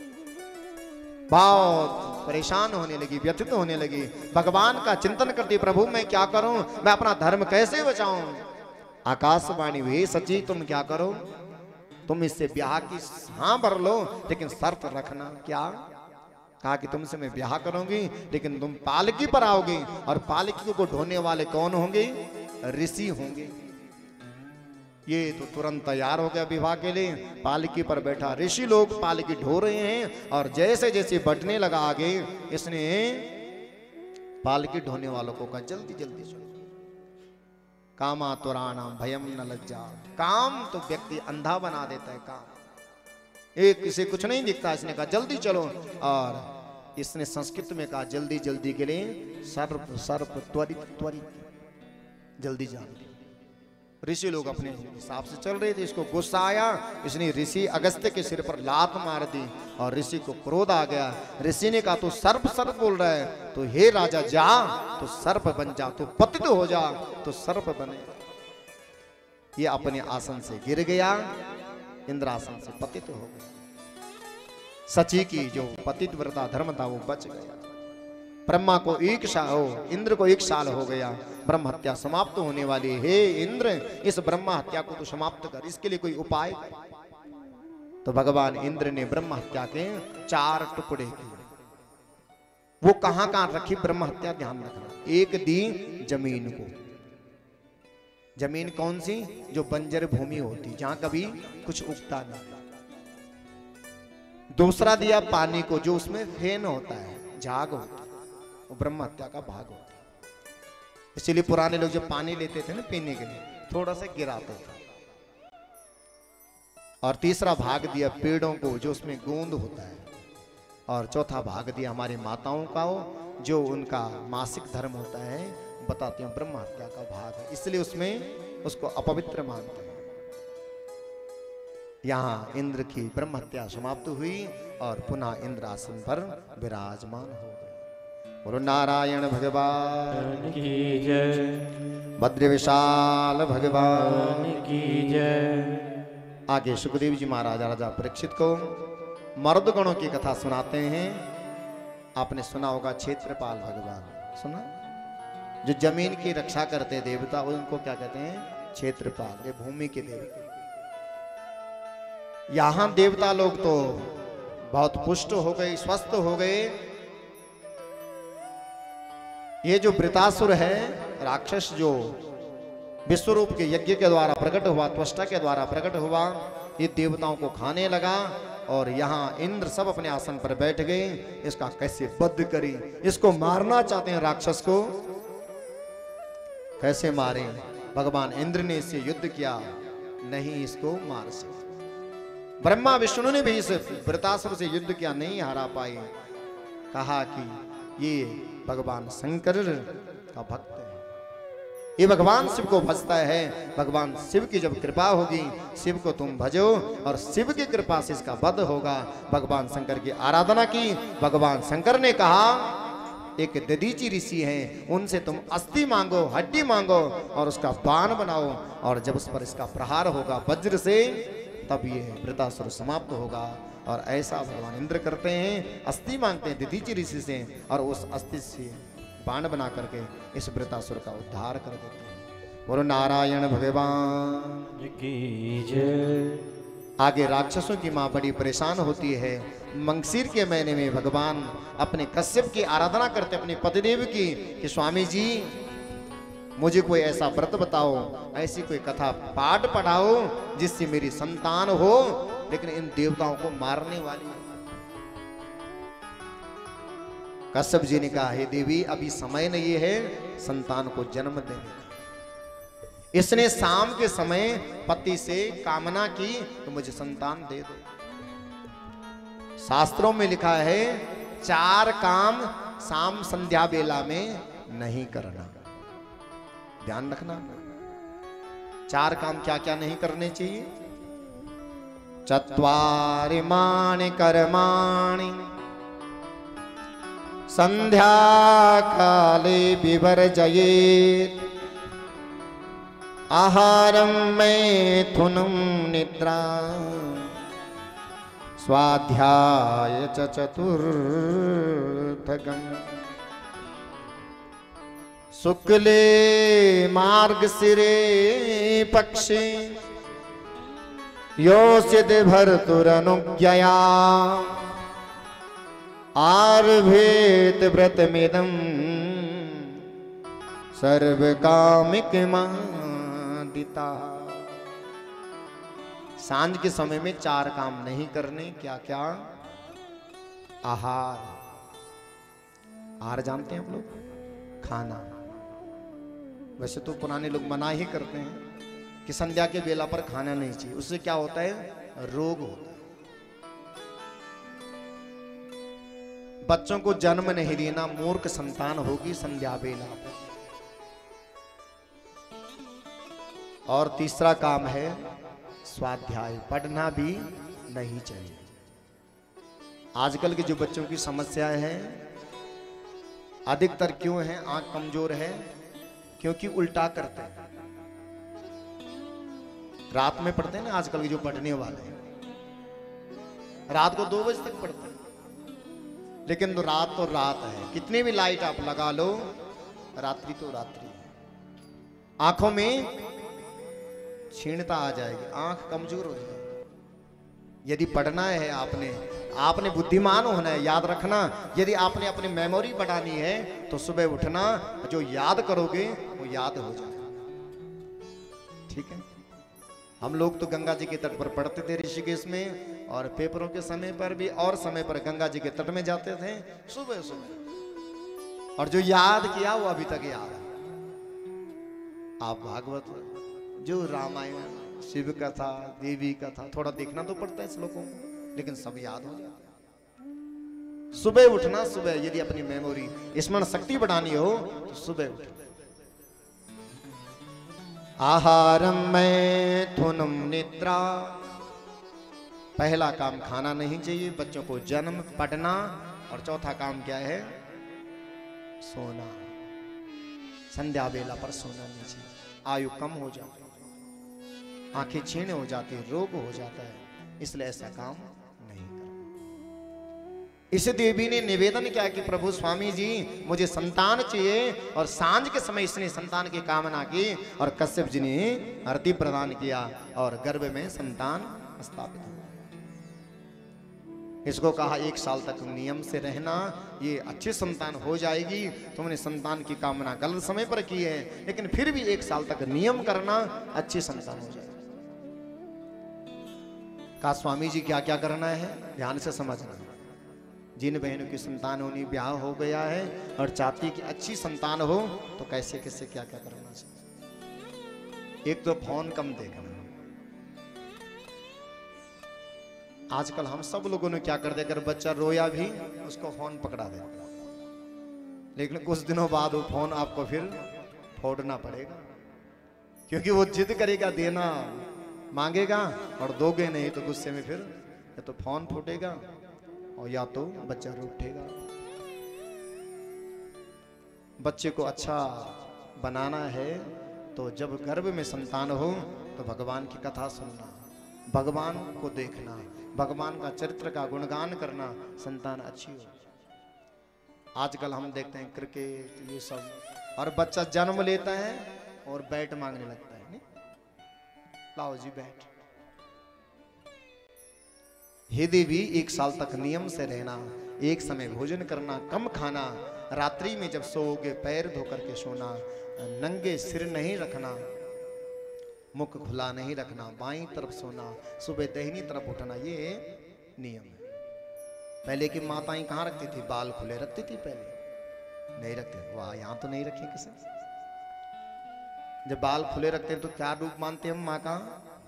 बहुत परेशान होने लगी, व्यथित होने लगी, भगवान का चिंतन करती, प्रभु मैं क्या करूं, मैं अपना धर्म कैसे बचाऊं? आकाशवाणी हुई, सची तुम क्या करो, तुम इससे ब्याह की हाँ भर लो, लेकिन शर्त रखना। क्या? कहा कि तुमसे मैं ब्याह करूंगी, लेकिन तुम पालकी पर आओगे, और पालकी को ढोने वाले कौन होंगे? ऋषि होंगे। ये तो तुरंत तैयार हो गया विवाह के लिए, पालकी पर बैठा, ऋषि लोग पालकी ढो रहे हैं, और जैसे जैसे बढ़ने लगा आगे, इसने पालकी ढोने वालों को कहा जल्दी जल्दी चलो। कामा तुराणाम भयम न लज्जा, काम तो व्यक्ति अंधा बना देता है। काम एक किसी कुछ नहीं दिखता, इसने कहा जल्दी चलो, और इसने संस्कृत में कहा जल्दी जल्दी के लिए सर्प सर्प त्वरित त्वरित, जल्दी जाओ। ऋषि लोग अपने हिसाब से चल रहे थे, इसको गुस्सा आया, इसने ऋषि अगस्त्य के सिर पर लात मार दी और ऋषि को क्रोध आ गया। ऋषि ने कहा तू सर्प सर्प बोल रहा है, तो हे राजा जा तो सर्प बन जा, तो पतित हो जा तो सर्प बने। ये अपने आसन से गिर गया, इंद्रासन से पतित हो गया। सची की जो पतितव्रता धर्म था वो बच गया। ब्रह्मा को एक साल हो, इंद्र को एक साल हो गया, ब्रह्म हत्या समाप्त होने वाली। हे इंद्र, इस ब्रह्म हत्या को तो समाप्त कर, इसके लिए कोई उपाय कर। तो भगवान इंद्र ने ब्रह्म हत्या के चार टुकड़े किए। वो कहां कहां रखी ब्रह्म हत्या, ध्यान रखना। एक दी जमीन को, जमीन कौन सी? जो बंजर भूमि होती, जहां कभी कुछ उगता नहीं। दूसरा दिया पानी को, जो उसमें फेन होता है, झाग होता है, वो ब्रह्म हत्या का भाग होता है। इसीलिए पुराने लोग जब पानी लेते थे ना पीने के लिए, थोड़ा सा गिराते थे। और तीसरा भाग दिया पेड़ों को, जो उसमें गोंद होता है। और चौथा भाग दिया हमारी माताओं का, जो उनका मासिक धर्म होता है, बताते हैं ब्रह्म हत्या का भाग है, इसलिए उसमें उसको अपवित्र मानते हैं। यहाँ इंद्र की ब्रह्म हत्या समाप्त हुई और पुनः इंद्र आसन पर विराजमान हो गए। बोलो नारायण भगवान की जय, भद्र विशाल भगवान की जय। आगे सुखदेव जी महाराज राजा परीक्षित को मर्द गणों की कथा सुनाते हैं। आपने सुना होगा क्षेत्रपाल भगवान, सुना? जो जमीन की रक्षा करते देवता, उनको क्या कहते हैं? क्षेत्रपाल। ये भूमि के देवता। यहां देवता लोग तो बहुत पुष्ट हो गए, स्वस्थ हो गए। ये जो वृतासुर है राक्षस, जो विश्वरूप के यज्ञ के द्वारा प्रकट हुआ, त्वष्टा के द्वारा प्रकट हुआ, ये देवताओं को खाने लगा। और यहाँ इंद्र सब अपने आसन पर बैठ गए। इसका कैसे वध करी, इसको मारना चाहते हैं राक्षस को, कैसे मारे। भगवान इंद्र ने इससे युद्ध किया, नहीं इसको मार सके। ब्रह्मा विष्णु ने भी इस वृतासुर से युद्ध किया, नहीं हरा पाए। कहा कि ये भगवान शंकर का भक्त है, ये भगवान शिव को भजता है। भगवान शिव की जब कृपा होगी, शिव को तुम भजो और शिव की कृपा से इसका वध होगा। भगवान शंकर की आराधना की। भगवान शंकर ने कहा एक दधीचि ऋषि हैं, उनसे तुम अस्थि मांगो, हड्डी मांगो और उसका बाण बनाओ, और जब उस पर इसका प्रहार होगा वज्र से, तब ये वृतासुर समाप्त होगा। और ऐसा भगवान इंद्र करते हैं, अस्थि मांगते हैं दधीचि ऋषि से, और उस अस्थि से बाण बना करके इस वृतासुर का उद्धार कर देते हैं। बोलो नारायण भगवान की जय। आगे राक्षसों की मां बड़ी परेशान होती है। मंगशीर के महीने में भगवान अपने कश्यप की आराधना करते, अपने पतिदेव की, कि स्वामी जी मुझे कोई ऐसा व्रत बताओ, ऐसी कोई कथा पाठ पढ़ाओ जिससे मेरी संतान हो, लेकिन इन देवताओं को मारने वाली। कश्यप जी ने कहा, हे देवी अभी समय नहीं है संतान को जन्म देने का। इसने शाम के समय पति से कामना की तो मुझे संतान दे दो। शास्त्रों में लिखा है चार काम शाम संध्या बेला में नहीं करना, ध्यान रखना। चार काम क्या क्या नहीं करने चाहिए? चत्वारि मानि कर्माणि संध्या काले विवर्जयेत्, आहारं मैथुनं निद्रा स्वाध्याय च चतुर्थकम्। शुक्ले मार्गशिरे पक्षे योषित भर्तुरनुज्ञया, आरभेत व्रतमिदं सर्वकामिकमादिता। सांझ के समय में चार काम नहीं करने। क्या क्या? आहार, आहार जानते हैं आप लोग? खाना। वैसे तो पुराने लोग मना ही करते हैं कि संध्या के बेला पर खाना नहीं चाहिए, उससे क्या होता है? रोग होता है। बच्चों को जन्म नहीं देना, मूर्ख संतान होगी संध्या बेला पर। और तीसरा काम है स्वाध्याय, पढ़ना भी नहीं चाहिए। आजकल के जो बच्चों की समस्याएं हैं अधिकतर क्यों है? आंख कमजोर है क्योंकि उल्टा करते हैं। रात में पढ़ते हैं ना, आजकल के जो पढ़ने वाले हैं रात को दो बजे तक पढ़ते हैं, लेकिन तो रात तो रात है, कितनी भी लाइट आप लगा लो, रात्रि तो रात्रि है। आंखों में क्षीणता आ जाएगी, आंख कमजोर हो जाएगी। यदि पढ़ना है आपने आपने बुद्धिमान होना है, याद रखना। यदि आपने अपनी मेमोरी बढ़ानी है तो सुबह उठना, जो याद करोगे वो याद हो जाएगा। ठीक है? हम लोग तो गंगा जी के तट पर पढ़ते थे ऋषिकेश में, और पेपरों के समय पर भी और समय पर गंगा जी के तट में जाते थे सुबह सुबह, और जो याद किया वो अभी तक याद है। आप भागवत, जो रामायण, शिव कथा, देवी कथा, थोड़ा देखना तो पड़ता है श्लोकों को, लेकिन सब याद हो जाता है। सुबह उठना, सुबह यदि अपनी मेमोरी स्मरण शक्ति बढ़ानी हो तो सुबह उठना। आहारम मैथुनम निद्रा, पहला काम खाना नहीं चाहिए, बच्चों को जन्म, पढ़ना, और चौथा काम क्या है? सोना। संध्या बेला पर सोना नहीं चाहिए, आयु कम हो जाती है, आंखें छीण हो जाती है, रोग हो जाता है, इसलिए ऐसा काम नहीं करना। इस देवी ने निवेदन किया कि प्रभु स्वामी जी मुझे संतान चाहिए, और सांझ के समय इसने संतान की कामना की, और कश्यप जी ने आरती प्रदान किया और गर्भ में संतान स्थापित हुआ। इसको कहा एक साल तक नियम से रहना, ये अच्छी संतान हो जाएगी। तुमने संतान की कामना गलत समय पर की है, लेकिन फिर भी एक साल तक नियम करना, अच्छी संतान हो जाएगी। कहा स्वामी जी क्या क्या करना है, ध्यान से समझना। जिन बहनों की संतान होनी, ब्याह हो गया है और चाहती कि अच्छी संतान हो, तो कैसे कैसे क्या क्या करना चाहिए। एक तो फोन कम देखना। आजकल हम सब लोगों ने क्या कर दिया, अगर बच्चा रोया भी उसको फोन पकड़ा दे, लेकिन कुछ दिनों बाद वो फोन आपको फिर फोड़ना पड़ेगा, क्योंकि वो जिद करेगा, देना मांगेगा और दोगे नहीं तो गुस्से में फिर या तो फोन फूटेगा और या तो बच्चा रो उठेगा। बच्चे को अच्छा बनाना है तो जब गर्भ में संतान हो तो भगवान की कथा सुनना, भगवान को देखना, भगवान का चरित्र का गुणगान करना, संतान अच्छी हो। आजकल हम देखते हैं क्रिकेट ये सब, और बच्चा जन्म लेता है और बैट मांगने लगता है, नहीं लाओ जी बैट। हे देवी, एक साल तक नियम से रहना, एक समय भोजन करना, कम खाना, रात्रि में जब सोओगे पैर धोकर के सोना, नंगे सिर नहीं रखना, मुख खुला नहीं रखना, बाईं तरफ सोना, सुबह दाहिनी तरफ उठना, ये नियम है। पहले की माताएं कहाँ रखती थी, बाल खुले रखती थी, पहले नहीं रखते। वाह, यहाँ तो नहीं रखे किसी। जब बाल खुले रखते हैं तो क्या रूप मानते हैं हम माँ का?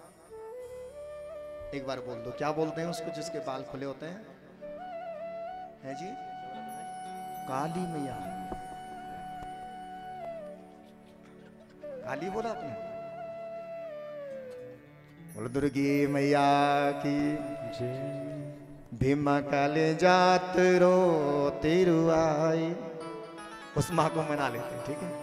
एक बार बोल दो, क्या बोलते हैं उसको जिसके बाल खुले होते हैं? है जी, काली मैया। काली बोला आपने? बोल दुर्गी मैया की जय। भीमा काले जात रो तिरुआई, उस माँ को मना लेते हैं, ठीक है।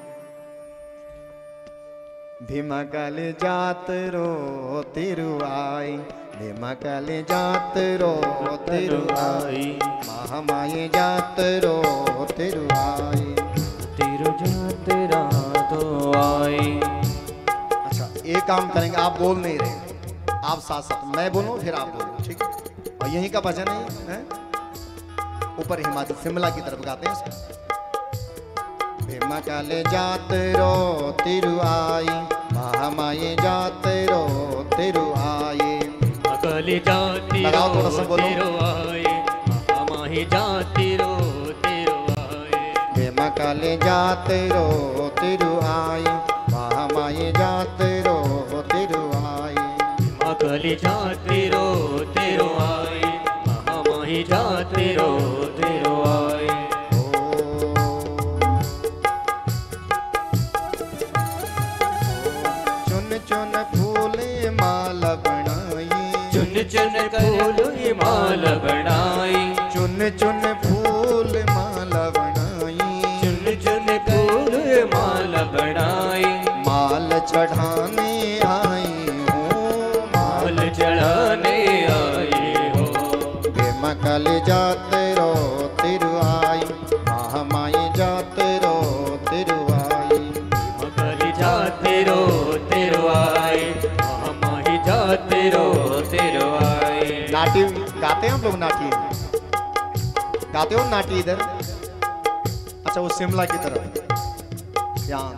भीमा काले जात रो तिरुआई, भीमा काले जात रो तिरुआई, महामाये जात रो तिरुआई, तिरु जात रातो आई। अच्छा, एक काम करेंगे, आप बोल नहीं रहे, आप साथ साथ मैं बोलूं फिर आप बोलो, ठीक है। और यहीं का भजन है, है? ऊपर हिमाचल शिमला की तरफ गाते हैं इसको। भीमा काले जात रो तिरुआई, महामाये जात रो तिरुआई, काले जाति लगाओ थोड़ा सा बोलो। तिरुआई, महामाये जाति रो तिरुआई, भीमा काले जात रो तिरुआई, महामाये जात रो तिरुआई, काले जाति रो तिरुआई, महामाये जाति रो तिरुआई। चुन चुन फूले माला बनाई, चुन चुन फूल माल बनाई, चुन चुन फूल माला बनाई, चुन चुन फूल माल बनाई, माल चढ़ाने आई हूँ, माल चढ़ाने आई हो। भीमा काले जात रो तिरुआई, महामाये जात रो तिरुआई, काले जाति रो तिरुआई, महामाये जाति रो तिरुआई। नाटी गाते हैं हम लोग, नाटी गाते हो नाटी इधर? अच्छा, वो शिमला की तरफ ध्यान।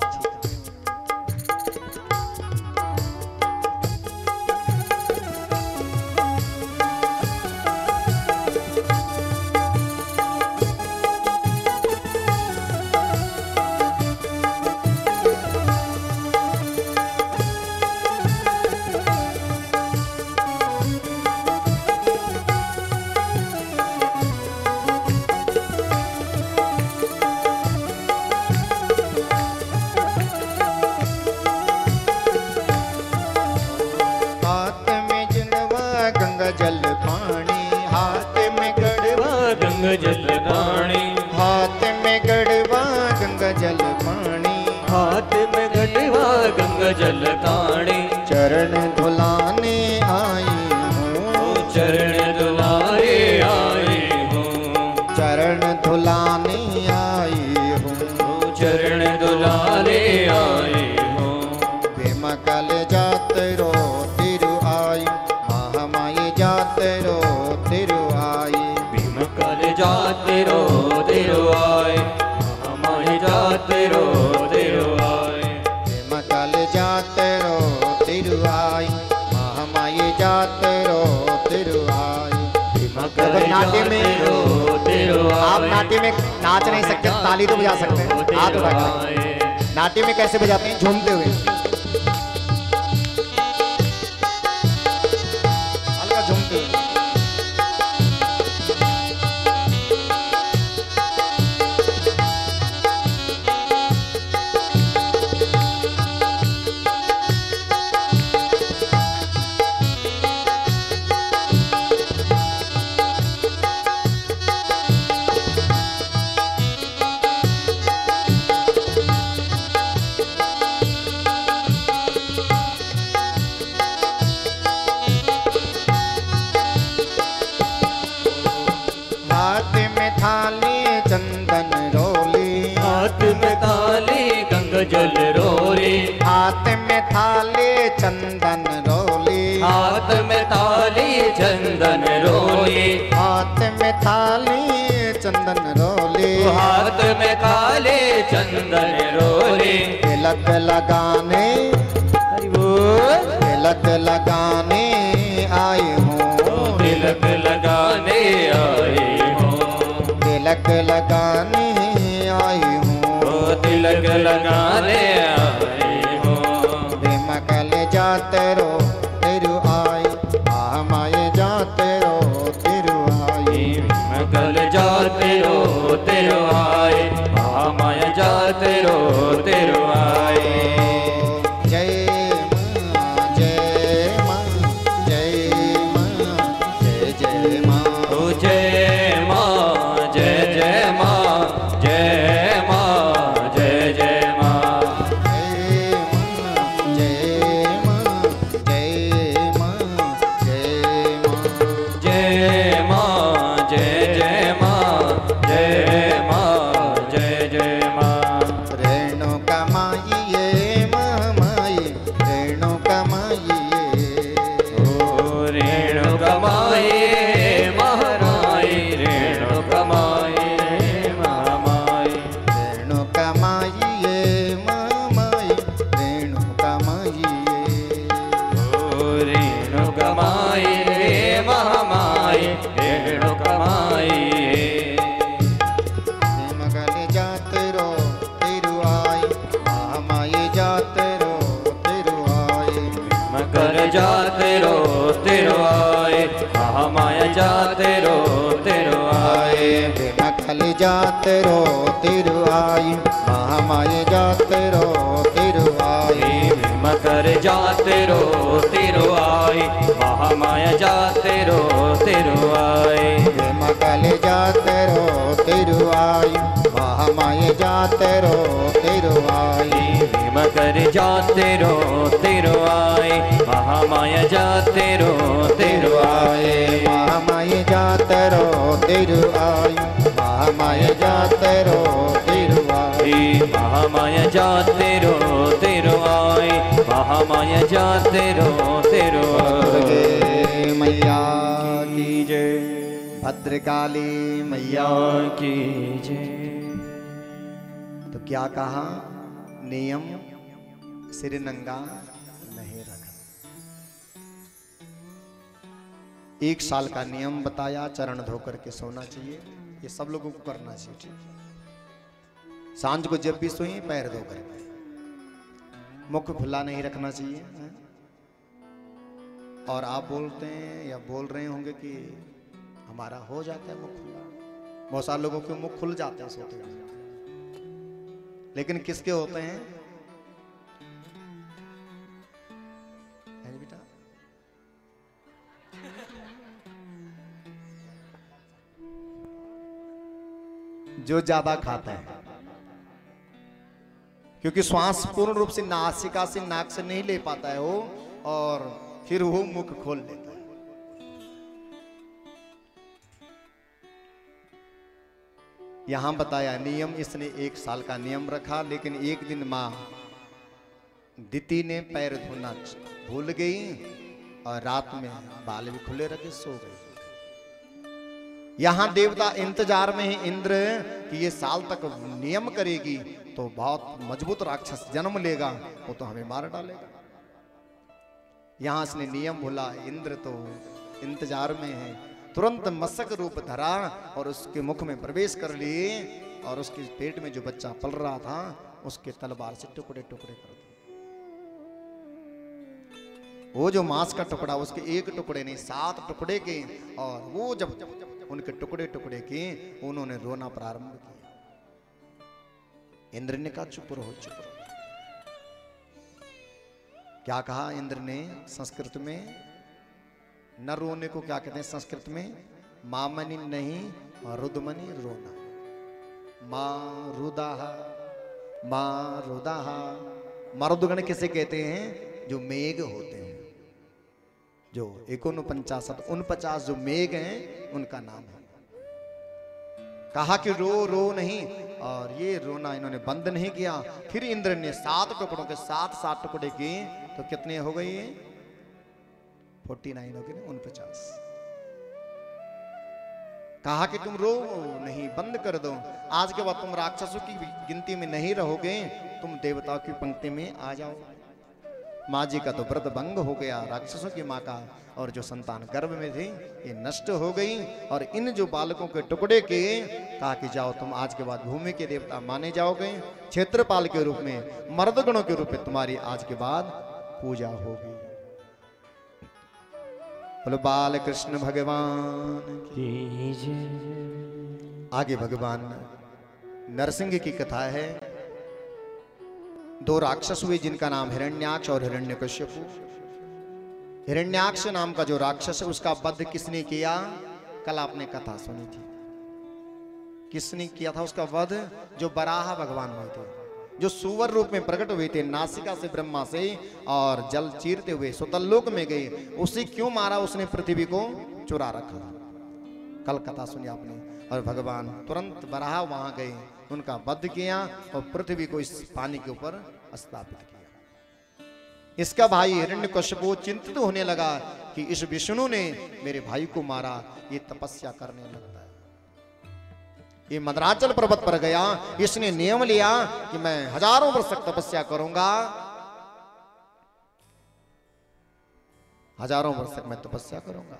जल पानी, हाथ में गड़वा गंगा जल पानी, हाथ में गड़वा गंगा जल पानी, हाथ में गड़वा गंगा जल पानी, चरण धुलाने आई हूँ, चरण धुलाए आई हूँ, चरण धुलाने आई हूँ, चरण धुलाने आई हूँ। भीमा काले जात रो तिरुआई, महामाये जात रो तिरुआई, जाते रोते रुआए मकल जाते रोते रुआई महामाई जाते रोते रुआई। मकर नाट्य में रोते रुआए आप नाट्य में नाच नहीं सकते, ताली तो बजा सकते हैं, हाथ उठा कर। नाट्य में कैसे बजाते हैं? झूमते हुए, हल्का झूमते हुए। हाथ में थाली चंदन रोली, हाथ में थाली गंगा जल रोली हाथ में थाली चंदन रोली, हाथ में थाली चंदन रोली हाथ में थाली चंदन रोली, हाथ में काले चंदन रोली तिलक लगाने हरि बोल तिलक लगाने आई हूँ, तिलक लगाने आए हो तिलक लगाने आई हूँ, तिलक लगाने आए हो मकल जाते रो तेरु आई महामाई जाते रो तेरु आई। मकल जाते रो तेरो आए महामाया जाते रो तेरो आए। जय माँ जय माँ जय माँ जय जय माँ ओ जय माँ जय जय माँ जय माँ जय जय माँ जय माँ जय माँ जय माँ जय माँ जय माँ जय जय माँ जय माँ जय जय माँ। रेणु कमाइए माई रेणु कमाइए ओ रेणु कमाए महाराई रेणु कमाए महामाई रेणु कमाइए माई रेणु कमाइए ओ रेणु कमाए महामाई रेणु कमाए मगल जाते रो तेरु आई महामाई जाते रो तेरु आई मकर जाते रो तेरो आए महामाया जाते रो तेरो आए मगल जाते रो तेरु आई महामाई जाते रो तेरु आई मकर जाते रो तेरो आए महामाया जाते रो तेरो आए मगल जाते रो तेरु आई महामाई जाते रो तेरु आई मकर जाते रो तेरो आए महामाया जाते रो तेरो आए महामाई जाते रो तेरु आई महामाई जाते रो तेरु आई महामाया जाते रो तेरो आए महामाया जाते रो तेरो आए दुर्गे मैया की जय भद्रकाली मैया मैया की जय। तो क्या कहा? नियम सिर नंगा नहीं रखना। एक साल का नियम बताया, चरण धोकर के सोना चाहिए, ये सब लोगों को करना चाहिए। ठीक, सांझ को जब भी सोइए पैर धो करके, मुख खुला नहीं रखना चाहिए। और आप बोलते हैं या बोल रहे होंगे कि हमारा हो जाता है मुख खुला, बहुत सारे लोगों के मुख खुल जाते हैं सोते हुए, लेकिन किसके होते हैं? है बेटा, जो ज्यादा खाता है, क्योंकि श्वास पूर्ण रूप से नासिका से नाक से नहीं ले पाता है वो, और फिर वो मुख खोल लेता है। यहां बताया नियम, इसने एक साल का नियम रखा, लेकिन एक दिन मां दिति ने पैर धोना भूल गई और रात में बाल भी खुले रखे सो गई। यहां देवता इंतजार में है इंद्र कि ये साल तक नियम करेगी, तो बहुत मजबूत राक्षस जन्म लेगा, वो तो हमें मार डालेगा। यहां इसने नियम भूला, इंद्र तो इंतजार में है, तुरंत मस्तक रूप धरा और उसके मुख में प्रवेश कर लिए और उसके पेट में जो बच्चा पल रहा था उसके तलवार से टुकड़े टुकड़े कर दिए। वो जो मांस का टुकड़ा, उसके एक टुकड़े नहीं सात टुकड़े के, और वो जब उनके टुकड़े टुकड़े किए उन्होंने रोना प्रारंभ किया। इंद्र ने कहा चुप रहो चुप रहो। क्या कहा इंद्र ने संस्कृत में? न रोने को क्या कहते हैं संस्कृत में? मामनी नहीं, रुदमनी रोना। मां रुदाहा, मां रुदाहा। मरुदगण किसे कहते हैं? जो मेघ होते हैं, जो एकोन पंचाशत उनपचास जो मेघ हैं उनका नाम है। कहा कि रो रो नहीं, और ये रोना इन्होंने बंद नहीं किया। फिर इंद्र ने सात टुकड़ों के सात सात टुकड़े किए, तो कितने हो गए? फोर्टी नाइन हो गए, उनपचास। कहा कि तुम रो नहीं, बंद कर दो। आज के बाद तुम राक्षसों की गिनती में नहीं रहोगे, तुम देवताओं की पंक्ति में आ जाओ। माँ जी का तो व्रत भंग हो गया, राक्षसों की माँ का, और जो संतान गर्भ में थी ये नष्ट हो गई। और इन जो बालकों के टुकड़े के, कहा कि जाओ तुम आज के बाद भूमि के देवता माने जाओगे, क्षेत्रपाल के रूप में, मर्दगणों के रूप में तुम्हारी आज के बाद पूजा होगी। बोलो बाल कृष्ण भगवान की जय। आगे भगवान नरसिंह की कथा है। दो राक्षस हुए जिनका नाम हिरण्याक्ष और हिरण्यकश्यपु। हिरण्याक्ष नाम का जो राक्षस है उसका वध किसने किया? कल आपने कथा सुनी थी। किसने किया था उसका वध? जो बराह भगवान हुए थे, जो सुवर रूप में प्रकट हुए थे, नासिका से ब्रह्मा से, और जल चीरते हुए सुतलोक में गए। उसे क्यों मारा? उसने पृथ्वी को चुरा रखा था। कल कथा सुनी आपने। और भगवान तुरंत बराह वहां गए, उनका वध किया और पृथ्वी को इस पानी के ऊपर स्थापित किया। इसका भाई हिरण्यकश्यपु चिंतित होने लगा कि इस विष्णु ने मेरे भाई को मारा, ये तपस्या करने लगता है। ये मद्राचल पर्वत पर गया, इसने नियम लिया कि मैं हजारों वर्ष तक तपस्या करूंगा, हजारों वर्ष तक मैं तपस्या करूंगा।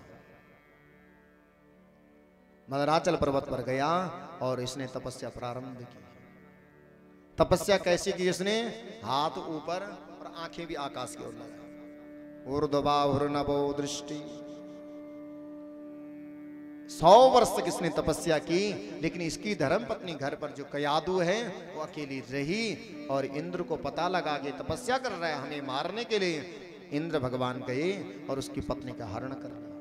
मद्राचल पर्वत पर गया और इसने तपस्या प्रारंभ की। तपस्या कैसी की इसने? हाथ ऊपर और आंखें भी आकाश की ओर लगाई। ऊर्ध्वबाहुर्नभो दृष्टि। सौ वर्ष तक इसने तपस्या की, लेकिन इसकी धर्म पत्नी घर पर जो कयादु है वो अकेली रही। और इंद्र को पता लगा कि तपस्या कर रहा है हमें मारने के लिए। इंद्र भगवान गए और उसकी पत्नी का हरण कर लिया।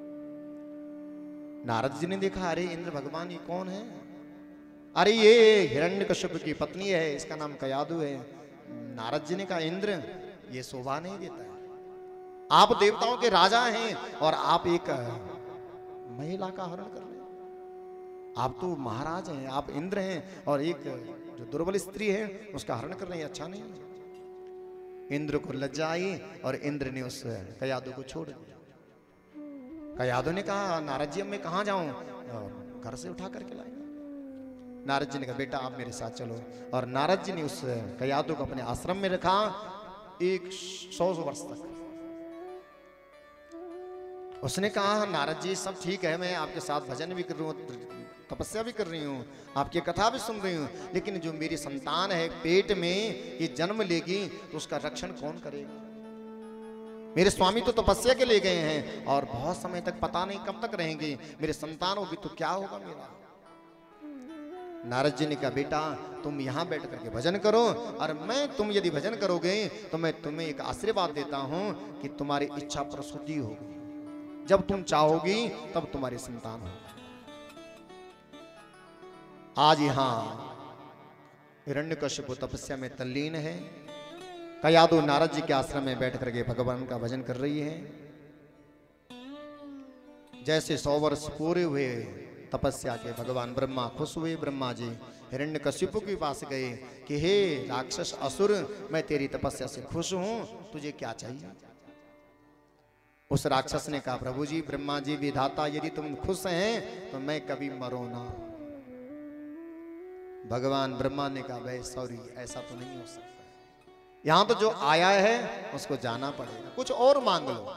नारद जी ने देखा, अरे इंद्र भगवान ये कौन है? अरे ये हिरण्यकश्यप की पत्नी है, इसका नाम कयादु है। नारद जी ने कहा, इंद्र ये शोभा नहीं देता है, आप देवताओं के राजा हैं और आप एक महिला का हरण कर रहे हैं। आप तो महाराज हैं, आप इंद्र हैं, और एक जो दुर्बल स्त्री है उसका हरण कर रहे हैं, अच्छा नहीं है। इंद्र को लज्जा आई और इंद्र ने उस कयादु को छोड़ दिया। कयादु ने कहा, नारद जी अब मैं कहाँ जाऊं? और घर से उठा करके लाए। नारद जी ने कहा, बेटा आप मेरे साथ चलो। और नारद जी ने उस कयादु को अपने आश्रम में रखा एक सौ वर्ष तक। उसने कहा, नारद जी सब ठीक है, मैं आपके साथ भजन भी कर रही हूँ, तपस्या भी कर रही हूँ, आपकी कथा भी सुन रही हूँ, लेकिन जो मेरी संतान है पेट में ये जन्म लेगी तो उसका रक्षण कौन करेगा? मेरे स्वामी तो तपस्या के लिए गए हैं और बहुत समय तक पता नहीं कब तक रहेंगे, मेरे संतान होगी तो क्या होगा मेरा? नारद जी ने कहा, बेटा तुम यहाँ बैठ करके भजन करो, और मैं तुम यदि भजन करोगे तो मैं तुम्हें एक आशीर्वाद देता हूँ कि तुम्हारी इच्छा प्रसूति होगी। जब तुम चाहोगी तब तुम्हारी संतान होगी। आज यहाँ हिरण्यकश्यप तपस्या में तल्लीन है। कयादु नारद जी के आश्रम में बैठ करके भगवान का भजन कर रही है। जैसे सौ वर्ष पूरे हुए तपस्या के, भगवान ब्रह्मा खुश हुए। ब्रह्मा जी हिरण्यकश्यप के पास गए कि हे राक्षस असुर, मैं तेरी तपस्या से खुश हूं, तुझे क्या चाहिए? उस राक्षस ने कहा, प्रभु जी, ब्रह्मा जी विधाता, यदि तुम खुश हैं तो मैं कभी मरो ना, भगवान ब्रह्मा ने कहा भाई सॉरी, ऐसा तो नहीं हो सकता, यहां तो जो आया है उसको जाना पड़ेगा, कुछ और मांग लो।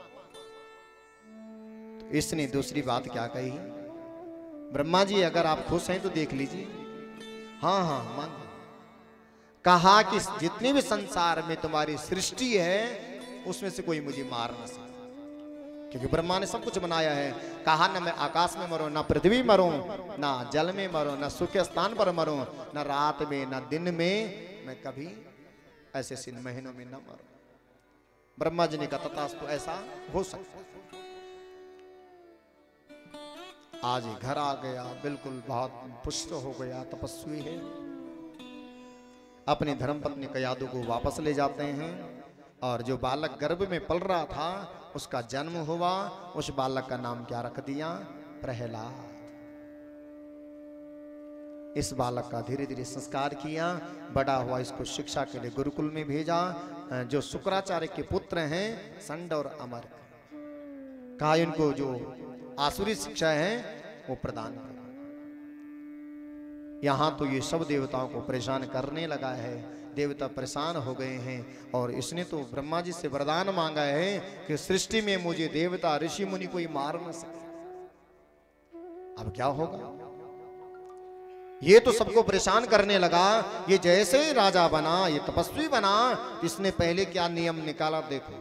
तो इसने दूसरी बात क्या कही, ब्रह्मा जी अगर आप खुश हैं तो देख लीजिए। हाँ हाँ मांगो। कहा कि जितनी भी संसार में तुम्हारी सृष्टि है उसमें से कोई मुझे मार न सके, क्योंकि ब्रह्मा ने सब कुछ बनाया है। कहा ना मैं आकाश में मरूं, ना पृथ्वी मरूं, ना जल में मरूं, ना सूखे स्थान पर मरूं, ना रात में ना दिन में, मैं कभी ऐसे सिन महीनों में न मरूं। ब्रह्मा जी ने कहा तथास्तु, ऐसा हो सकता है। आज घर आ गया, बिल्कुल बहुत पुष्ट हो गया, तपस्वी है। अपनी धर्मपत्नी कयादु को वापस ले जाते हैं और जो बालक गर्भ में पल रहा था उसका जन्म हुआ। उस बालक का नाम क्या रख दिया, प्रहलाद। इस बालक का धीरे धीरे संस्कार किया, बड़ा हुआ, इसको शिक्षा के लिए गुरुकुल में भेजा। जो शुक्राचार्य के पुत्र हैं संड और अमर, कहा इनको जो आसुरी शिक्षा है वो प्रदान करो। यहां तो ये सब देवताओं को परेशान करने लगा है, देवता परेशान हो गए हैं। और इसने तो ब्रह्मा जी से वरदान मांगा है कि सृष्टि में मुझे देवता ऋषि मुनि कोई मार न सके। अब क्या होगा, ये तो सबको परेशान करने लगा। ये जैसे ही राजा बना, ये तपस्वी बना, इसने पहले क्या नियम निकाला देखो।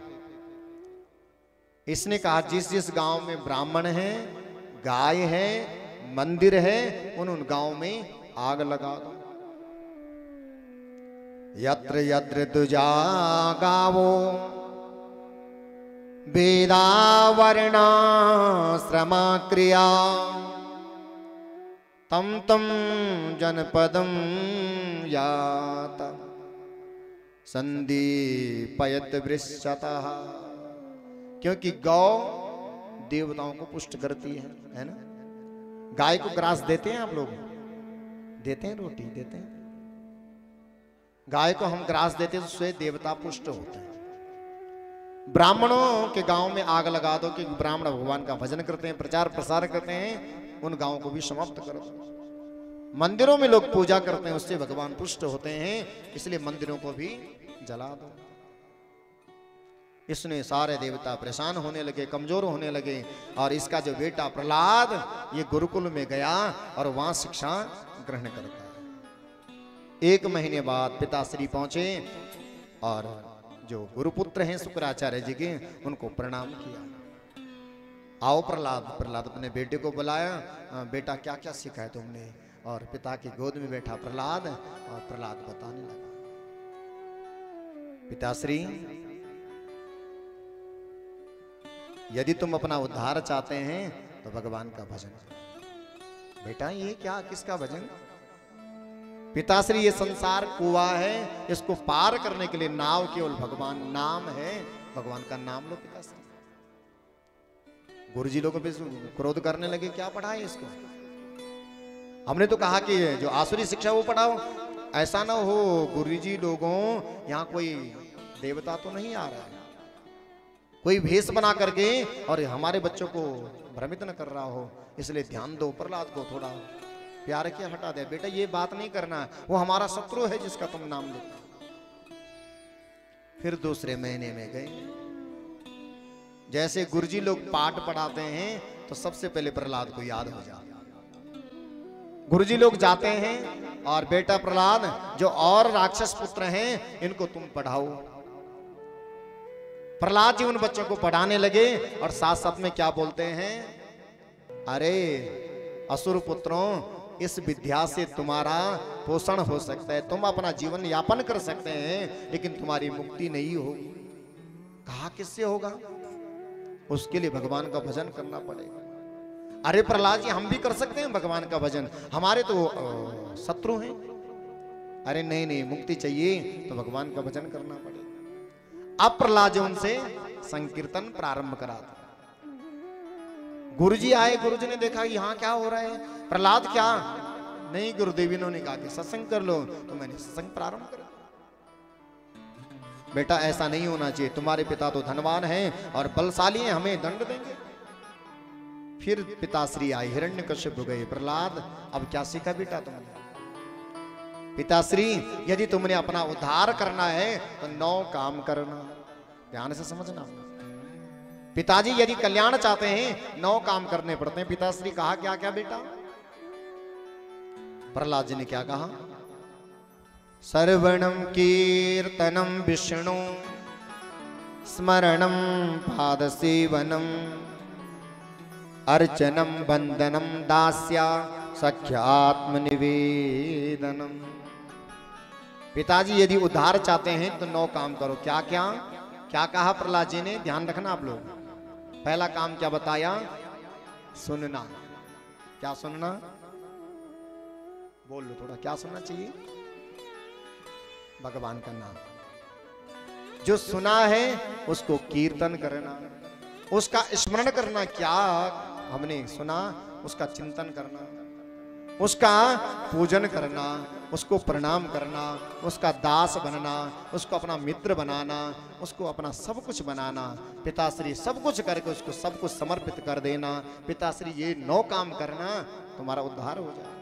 इसने कहा जिस जिस गांव में ब्राह्मण है, गाय है, मंदिर है, उन उन गांव में आग लगा दो। यत्र यत्र दुजा गावो वेदा वर्णा श्रमा क्रिया तम तम जनपदम यात संदीपयत वृक्षतः। क्योंकि गौ देवताओं को पुष्ट करती है, है ना। गाय को ग्रास देते हैं आप लोग, देते हैं, रोटी देते हैं। गाय को हम ग्रास देते हैं तो उससे देवता पुष्ट होते हैं। ब्राह्मणों के गांव में आग लगा दो, क्योंकि ब्राह्मण भगवान का भजन करते हैं, प्रचार प्रसार करते हैं, उन गांवों को भी समाप्त कर दो। मंदिरों में लोग पूजा करते हैं, उससे भगवान पुष्ट होते हैं, इसलिए मंदिरों को भी जला दो। इसने सारे देवता परेशान होने लगे, कमजोर होने लगे। और इसका जो बेटा प्रहलाद ये गुरुकुल में गया और वहां शिक्षा ग्रहण करता है। एक महीने बाद पिताश्री पहुंचे और जो गुरुपुत्र हैं शुक्राचार्य जी के, उनको प्रणाम किया। आओ प्रहलाद। प्रहलाद अपने बेटे को बुलाया, बेटा क्या क्या सीखा है तुमने। और पिता की गोद में बैठा प्रहलाद, और प्रहलाद बताने लगा, पिताश्री यदि तुम अपना उद्धार चाहते हैं तो भगवान का भजन करो। बेटा ये क्या, किसका भजन। पिताश्री ये संसार कुआं है, इसको पार करने के लिए नाव केवल भगवान नाम है, भगवान का नाम लो पिताश्री। गुरुजी लोगों पे क्रोध करने लगे, क्या पढ़ाए इसको। हमने तो कहा कि जो आसुरी शिक्षा वो पढ़ाओ। ऐसा ना हो गुरुजी लोगों यहाँ कोई देवता तो नहीं आ रहा है, कोई भेष बना करके और हमारे बच्चों को भ्रमित न कर रहा हो, इसलिए ध्यान दो। प्रहलाद को थोड़ा प्यार किया, हटा दे। बेटा ये बात नहीं करना, वो हमारा शत्रु है जिसका तुम नाम लो। फिर दूसरे महीने में गए। जैसे गुरुजी लोग पाठ पढ़ाते हैं तो सबसे पहले प्रहलाद को याद हो जाता। गुरुजी लोग जाते हैं और बेटा प्रहलाद जो और राक्षस पुत्र हैं इनको तुम पढ़ाओ। प्रहलाद जी उन बच्चों को पढ़ाने लगे और साथ साथ में क्या बोलते हैं, अरे असुर पुत्रों, इस विद्या से तुम्हारा पोषण हो सकता है, तुम अपना जीवन यापन कर सकते हैं, लेकिन तुम्हारी मुक्ति नहीं होगी। कहा किससे होगा, उसके लिए भगवान का भजन करना पड़ेगा। अरे प्रहलाद जी हम भी कर सकते हैं भगवान का भजन, हमारे तो शत्रु हैं। अरे नहीं नहीं, मुक्ति चाहिए तो भगवान का भजन करना पड़ेगा। अब प्रहलाद उनसे संकीर्तन प्रारंभ करा था। गुरुजी आए, गुरुजी ने देखा यहाँ क्या हो रहा है। प्रहलाद क्या, नहीं गुरुदेवी ने कहा कि सत्संग कर लो, तो मैंने सत्संग प्रारंभ कर। बेटा ऐसा नहीं होना चाहिए, तुम्हारे पिता तो धनवान हैं और बलशाली हैं, हमें दंड देंगे। फिर पिताश्री आए, हिरण्यकश्यप हो गए, प्रहलाद अब क्या सीखा बेटा तुमने। पिताश्री यदि तुमने अपना उद्धार करना है तो नौ काम करना। ध्यान से समझना। पिताजी यदि कल्याण चाहते हैं नौ काम करने पड़ते हैं। पिताश्री कहा क्या क्या बेटा? प्रहलाद जी ने क्या कहा? सर्वणम कीर्तनम विष्णु स्मरणम पाद सेवनम अर्चनम बंदनम दास्या सख्यात्म निवेदनम। पिताजी यदि उद्धार चाहते हैं तो नौ काम करो। क्या क्या क्या कहा प्रहलाद जी ने? ध्यान रखना आप लोग। पहला काम क्या बताया? सुनना। क्या सुनना? बोल लो थोड़ा, क्या सुनना चाहिए? भगवान का नाम। जो सुना है उसको कीर्तन करना, उसका स्मरण करना। क्या हमने सुना उसका चिंतन करना, उसका पूजन करना, उसको प्रणाम करना, उसका दास बनना, उसको अपना मित्र बनाना, उसको अपना सब कुछ बनाना। पिताश्री सब कुछ करके उसको सब कुछ समर्पित कर देना। पिताश्री ये नौ काम करना, तुम्हारा उद्धार हो जाए।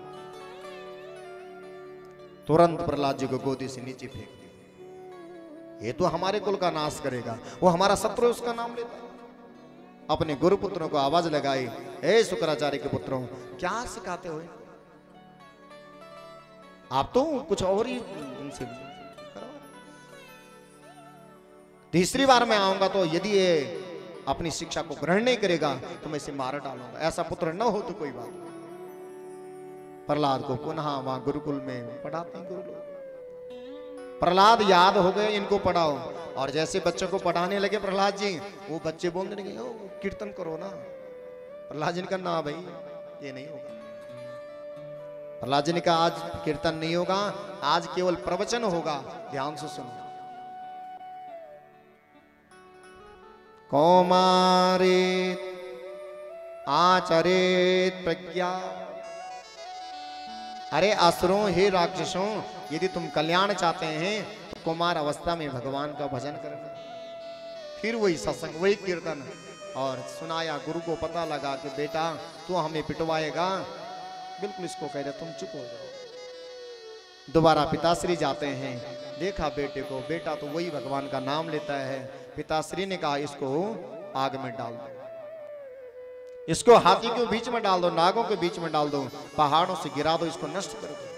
तुरंत प्रहलाद जी को गोदी से नीचे फेंक दिया। ये तो हमारे कुल का नाश करेगा, वो हमारा शत्रु है, उसका नाम लेता। अपने गुरु पुत्रों को आवाज लगाई, हे शुक्राचार्य के पुत्रों, क्या सिखाते हो? आप तो कुछ और ही इनसे करो। तीसरी बार मैं आऊंगा तो यदि ये अपनी शिक्षा को ग्रहण नहीं करेगा तो मैं इसे मार डालूंगा। ऐसा पुत्र न हो तो कोई बात नहीं। प्रहलाद को पुनः वहां गुरुकुल में पढ़ाते हैं गुरु लोग। प्रहलाद याद हो गए, इनको पढ़ाओ। और जैसे बच्चों को पढ़ाने लगे प्रहलाद जी, वो बच्चे बोलने लगे, ओ कीर्तन करो ना। प्रहलाद जी ने कहा ना भाई, ये नहीं होगा। प्रहलाद जी ने कहा आज कीर्तन नहीं होगा, आज केवल प्रवचन होगा। ध्यान से सुनो। कौमारेत आचरेत प्रज्ञा। अरे असुरों, हे राक्षसों, यदि तुम कल्याण चाहते हैं तो कुमार अवस्था में भगवान का भजन करना। फिर वही सत्संग, वही कीर्तन। और सुनाया। गुरु को पता लगा कि बेटा तू हमें पिटवाएगा, बिल्कुल इसको कह दे तुम चुप हो जाओ। दोबारा पिताश्री जाते हैं, देखा बेटे को, बेटा तो वही भगवान का नाम लेता है। पिताश्री ने कहा इसको आग में डाल दो, इसको हाथी के बीच में डाल दो, नागों के बीच में डाल दो, पहाड़ों से गिरा दो, इसको नष्ट कर दो।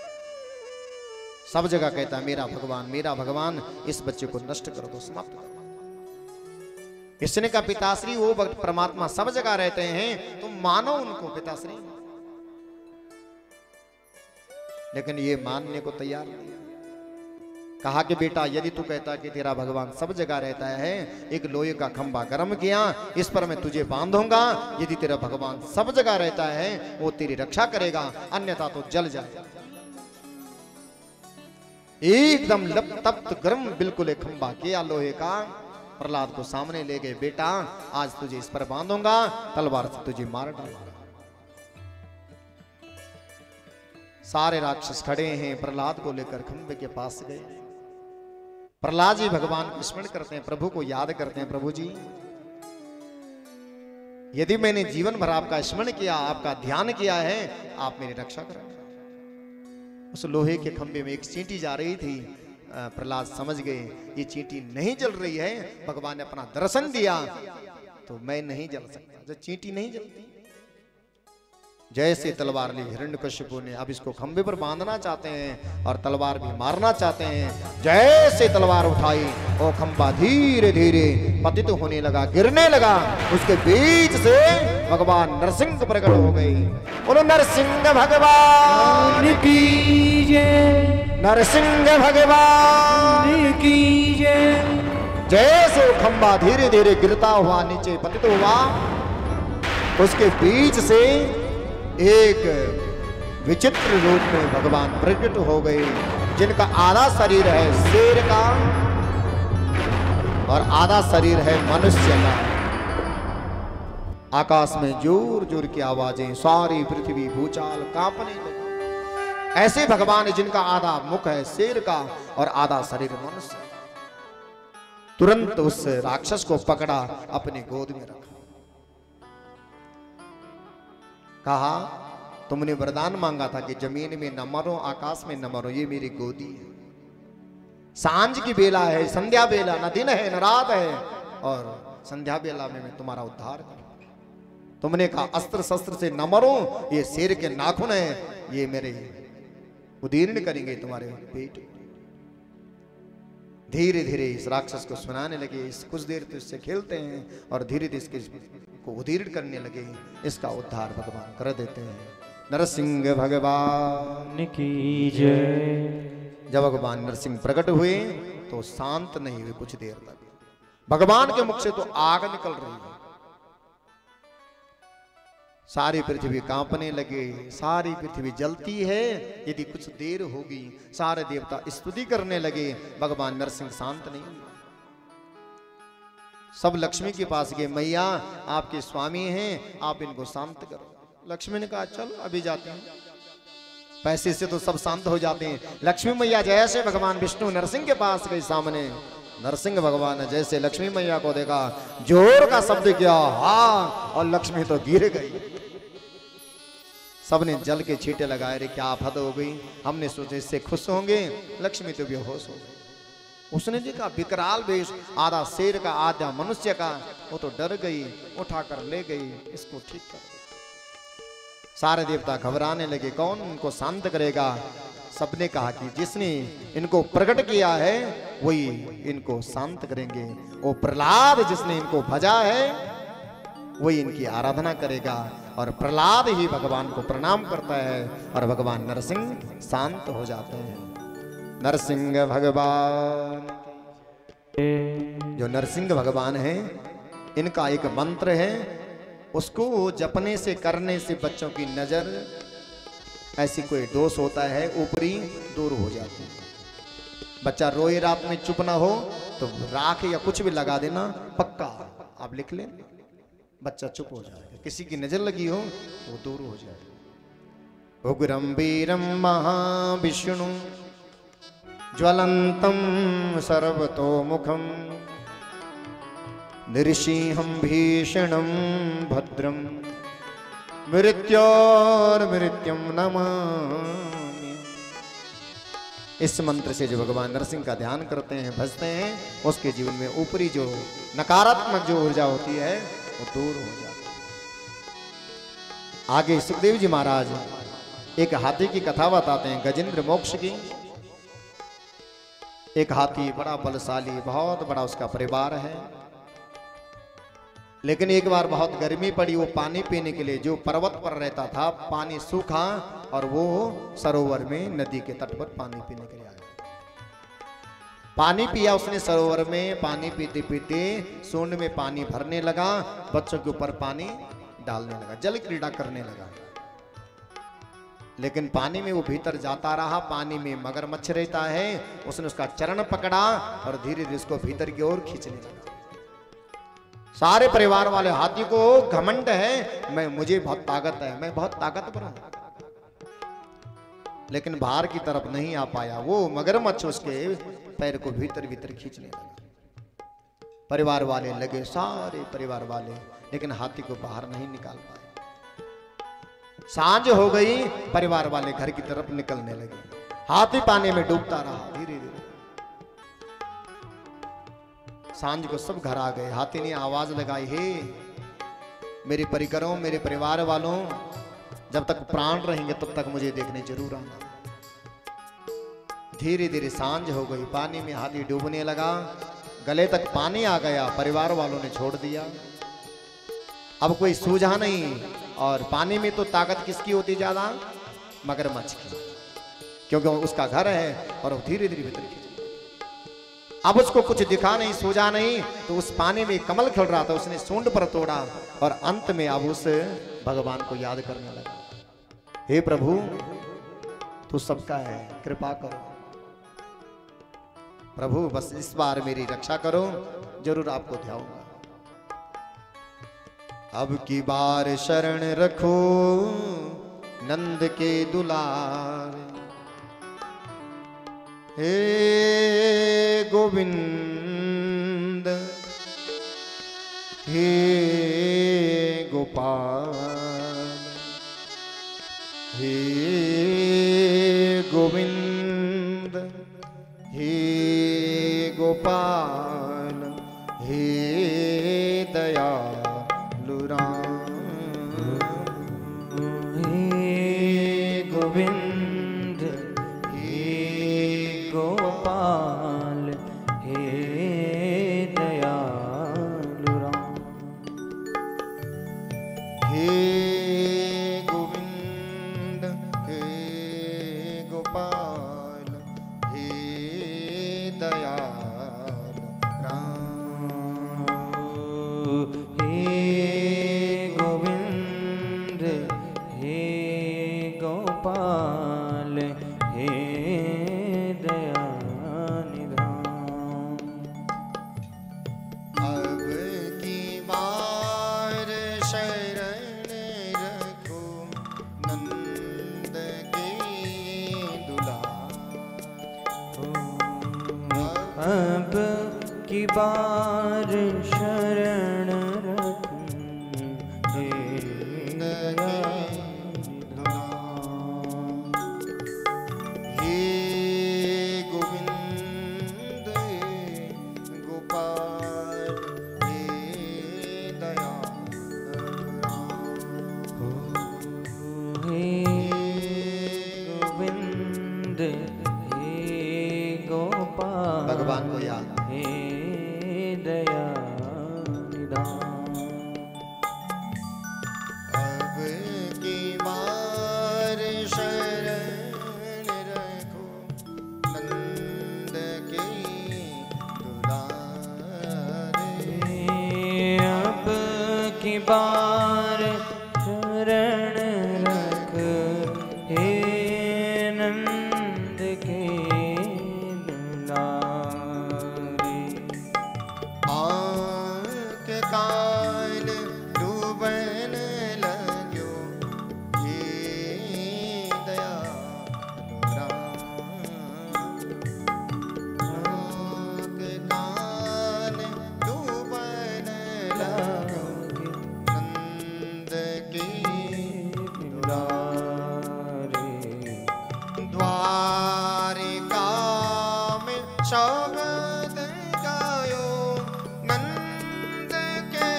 सब जगह कहता है मेरा भगवान, मेरा भगवान, इस बच्चे को नष्ट कर दो, समाप्त कर दो। इसने कहा पिताश्री वो भक्त परमात्मा सब जगह रहते हैं, तुम मानो उनको पिताश्री। लेकिन ये मानने को तैयार नहीं। कहा कि बेटा यदि तू कहता कि तेरा भगवान सब जगह रहता है, एक लोहे का खंभा गर्म किया, इस पर मैं तुझे बांधूंगा। यदि तेरा भगवान सब जगह रहता है वो तेरी रक्षा करेगा, अन्यथा तो जल जाए। एकदम लप तप्त गर्म बिल्कुल एक खंभा किया लोहे का, प्रहलाद को सामने ले गए। बेटा आज तुझे इस पर बांधूंगा, तलवार से तुझे मार डालूंगा। सारे राक्षस खड़े हैं, प्रहलाद को लेकर खंभे के पास गए। प्रहलाद जी भगवान को स्मरण करते हैं, प्रभु को याद करते हैं। प्रभु जी यदि मैंने जीवन भर आपका स्मरण किया, आपका ध्यान किया है, आप मेरी रक्षा करें। उस लोहे के खंभे में एक चींटी जा रही थी। प्रहलाद समझ गए ये चींटी नहीं जल रही है, भगवान ने अपना दर्शन दिया तो मैं नहीं जल सकता। जो चींटी नहीं जलती, जैसे तलवार ली हिरण्यकशिपु ने, अब इसको खंभे पर बांधना चाहते हैं और तलवार भी मारना चाहते हैं। जैसे तलवार उठाई वो खंभा धीरे धीरे पतित होने लगा, गिरने लगा। उसके बीच से भगवान नरसिंह प्रकट हो गई। बोलो नरसिंह भगवान की जय, नरसिंह भगवान की जय। जैसे वो खंभा धीरे धीरे गिरता हुआ नीचे पतित हुआ, उसके बीच से एक विचित्र रूप में भगवान प्रकट हो गए, जिनका आधा शरीर है शेर का और आधा शरीर है मनुष्य का। आकाश में जोर जोर की आवाजें, सारी पृथ्वी भूचाल कांपने लगी। ऐसे भगवान जिनका आधा मुख है शेर का और आधा शरीर मनुष्य। तुरंत उस राक्षस को पकड़ा, अपने गोद में रखा, कहा तुमने वरदान मांगा था कि जमीन में न मरो, आकाश में न मरो, ये मेरी गोदी है। सांझ की बेला है, संध्या बेला, न दिन है न रात है, और संध्या बेला में मैं तुम्हारा उद्धार करूं। तुमने कहा अस्त्र शस्त्र से न मरो, ये शेर के नाखून है, ये मेरे उदीर्ण करेंगे तुम्हारे पेट। धीरे धीरे इस राक्षस को सुनाने लगे, इस कुछ देर तो इससे खेलते हैं और धीरे धीरे इसके को उदीर्ण करने लगे। इसका उद्धार भगवान कर देते हैं। नरसिंह भगवान की जय। जब भगवान नरसिंह प्रकट हुए तो शांत नहीं हुए कुछ देर तक। भगवान के मुख से तो आग निकल रही है, सारी पृथ्वी कांपने लगे, सारी पृथ्वी जलती है। यदि कुछ देर होगी सारे देवता स्तुति करने लगे। भगवान नरसिंह शांत नहीं हुए। सब लक्ष्मी के पास गए, मैया आपके स्वामी हैं, आप इनको शांत करो। लक्ष्मी ने कहा चल अभी जाते हैं, पैसे से तो सब शांत हो जाते हैं। लक्ष्मी मैया जैसे भगवान विष्णु नरसिंह के पास गई सामने, नरसिंह भगवान ने जैसे लक्ष्मी मैया को देखा, जोर का शब्द किया हाँ, और लक्ष्मी तो गिर गई। सबने जल के छींटे लगाए, रे क्या आफत हो गई, हमने सोचे इससे खुश होंगे, लक्ष्मी तो बेहोश हो गई। उसने देखा विकराल वेश, आधा शेर का आधा मनुष्य का, वो तो डर गई, उठाकर ले गई, इसको ठीक कर। सारे देवता घबराने लगे, कौन उनको शांत करेगा। सबने कहा कि जिसने इनको प्रकट किया है वही इनको शांत करेंगे। वो प्रहलाद जिसने इनको भजा है वही इनकी आराधना करेगा। और प्रहलाद ही भगवान को प्रणाम करता है और भगवान नरसिंह शांत हो जाते हैं। नरसिंह भगवान, जो नरसिंह भगवान है, इनका एक मंत्र है, उसको जपने से करने से बच्चों की नजर, ऐसी कोई दोष होता है ऊपरी, दूर हो जाती है। बच्चा रोए रात में चुप ना हो तो राख या कुछ भी लगा देना, पक्का आप लिख लें, बच्चा चुप हो जाएगा। किसी की नजर लगी हो तो दूर हो जाएगा। उग्रम वीरम महाविष्णु ज्वलंतम सर्वतोमुखम नृसिंहं भीषणं भद्रं मृत्योर्मृत्युं नमामि। इस मंत्र से जो भगवान नरसिंह का ध्यान करते हैं, भजते हैं, उसके जीवन में ऊपरी जो नकारात्मक जो ऊर्जा होती है वो दूर हो जाती है। आगे सुखदेव जी महाराज एक हाथी की कथा बताते हैं, गजेंद्र मोक्ष की। एक हाथी बड़ा बलशाली, बहुत बड़ा उसका परिवार है, लेकिन एक बार बहुत गर्मी पड़ी। वो पानी पीने के लिए जो पर्वत पर रहता था, पानी सूखा और वो सरोवर में नदी के तट पर पानी पीने के लिए आया। पानी पिया उसने सरोवर में, पानी पीते पीते सूंड में पानी भरने लगा, बच्चों के ऊपर पानी डालने लगा, जल क्रीड़ा करने लगा। लेकिन पानी में वो भीतर जाता रहा, पानी में मगरमच्छ रहता है, उसने उसका चरण पकड़ा और धीरे धीरे उसको भीतर की ओर खींचने लगा। सारे परिवार वाले हाथी को घमंड है, मैं मुझे बहुत ताकत है, मैं बहुत ताकतवर हूं, लेकिन बाहर की तरफ नहीं आ पाया। वो मगरमच्छ उसके पैर को भीतर भीतर खींचने लगा। परिवार वाले लगे, सारे परिवार वाले, लेकिन हाथी को बाहर नहीं निकाल पाए। सांझ हो गई, परिवार वाले घर की तरफ निकलने लगे। हाथी पानी में डूबता रहा धीरे धीरे। सांझ को सब घर आ गए। हाथी ने आवाज लगाई, हे मेरे परिकरों, मेरे परिवार वालों, जब तक प्राण रहेंगे तब तक मुझे देखने जरूर आना। धीरे धीरे सांझ हो गई, पानी में हाथी डूबने लगा, गले तक पानी आ गया। परिवार वालों ने छोड़ दिया, अब कोई सूझा नहीं। और पानी में तो ताकत किसकी होती ज्यादा? मगरमच्छ की, क्योंकि उसका घर है और वो धीरे धीरे भीतर खींच। अब उसको कुछ दिखा नहीं, सूझा नहीं, तो उस पानी में कमल खिल रहा था, उसने सूंड पर तोड़ा और अंत में अब उस भगवान को याद करने लगा, हे प्रभु तू सबका है, कृपा करो प्रभु, बस इस बार मेरी रक्षा करो, जरूर आपको ध्याऊंगा। अब की बार शरण रखो नंद के दुलार, हे गोविंद हे गोपाल, गोविंद हे गोपाल हे दयालु राम। हे गोविंद हे गोपाल हे दयालु राम। हे गोविंद हे गोपाल हे दयालु राम। हे गोविंद हे गोपाल हे दयानिधान। अब की बार शरण रखो नंद के दुलार। अब की बार शरण रखूं हे हे गोविंद गोपाल हे दयालु राम। हे गोविंद हे गोपाल भगवान को याद हे दयानिधान। अब की बार शरण रखो नंद के दुलारे। अब की बार शरण रख हे नंद के दुलारे। आँख कान डूबन लग्यो हे दयालु राम। आँख कान डूबन लग्यो नंद के दुलारे। द्वारिका में शब्द गायो नंद के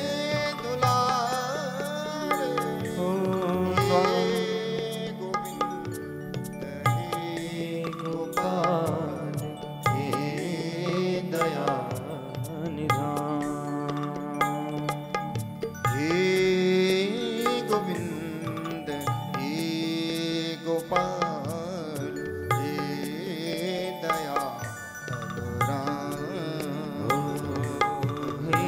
दुलारे। हे गोविंद हे गोपाल हे दयानिधान। हे गोविंद हे गोपाल हे दयालु राम। हे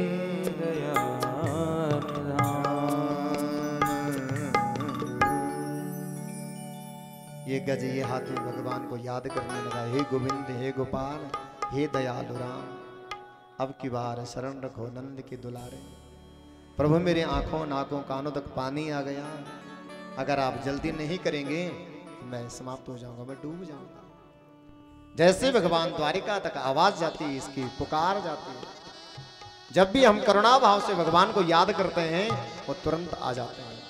दयानिधान। ये गज ये हाथी भगवान को याद करने लगा। हे गोविंद हे गोपाल हे दयालु राम। अब की बार शरण रखो नंद के दुलारे। प्रभु मेरे आंखों नाकों कानों तक पानी आ गया। अगर आप जल्दी नहीं करेंगे तो मैं समाप्त हो जाऊंगा, मैं डूब जाऊंगा। जैसे भगवान द्वारिका तक आवाज जाती है, इसकी पुकार जाती है। जब भी हम करुणा भाव से भगवान को याद करते हैं वो तुरंत आ जाते हैं।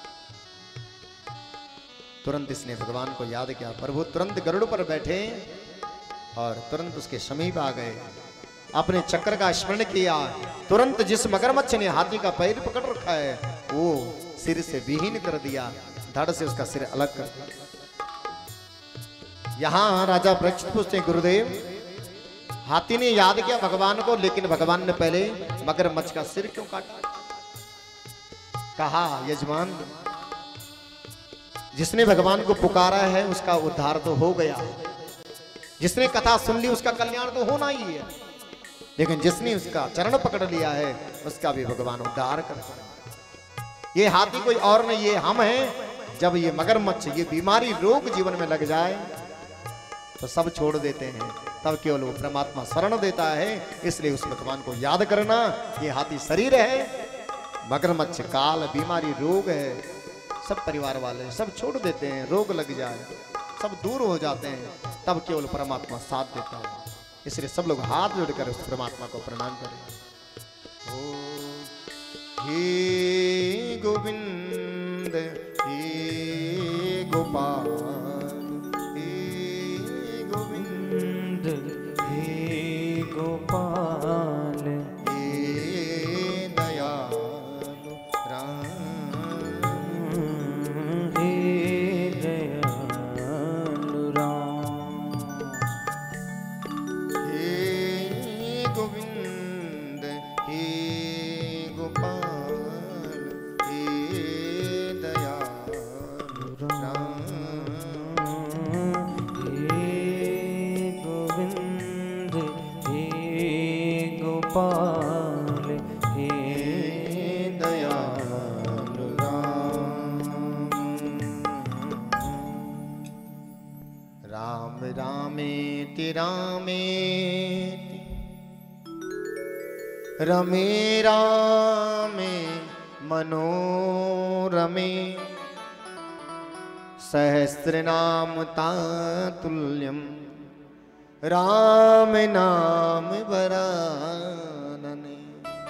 तुरंत इसने भगवान को याद किया। प्रभु तुरंत गरुड़ पर बैठे और तुरंत उसके समीप आ गए। अपने चक्र का स्मरण किया। तुरंत जिस मगरमच्छ ने हाथी का पैर पकड़ रखा है वो सिर से विहीन कर दिया, धड़ से उसका सिर अलग कर दिया। यहां राजा परीक्षित पूछते हैं, गुरुदेव हाथी ने याद किया भगवान को, लेकिन भगवान ने पहले मगरमच्छ का सिर क्यों काटा? कहा, यजमान जिसने भगवान को पुकारा है उसका उद्धार तो हो गया, जिसने कथा सुन ली उसका कल्याण तो होना ही है, लेकिन जिसने उसका चरण पकड़ लिया है उसका भी भगवान उद्धार करता है। ये हाथी कोई और नहीं, ये हम हैं। जब ये मगरमच्छ ये बीमारी रोग जीवन में लग जाए तो सब छोड़ देते हैं, तब केवल वो परमात्मा शरण देता है। इसलिए उस भगवान को याद करना। ये हाथी शरीर है, मगरमच्छ काल बीमारी रोग है, सब परिवार वाले सब छोड़ देते हैं। रोग लग जाए सब दूर हो जाते हैं, तब केवल परमात्मा साथ देता है। इसलिए सब लोग हाथ जोड़कर उस परमात्मा को प्रणाम करें। ओ हे गोविंद हे गोपाल गोपाल हे दयालु राम, हे दयालु राम, हे गोविंद हे गोपाल हे दयालु राम, हे गोविंद हे गोपाल हे दयालु राम। राम रामेति रामेति रमे रामे मनोरमे, सहस्रनाम तातुल्यम राम नाम वरानने।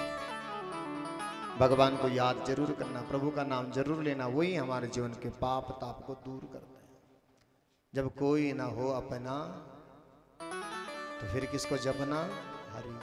भगवान को याद जरूर करना, प्रभु का नाम जरूर लेना, वही हमारे जीवन के पाप ताप को दूर करता है। जब कोई ना हो अपना तो फिर किसको जपना? हरि।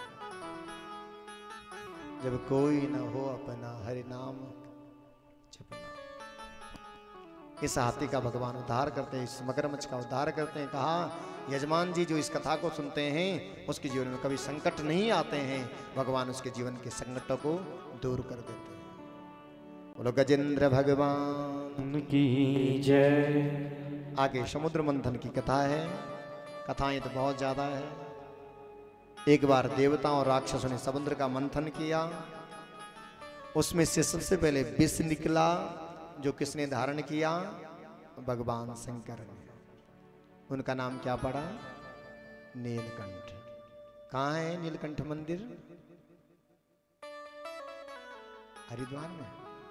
जब कोई ना हो अपना, हरि नाम जपना। इस हाथी का भगवान उद्धार करते हैं, इस मगरमच्छ का उद्धार करते हैं। कहा यजमान जी जो इस कथा को सुनते हैं उसके जीवन में कभी संकट नहीं आते हैं, भगवान उसके जीवन के संकटों को दूर कर देते हैं। बोलो गजेंद्र भगवान की जय। आगे समुद्र मंथन की कथा है। कथाएं तो बहुत ज्यादा है। एक बार देवताओं और राक्षसों ने समुद्र का मंथन किया, उसमें से सबसे पहले विष निकला, जो किसने धारण किया? भगवान शंकर ने। उनका नाम क्या पड़ा? नीलकंठ। कहाँ है नीलकंठ मंदिर? हरिद्वार में।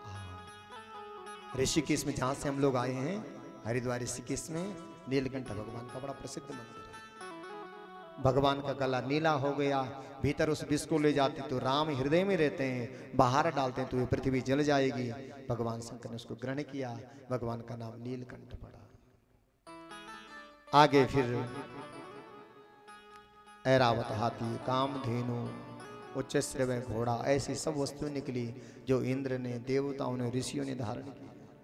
ऋषिकेश में, जहां से हम लोग आए हैं, हरिद्वार ऋषिकेश में नीलकंठ भगवान का बड़ा प्रसिद्ध मंदिर है। भगवान का गला नीला हो गया, भीतर उस विष को ले जाते तो राम हृदय में रहते हैं, बाहर डालते हैं तो ये पृथ्वी जल जाएगी। भगवान शंकर ने उसको ग्रहण किया, भगवान का नाम नीलकंठ पड़ा। आगे फिर ऐरावत हाथी, कामधेनु, उच्च श्रवण घोड़ा, ऐसी सब वस्तुएं निकली जो इंद्र ने, देवताओं ने, ऋषियों ने धारण की।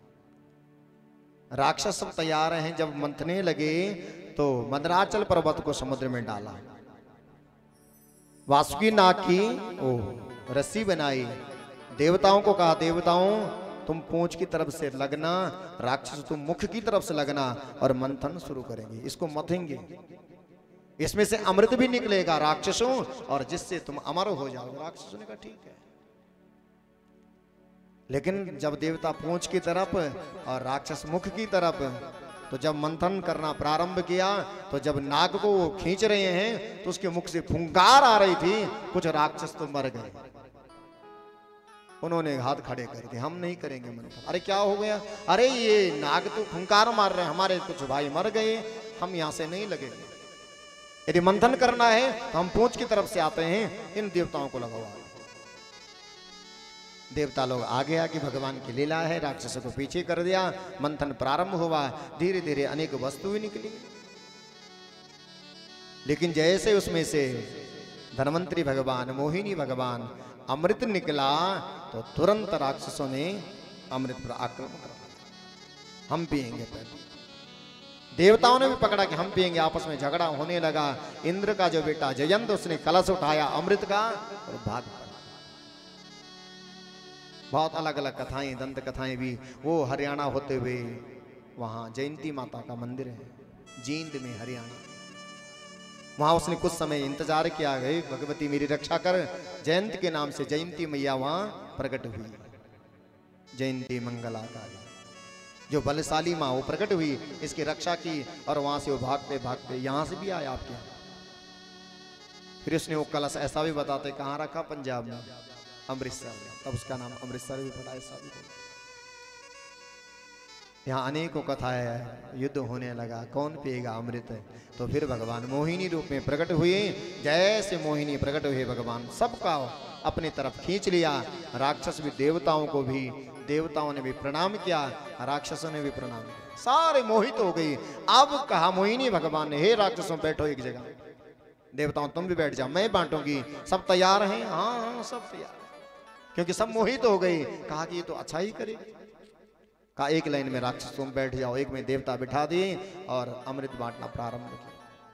राक्षस सब तैयार हैं। जब मंथने लगे तो मंदराचल पर्वत को समुद्र में डाला, वासुकी नाग की ओ रस्सी बनाई, देवताओं को कहा देवताओं तुम पूंछ की तरफ से लगना, राक्षस तुम मुख की तरफ से लगना और मंथन शुरू करेंगे, इसको मथेंगे, इसमें से अमृत भी निकलेगा राक्षसों, और जिससे तुम अमर हो जाओगे। राक्षसों ने कहा ठीक है। लेकिन जब देवता पूंछ की तरफ और राक्षस मुख की तरफ, तो जब मंथन करना प्रारंभ किया तो जब नाग को वो खींच रहे हैं तो उसके मुख से फुंकार आ रही थी। कुछ राक्षस तो मर गए, उन्होंने हाथ खड़े कर दिए, हम नहीं करेंगे मंथन। अरे क्या हो गया? अरे ये नाग तो फुंकार मार रहे हैं, हमारे कुछ भाई मर गए, हम यहां से नहीं लगेंगे। यदि मंथन करना है तो हम पूंछ की तरफ से आते हैं, इन देवताओं को लगवा। देवता लोग आगे आगे, भगवान की लीला है, राक्षसों को पीछे कर दिया। मंथन प्रारंभ हुआ, धीरे धीरे अनेक वस्तुएं निकली। लेकिन जैसे उसमें से धनवंतरी भगवान, मोहिनी भगवान, अमृत निकला तो तुरंत राक्षसों ने अमृत पर आक्रमण कर दिया। हम पिएंगे पहले। देवताओं ने भी पकड़ा कि हम पिएंगे, आपस में झगड़ा होने लगा। इंद्र का जो बेटा जयंत, उसने कलश उठाया अमृत का और भाग पड़ा। बहुत अलग अलग कथाएं, दंत कथाएं भी। वो हरियाणा होते हुए वहां जयंती माता का मंदिर है, जींद में, हरियाणा। वहां उसने कुछ समय इंतजार किया, गए भगवती मेरी रक्षा कर, जयंत के नाम से जयंती मैया वहां प्रकट हुई। जयंती मंगलाकारी, जो बलशाली माँ वो प्रकट हुई, इसकी रक्षा की, और वहां से वो भागते भागते यहां से भी आया आपके यहाँ। फिर उसने वो कलश ऐसा भी बताते कहाँ रखा? पंजाब में, अमृतसर में, तब उसका नाम अमृतसर भी पड़ा। ऐसा भी यहाँ अनेकों कथाएं है। युद्ध होने लगा, कौन पिएगा अमृत? तो फिर भगवान मोहिनी रूप में प्रकट हुए। जैसे मोहिनी प्रकट हुए, भगवान सबका अपने तरफ खींच लिया। राक्षस भी, देवताओं को भी, देवताओं ने भी प्रणाम किया, राक्षसों ने भी प्रणाम किया, सारे मोहित हो गई। अब कहा मोहिनी भगवान ने, हे राक्षसों बैठो एक जगह। देवताओं तुम भी बैठ जाओ, मैं बांटूंगी। सब तैयार हैं? हाँ हाँ सब तैयार, क्योंकि सब मोहित हो गए। कहा कि ये तो अच्छा ही करे। कहा एक लाइन में राक्षस तुम बैठ जाओ, एक में देवता बिठा दिए और अमृत बांटना प्रारंभ किया।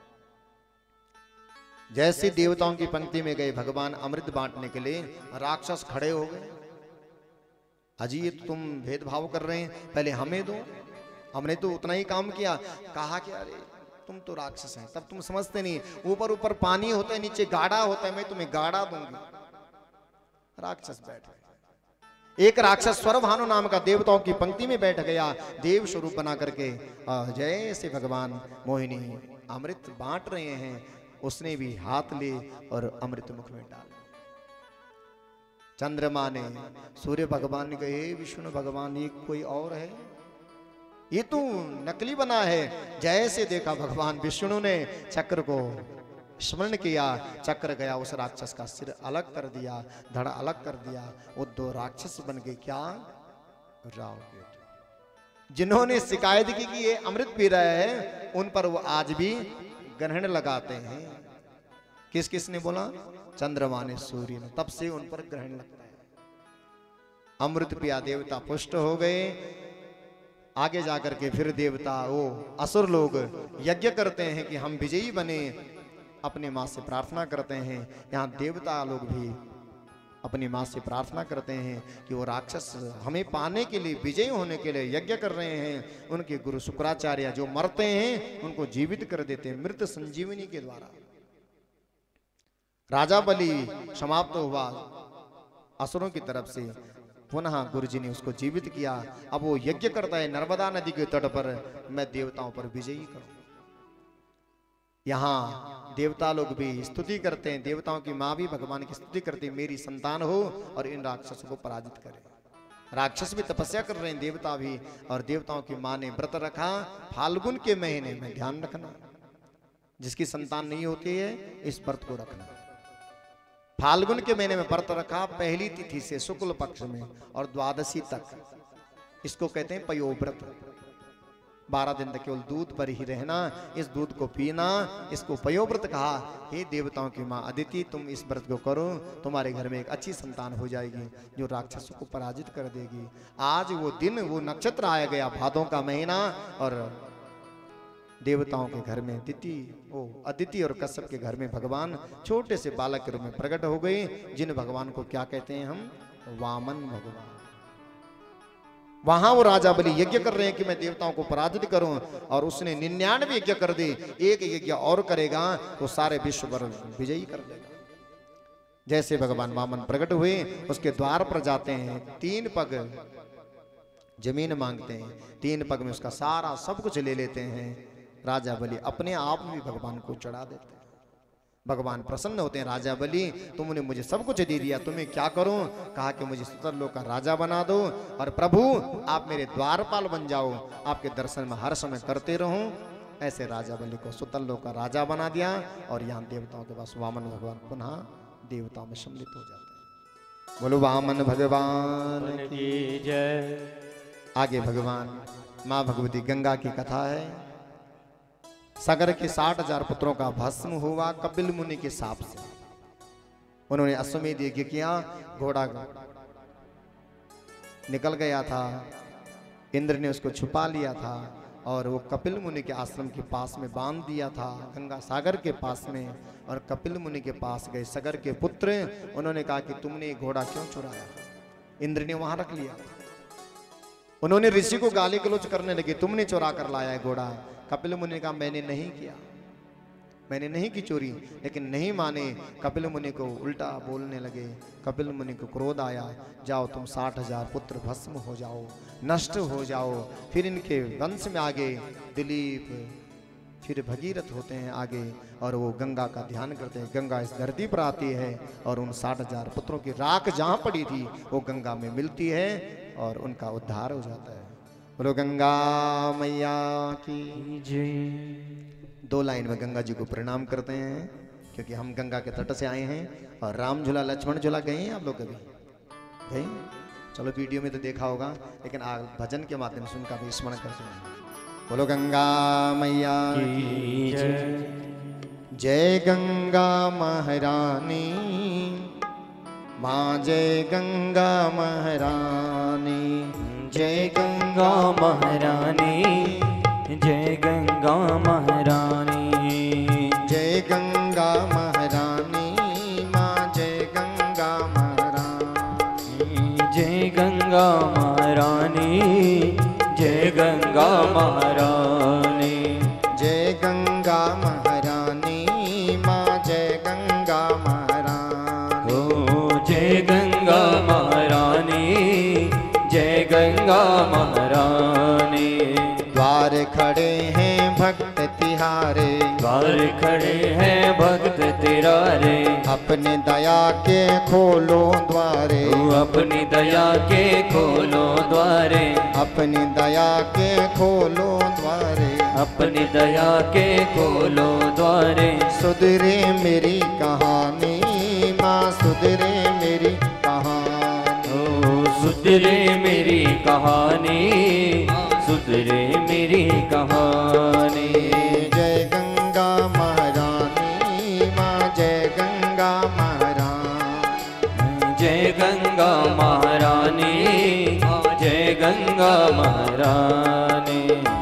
जैसे देवताओं की पंक्ति में गए भगवान अमृत बांटने के लिए, राक्षस खड़े हो गए। अजी ये तो तुम भेदभाव कर रहे हैं, पहले हमें दो, हमने तो उतना ही काम किया। कहा कि अरे तुम तो राक्षस हैं, तब तुम समझते नहीं, ऊपर ऊपर पानी होता है, नीचे गाढ़ा होता है, मैं तुम्हें गाढ़ा दूंगी। राक्षस बैठ गए। एक राक्षस स्वरभानु नाम का देवताओं की पंक्ति में बैठ गया, देव स्वरूप बना करके। जैसे भगवान मोहिनी अमृत बांट रहे हैं, उसने भी हाथ ले और अमृत मुख में डाल। चंद्रमा ने, सूर्य भगवान ने कहे विष्णु भगवान ये कोई और है, ये तो नकली बना है। जैसे देखा भगवान विष्णु ने चक्र को स्मरण किया, चक्र गया, उस राक्षस का सिर अलग कर दिया, धड़ अलग कर दिया। वो दो राक्षस बन गए क्या? राव बेटे। जिन्होंने शिकायत की कि ये अमृत पी रहा है, उन पर वो आज भी ग्रहण लगाते हैं। किस किस ने बोला? चंद्रमा ने, सूर्य ने, तब से उन पर ग्रहण लगता है। अमृत पिया देवता पुष्ट हो गए। आगे जाकर के फिर देवता, वो असुर लोग यज्ञ करते हैं कि हम विजयी बने, अपने मां से प्रार्थना करते हैं। यहाँ देवता लोग भी अपनी मां से प्रार्थना करते हैं कि वो राक्षस हमें पाने के लिए, विजयी होने के लिए यज्ञ कर रहे हैं। उनके गुरु शुक्राचार्य जो मरते हैं उनको जीवित कर देते हैं मृत संजीवनी के द्वारा। राजा बलि समाप्त हुआ असुरों की तरफ से, पुनः गुरु जी ने उसको जीवित किया। अब वो यज्ञ करता है नर्मदा नदी के तट पर, मैं देवताओं पर विजयी करूं। यहाँ देवता लोग भी स्तुति करते हैं, देवताओं की माँ भी भगवान की स्तुति करती है, मेरी संतान हो और इन राक्षसों को पराजित करे। राक्षस भी तपस्या कर रहे हैं, देवता भी। और देवताओं की माँ ने व्रत रखा, फाल्गुन के महीने में ध्यान रखना, जिसकी संतान नहीं होती है इस व्रत को रखना। फाल्गुन के महीने में व्रत रखा, पहली तिथि से शुक्ल पक्ष में और द्वादशी तक, इसको कहते हैं पयोव्रत। बारह दिन तक केवल दूध पर ही रहना, इस दूध को पीना, इसको पयोव्रत कहा। हे देवताओं की माँ अदिति, तुम इस व्रत को करो, तुम्हारे घर में एक अच्छी संतान हो जाएगी जो राक्षसों को पराजित कर देगी। आज वो दिन, वो नक्षत्र आया गया, भादों का महीना, और देवताओं के घर में दिति, ओ अदिति और कश्यप के घर में भगवान छोटे से बालक के रूप में प्रकट हो गए, जिन भगवान को क्या कहते हैं हम? वामन भगवान। वहां वो राजा बलि यज्ञ कर रहे हैं कि मैं देवताओं को पराजित करूं, और उसने निन्यानवे यज्ञ कर दी, एक यज्ञ और करेगा तो सारे विश्व पर विजयी कर देगा। जैसे भगवान वामन प्रकट हुए, उसके द्वार पर जाते हैं, तीन पग जमीन मांगते हैं, तीन पग में उसका सारा सब कुछ ले लेते हैं। राजा बलि अपने आप भी भगवान को चढ़ा देते हैं। भगवान प्रसन्न होते हैं, राजा बलि तुमने मुझे सब कुछ दे दिया, तुम्हें क्या करूं? कहा कि मुझे सुतर लोक का राजा बना दो, और प्रभु आप मेरे द्वारपाल बन जाओ, आपके दर्शन में हर समय करते रहूं। ऐसे राजा बलि को सुतर लोक का राजा बना दिया, और यहाँ देवताओं के पास वामन भगवान पुनः देवताओं में सम्मिलित हो जाते हैं। बोलो वामन भगवान की जय। आगे भगवान माँ भगवती गंगा की कथा है। सागर के साठ हजार पुत्रों का भस्म हुआ कपिल मुनि के साप से। उन्होंने अश्वमेध यज्ञ किया, घोड़ा निकल गया था, इंद्र ने उसको छुपा लिया था, और वो कपिल मुनि के आश्रम के पास में बांध दिया था, गंगा सागर के पास में। और कपिल मुनि के पास गए सागर के पुत्र, उन्होंने कहा कि तुमने घोड़ा क्यों चुराया? इंद्र ने वहां रख लिया। उन्होंने ऋषि को गाली गलौज करने लगे, तुमने चुरा कर लाया है घोड़ा। कपिल मुनि ने कहा मैंने नहीं किया, मैंने नहीं की चोरी, लेकिन नहीं माने। कपिल मुनि को उल्टा बोलने लगे। कपिल मुनि को क्रोध आया, जाओ तुम साठ हजार पुत्र भस्म हो जाओ, नष्ट हो जाओ। फिर इनके वंश में आगे दिलीप, फिर भगीरथ होते हैं आगे, और वो गंगा का ध्यान करते हैं। गंगा इस धरती पर आती है, और उन साठ हजार पुत्रों की राख जहां पड़ी थी वो गंगा में मिलती है, और उनका उद्धार हो जाता है। बोलो गंगा मैया की जय। दो लाइन में गंगा जी को प्रणाम करते हैं, क्योंकि हम गंगा के तट से आए हैं। और राम झूला लक्ष्मण झूला गए हैं आप लोग कभी? गए? चलो वीडियो में तो देखा होगा, लेकिन आज भजन के माध्यम से उनका भी स्मरण करते हैं। बोलो गंगा मैया की जय। जय गंगा महारानी माँ, जय गंगा महारानी, जय गंगा महारानी, जय गंगा महारानी, जय गंगा महारानी माँ, जय गंगा महारानी, जय गंगा महारानी, जय गंगा महारानी, जय गंगा महारानी माँ, जय गंगा महारानी, ओ जय गंगा महारानी, जय गंगा महारानी। द्वार खड़े हैं भक्त तिहारे, द्वार खड़े हैं भक्त तिरारे, अपने दया के खोलो द्वारे, तू अपनी दया के खोलो द्वारे, अपनी दया के खोलो द्वारे, अपनी दया के खोलो द्वारे। सुधरे मेरी कहानी माँ, सुधरे मेरी कहानी, ओ सुधरे मेरी कहानी, सुधरे मेरी कहानी। जय गंगा महारानी माँ, जय गंगा महारानी, जय गंगा महारानी, जय गंगा महारानी।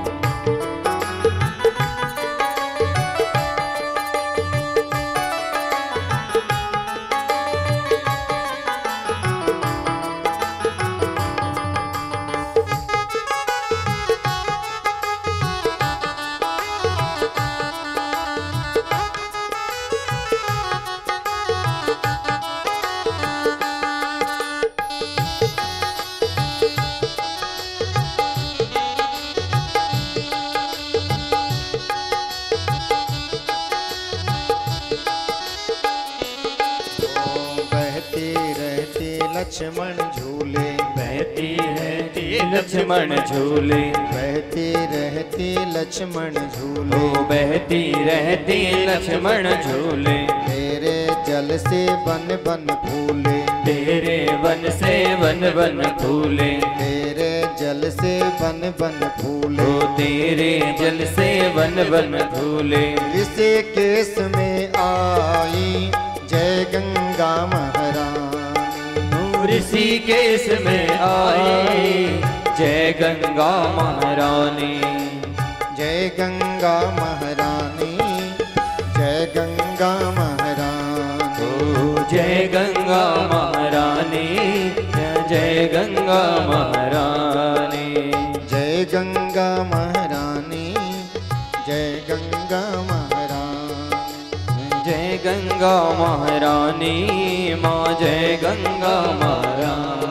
लक्ष्मण झूले, बहती रहती लक्ष्मण झूले, बहती रहती लक्ष्मण झूले, ओ बहती रहती लक्ष्मण झूले, तेरे जल से बन बन फूले, तेरे वन से वन वन फूले, तेरे जल से बन बन फूले, ओ तेरे जल से वन वन फूले। ऋषिकेश में आई जय गंगा महारानी, ऋषिकेश में आई जय गंगा महारानी, जय गंगा महारानी, जय गंगा महारानी, ओ जय गंगा महारानी, जय गंगा महारानी, जय गंगा महारानी, जय गंगा महारानी, जय गंगा महारानी माँ, जय गंगा महारानी।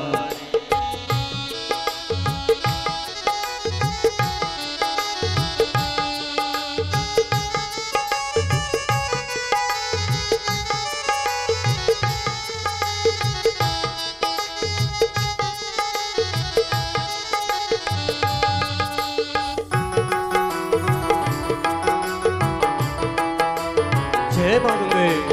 जय माँ गंगे।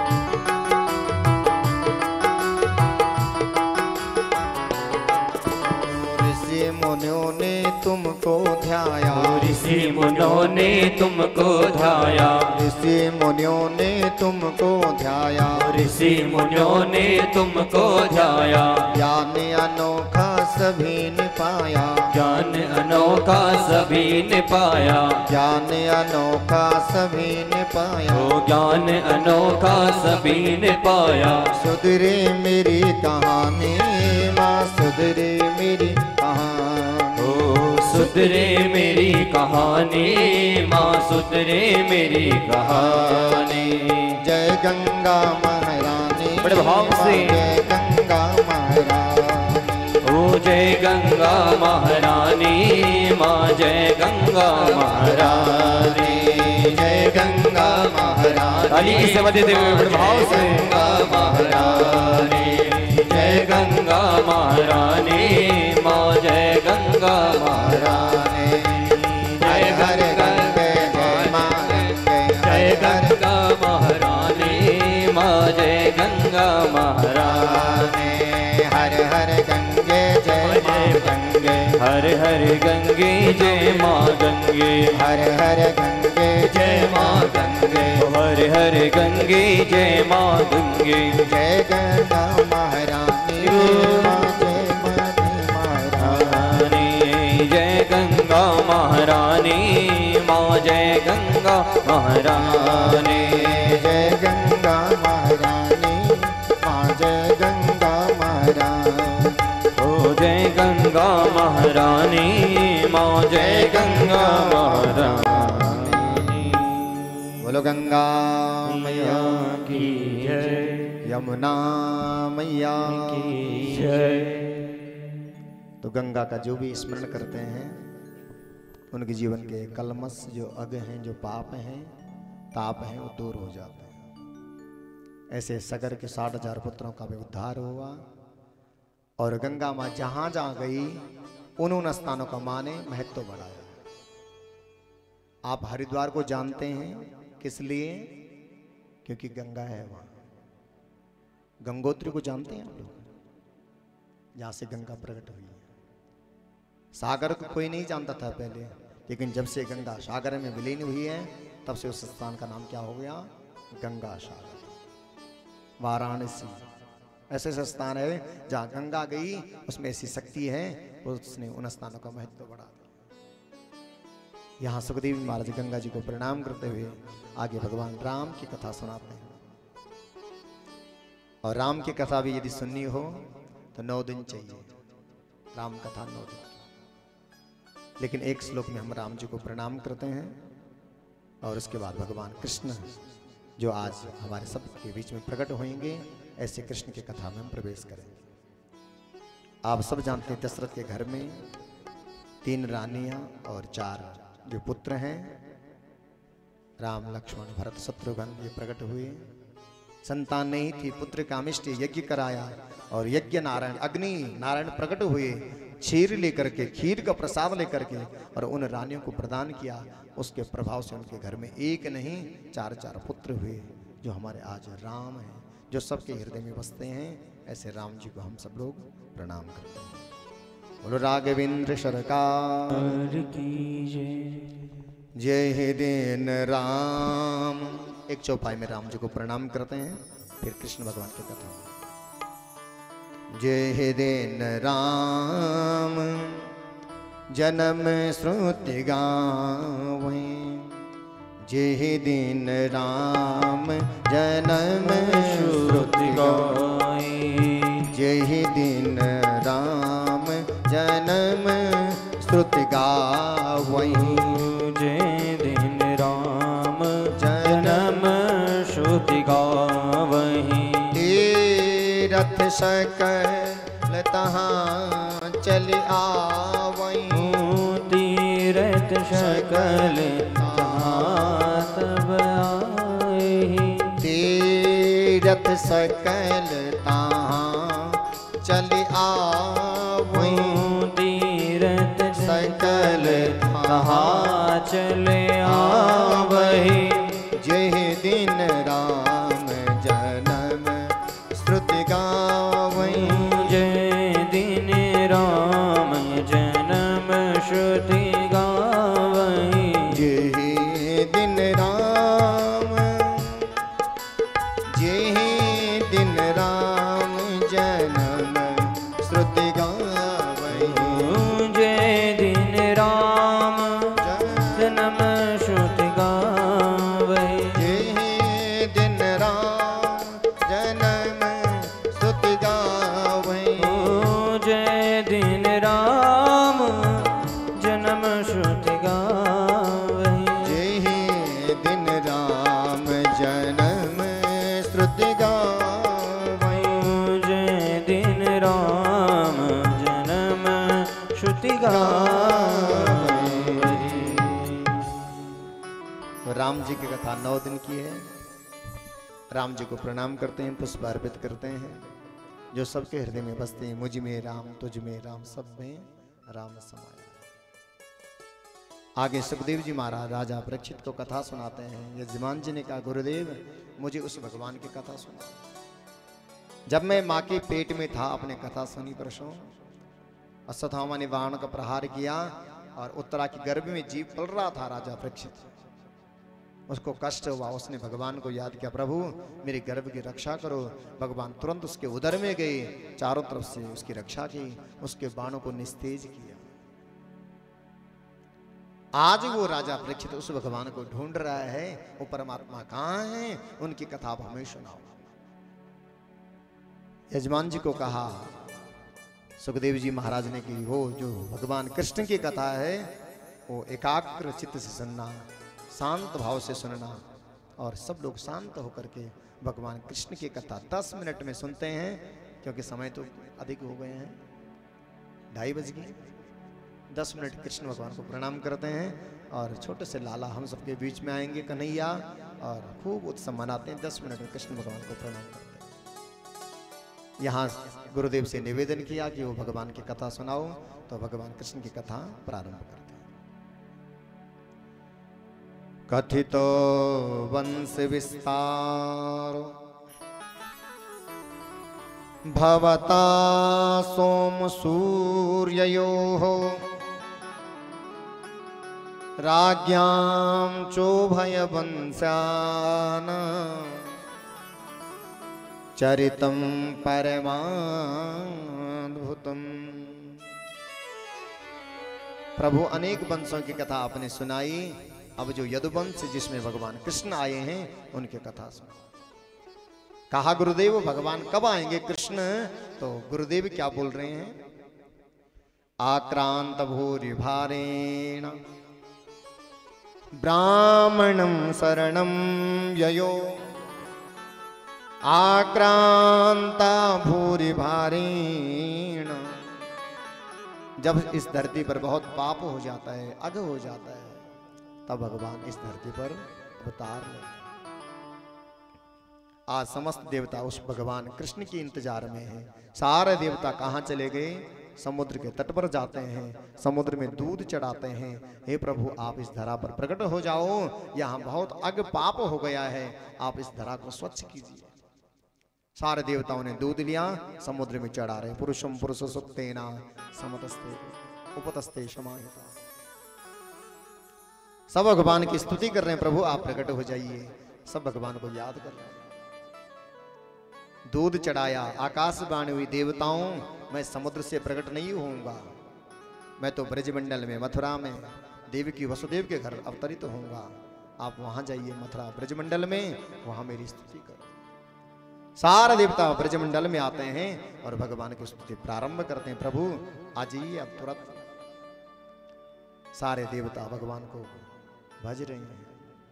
ऋषि मुनियों ने तुमको ध्याया, ऋषि मुनियों ने तुमको ध्याया, ऋषि मुनियों ने तुमको ध्याया, ऋषि मुनियों ने तुमको ध्याया, ज्ञान अनोखा सभी ने पाया, ज्ञान अनोखा सभी ने पाया, ज्ञान अनोखा सभी ने पाया, ओ ज्ञान अनोखा सभी ने पाया। सुधरे मेरी कहानी माँ, सुधरे मेरी कहानी, ओ सुधरे मेरी कहानी माँ, सुधरे मेरी कहानी। जय गंगा महारानी, बड़े भाव से। जय गंगा महारानी, ओ जय गंगा महारानी माँ, जय गंगा महारानी, जय गंगा महारानी, ताली की सेवा देते हुए बड़े भाव से। गंगा महारानी, जय गंगा महारानी माँ, जय गंगा महारानी, जय हर गंगे जय माँ गंगे, जय गंगा महारानी माँ, जय गंगा महारानी, हर हर गंगे जय माँ गंगे, हर हर गंगे जय माँ गंगे, हर हर गंगे जय जय माँ गंगे। हरे हरे गंगे जय माँ गंगे। जय गंगा महारानी माँ जय माँ महारानी। जय गंगा महारानी माँ जय गंगा महारानी। जय गंगा महारानी माँ जय गंगा महारानी। ओ जय गंगा महारानी माँ जय गंगा महारानी। बोलो गंगा मैया की जय। यमुना मैया की जय। तो गंगा का जो भी स्मरण करते हैं उनके जीवन के कलमश जो अग हैं, जो पाप हैं, ताप हैं, वो दूर हो जाते हैं। ऐसे सगर के साठ हजार पुत्रों का भी उद्धार हुआ। और गंगा माँ जहां जहां गई उन उन स्थानों का माँ ने महत्व बढ़ाया। आप हरिद्वार को जानते हैं किस लिए? क्योंकि गंगा है वहां। गंगोत्री को जानते हैं आप लोग? जहां से गंगा प्रकट हुई है। सागर को कोई नहीं जानता था पहले, लेकिन जब से गंगा सागर में विलीन हुई है तब से उस स्थान का नाम क्या हो गया? गंगा सागर। वाराणसी ऐसे ऐसे स्थान है जहां गंगा गई, उसमें ऐसी शक्ति है, उसने उन स्थानों का महत्व बढ़ा दिया। यहाँ सुखदेव महाराज गंगा जी को प्रणाम करते हुए आगे भगवान राम की कथा सुनाते हैं। और राम की कथा भी यदि सुननी हो तो नौ दिन चाहिए। राम कथा नौ दिन। लेकिन एक श्लोक में हम राम जी को प्रणाम करते हैं और उसके बाद भगवान कृष्ण जो आज हमारे सबके बीच में प्रकट होंगे, ऐसे कृष्ण की कथा में हम प्रवेश करेंगे। आप सब जानते हैं दशरथ के घर में तीन रानियां और चार जो पुत्र हैं, राम लक्ष्मण भरत शत्रुघ्न, ये प्रकट हुए। संतान नहीं थी, पुत्र कामिष्ट यज्ञ कराया और यज्ञ नारायण अग्नि नारायण प्रकट हुए, क्षीर लेकर के, खीर का प्रसाद लेकर के और उन रानियों को प्रदान किया। उसके प्रभाव से उनके घर में एक नहीं चार चार पुत्र हुए, जो हमारे आज राम हैं, जो सबके हृदय में बसते हैं। ऐसे राम जी को हम सब लोग प्रणाम करते हैं। बोलो राघवेंद्र सरकार की जय। जय दिन राम। एक चौपाई में राम जी को प्रणाम करते हैं, फिर कृष्ण भगवान की कथा। जय दिन राम जन्म श्रुति गावै। जय दिन राम जन्म श्रुति गावै। जय दिन राम जन्म श्रुति गावै। जय दिन राम जन्म श्रुति गावै। तीरथ सकल तहाँ चल आवै। तीरथ सकल तहाँ तब आए। तीरथ सकल तहाँ चल आवै। तीरथ सकल तहाँ चले आवै। जय दिन राम जन्म श्रुति गावै। जय दिन राम जन्म श्रुति गावै। जय दिन राम जय दिन राम जन्म श्रुति गावै। जय दिन राम जन्म श्रुति गावै। जय दिन राम जन्म श्रुति गावै। जय दिन राम जन्म श्रुति गावै। जय दिन राम जन्म श्रुति गावै। जय दिन राम जन्म श्रुति गावै। राम जी की कथा नौ दिन की है। राम जी को प्रणाम करते हैं, पुष्प अर्पित करते हैं, जो सबके हृदय में बसते हैं। मुझ में राम, तुझ में राम, सब में राम समाया। आगे सुखदेव जी महाराज राजा परीक्षित को कथा सुनाते हैं। यजमान जी ने कहा, गुरुदेव मुझे उस भगवान की कथा सुना। जब मैं माँ के पेट में था, अपने कथा सुनी परसों। अश्वत्थामा ने बाण का प्रहार किया और उत्तरा के गर्भ में जीव पल रहा था राजा परीक्षित। उसको कष्ट हुआ, उसने भगवान को याद किया, प्रभु मेरे गर्भ की रक्षा करो। भगवान तुरंत उसके उदर में गए, चारों तरफ से उसकी रक्षा की, उसके बाणों को निस्तेज किया। आज वो राजा परीक्षित उस भगवान को ढूंढ रहा है, वो परमात्मा कहाँ है, उनकी कथा आप हमें सुनाओ। यजमान जी को कहा, सुखदेव जी महाराज ने की वो जो भगवान कृष्ण की कथा है वो एकाग्र चित्त से सुनना, शांत भाव से सुनना, और सब लोग शांत होकर के भगवान कृष्ण की कथा दस मिनट में सुनते हैं, क्योंकि समय तो अधिक हो गए हैं, ढाई बज गए। दस मिनट कृष्ण भगवान को प्रणाम करते हैं और छोटे से लाला हम सबके बीच में आएंगे कन्हैया, और खूब उत्सव मनाते हैं। दस मिनट में कृष्ण भगवान को प्रणाम करते हैं। यहाँ गुरुदेव से निवेदन किया कि वो भगवान की कथा सुनाओ, तो भगवान कृष्ण की कथा प्रारंभ करते हैं। कथितो वंश विस्तार भवता सोम सूर्ययोः राज्ञां चोभय वंशान चरितं परमाद्भुतम्। प्रभु अनेक वंशों की कथा आपने सुनाई, अब जो यदुवंश जिसमें भगवान कृष्ण आए हैं उनकी कथा सुनो। कहा गुरुदेव भगवान कब आएंगे कृष्ण, तो गुरुदेव क्या बोल रहे हैं, आक्रांत भूरि भारेण ब्राह्मणं शरणं ययो आक्रांता भूरि भारेण। जब इस धरती पर बहुत पाप हो जाता है, अघ हो जाता है, तब भगवान इस धरती पर अवतार लेते हैं। आज समस्त देवता उस भगवान कृष्ण के इंतजार में हैं। सारे देवता कहाँ चले गए, समुद्र के तट पर जाते हैं, समुद्र में दूध चढ़ाते हैं, हे प्रभु आप इस धरा पर प्रकट हो जाओ, यहाँ बहुत अग पाप हो गया है, आप इस धरा को स्वच्छ कीजिए। सारे देवताओं ने दूध लिया, समुद्र में चढ़ा रहे, पुरुषम पुरुष सुक्तेना समतस्ते उपतस्ते समाहिता। सब भगवान की स्तुति कर रहे हैं, प्रभु आप प्रकट हो जाइए, सब भगवान को याद कर रहे हैं। दूध चढ़ाया, आकाशवाणी हुई, देवताओं मैं समुद्र से प्रकट नहीं होऊंगा, मैं तो ब्रजमंडल में मथुरा में देवकी वसुदेव के घर अवतरित होऊंगा, आप वहां जाइए मथुरा ब्रजमंडल में, वहां मेरी स्तुति करो। सारे देवता ब्रजमंडल में आते हैं और भगवान की स्तुति प्रारंभ करते हैं, प्रभु आ जाइए अब तुरंत। सारे देवता भगवान को भज रहे हैं।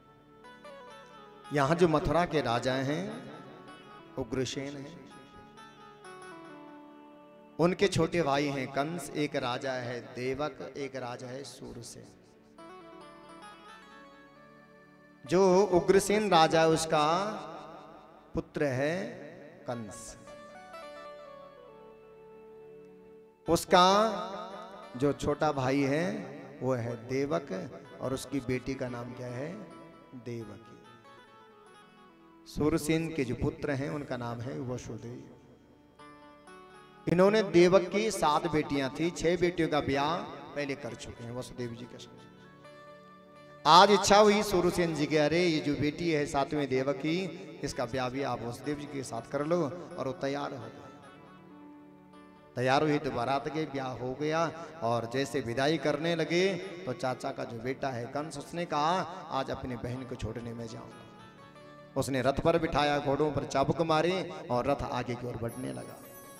यहां जो मथुरा के राजा हैं उग्रसेन हैं, उनके छोटे भाई हैं कंस, एक राजा है देवक, एक राजा है सूरसेन। जो उग्रसेन राजा उसका पुत्र है कंस, उसका जो छोटा भाई है वो है देवक, और उसकी बेटी का नाम क्या है, देवकी। सूरसेन के जो पुत्र हैं उनका नाम है वसुदेव। इन्होंने देवक की सात बेटियां थी, छह बेटियों का ब्याह पहले कर चुके हैं वसुदेव जी के साथ। आज इच्छा हुई सूरसेन जी के, अरे ये जो बेटी है सातवें देवकी, इसका ब्याह भी आप वसुदेव जी के साथ कर लो, और वो तैयार हो गए। तैयार हुई तो बारात के ब्याह हो गया, और जैसे विदाई करने लगे तो चाचा का जो बेटा है कंस, उसने कहा आज अपनी बहन को छोड़ने में जाऊंगा। उसने रथ पर बिठाया, घोड़ों पर चाबुक मारे और रथ आगे की ओर बढ़ने लगा।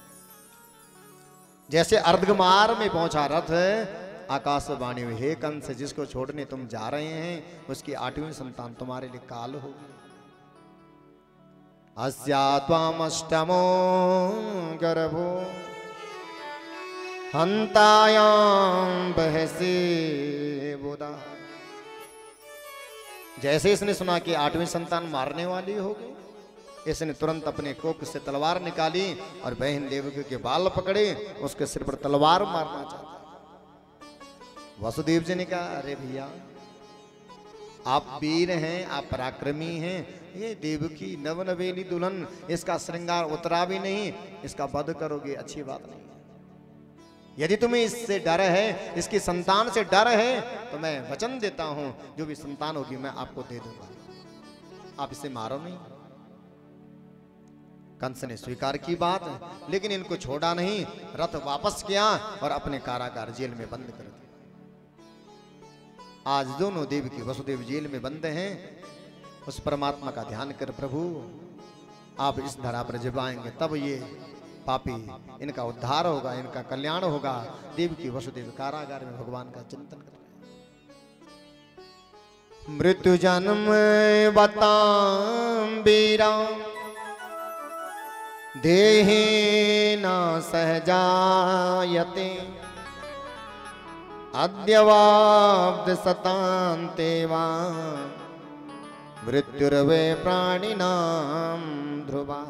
जैसे अर्धमार में पहुंचा रथ, आकाशवाणी हुई, हे कंस जिसको छोड़ने तुम जा रहे हैं उसकी आठवीं संतान तुम्हारे लिए काल होगी। अस्या त्वामष्टमो गर्भो हंतायां बहसे बुधा। जैसे इसने सुना कि आठवीं संतान मारने वाली होगी, इसने तुरंत अपने कोक से तलवार निकाली और बहन देवकी के बाल पकड़े, उसके सिर पर तलवार मारना चाहता। वसुदेव जी ने कहा, अरे भैया आप वीर हैं, आप पराक्रमी हैं, ये देवकी नवनवेली दुल्हन, इसका श्रृंगार उतरा भी नहीं, इसका वध करोगे अच्छी बात नहीं है। यदि तुम्हें इससे डर है, इसकी संतान से डर है, तो मैं वचन देता हूं जो भी संतान होगी मैं आपको दे दूंगा। आप इसे मारो नहीं। कंस ने स्वीकार की बात, लेकिन इनको छोड़ा नहीं, रथ वापस किया और अपने कारागार जेल में बंद कर दिया। आज दोनों देवकी वसुदेव जेल में बंद हैं। उस परमात्मा का ध्यान कर, प्रभु आप इस धरा पर जब आएंगे तब ये पापी, इनका उद्धार होगा, इनका कल्याण होगा। देवकी वसुदेव कारागार में भगवान का चिंतन कर रहे हैं। मृत्यु जन्म बताम बीरा देहि न सहजायते अद्यवाब्द सतान्ते वा मृत्युर्वे प्राणिनाम ध्रुवा।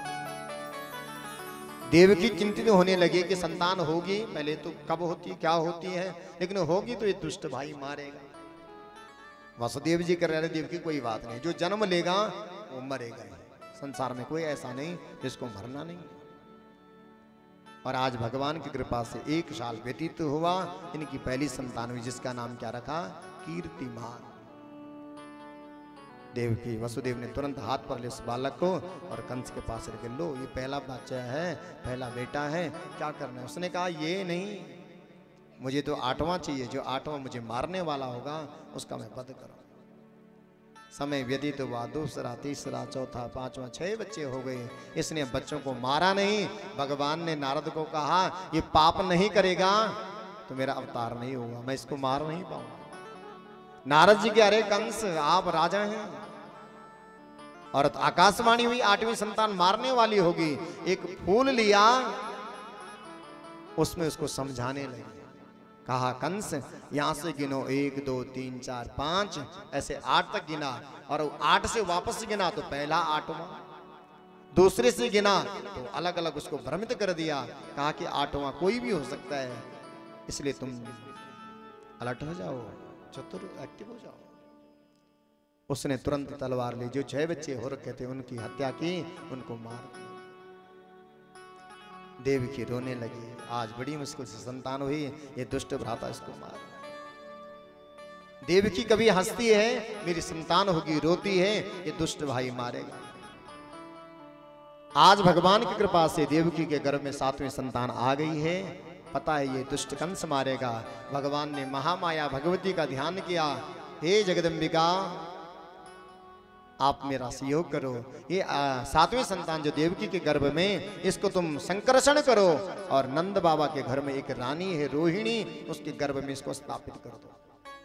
देवकी चिंतित होने लगे कि संतान होगी, पहले तो कब होती क्या होती है, लेकिन होगी तो ये दुष्ट भाई मारेगा। वसुदेव जी कर रहे देवकी कोई बात नहीं, जो जन्म लेगा वो मरेगा ही। संसार में कोई ऐसा नहीं जिसको मरना नहीं। और आज भगवान की कृपा से एक साल व्यतीत हुआ, इनकी पहली संतान हुई, जिसका नाम क्या रखा? कीर्तिमान। देवकी वसुदेव ने तुरंत हाथ पर ले उस बालक को और कंस के पास रख, लो ये पहला बच्चा है, पहला बेटा है, क्या करना है? उसने कहा ये नहीं, मुझे तो आठवां चाहिए, जो आठवां मुझे मारने वाला होगा उसका मैं वध करूं। समय व्यतीत हुआ, दूसरा, तीसरा, चौथा, पांचवा, छह बच्चे हो गए। इसने बच्चों को मारा नहीं। भगवान ने नारद को कहा ये पाप नहीं करेगा तो मेरा अवतार नहीं होगा, मैं इसको मार नहीं पाऊंगा। नारद जी के, अरे कंस आप राजा हैं, और आकाशवाणी हुई आठवीं संतान मारने वाली होगी। एक फूल लिया, उसमें उसको समझाने लगे। कहा कंस यहां से गिनो, एक दो तीन चार पांच, ऐसे आठ तक गिना, और आठ से वापस गिना तो पहला आठवां, दूसरे से गिना तो अलग अलग उसको भ्रमित कर दिया। कहा कि आठवां कोई भी हो सकता है, इसलिए तुम अलर्ट हो जाओ, चतुर एक्टिव हो जाओ। उसने तुरंत तलवार ली, जो छह बच्चे हो रखे थे उनकी हत्या की, उनको मार दिया। देवकी रोने लगी, आज बड़ी मुश्किल से संतान हुई, ये दुष्ट भ्राता इसको मार। देवकी कभी हंसती है मेरी संतान होगी, रोती है ये दुष्ट भाई मारेगा। आज भगवान की कृपा से देवकी के गर्भ में सातवीं संतान आ गई है। पता है ये दुष्ट कंस मारेगा। भगवान ने महामाया भगवती का ध्यान किया, हे जगदम्बिका आप मेरा सहयोग करो, ये सातवें संतान जो देवकी के गर्भ में, इसको तुम संकर्षण करो, और नंद बाबा के घर में एक रानी है रोहिणी, उसके गर्भ में इसको स्थापित कर दो।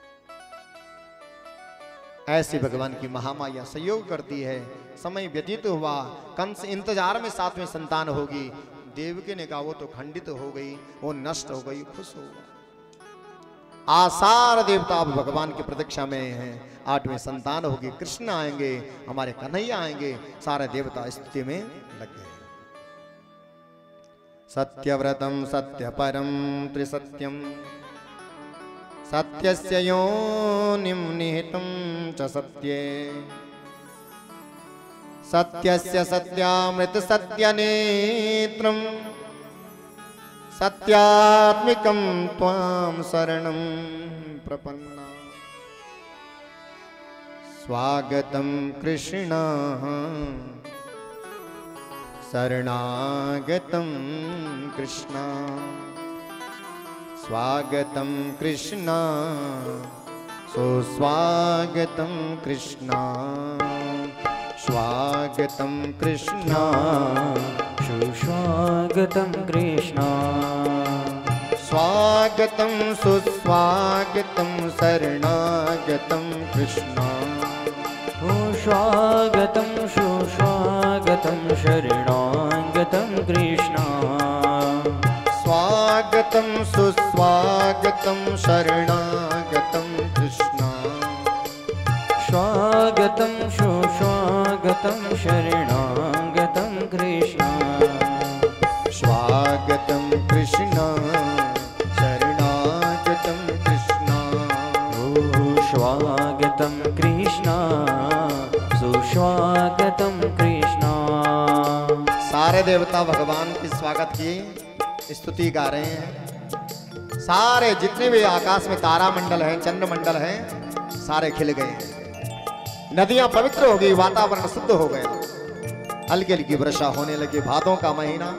ऐसे भगवान की महामाया सहयोग करती है। समय व्यतीत हुआ, कंस इंतजार में सातवें संतान होगी। देवकी ने कहा वो तो खंडित हो गई, वो नष्ट हो गई, खुश हो गई। आसार देवता अब भगवान की प्रतीक्षा में हैं। आठवें संतान होगी, कृष्ण आएंगे, हमारे कन्हैया आएंगे, सारे देवता स्तुति में लग गए। सत्यव्रतम सत्यपरम त्रिसत्यम सत्यस्य योनिं निहितं च सत्ये सत्यस्य सत्यामृत सत्यनेत्रम् सत्यात्मिकं त्वां शरणं प्रपन्ना। स्वागतं कृष्ण शरणागतं कृष्ण, स्वागतं कृष्ण सुस्वागतं कृष्ण, स्वागतं कृष्ण सुस्वागतं कृष्ण, स्वागतं सुस्वागतं शरणागतं कृष्ण, स्वागतं सुस्वागतं शरणागतं कृष्ण, स्वागतं सुस्वागतं शरणागतं कृष्ण, स्वागतं सुस्वागतं शरणागतं कृष्ण, स्वागतं कृष्ण शरणागतं कृष्ण, स्वागतं कृष्ण सुस्वागतं कृष्ण। सारे देवता भगवान के स्वागत की स्तुति गा रहे हैं। सारे जितने भी आकाश में तारा मंडल हैं, चंद्र मंडल हैं, सारे खिल गए हैं। नदियां पवित्र हो गई, वातावरण शुद्ध हो गया, हल्की हल्की वर्षा होने लगी। भादों का महीना,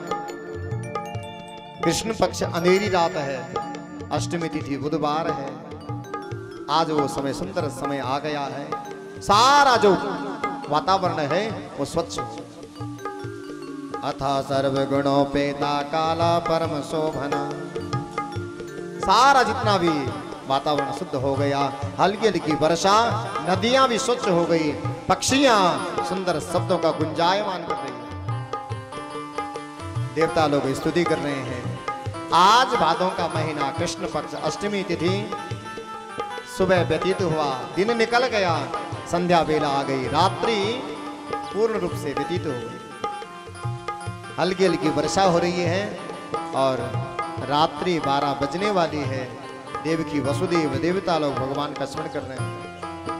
कृष्ण पक्ष अंधेरी रात है, अष्टमी तिथि बुधवार है। आज वो समय, सुंदर समय आ गया है। सारा जो वातावरण है वो स्वच्छ हो। अथा सर्वगुणोपेता काला परम शोभना, सारा जितना भी वातावरण शुद्ध हो गया, हल्की हल्की वर्षा, नदियां भी स्वच्छ हो गई, पक्षियां सुंदर शब्दों का गुंजायमान कर रही है, देवता लोग स्तुति कर रहे हैं। आज भादों का महीना, कृष्ण पक्ष अष्टमी तिथि, सुबह व्यतीत हुआ, दिन निकल गया, संध्या बेला आ गई, रात्रि पूर्ण रूप से व्यतीत हो गई, हल्की हल्की वर्षा हो रही है और रात्रि बारह बजने वाली है। देवकी वसुदेव देवता लोग भगवान का स्मरण कर रहे हैं।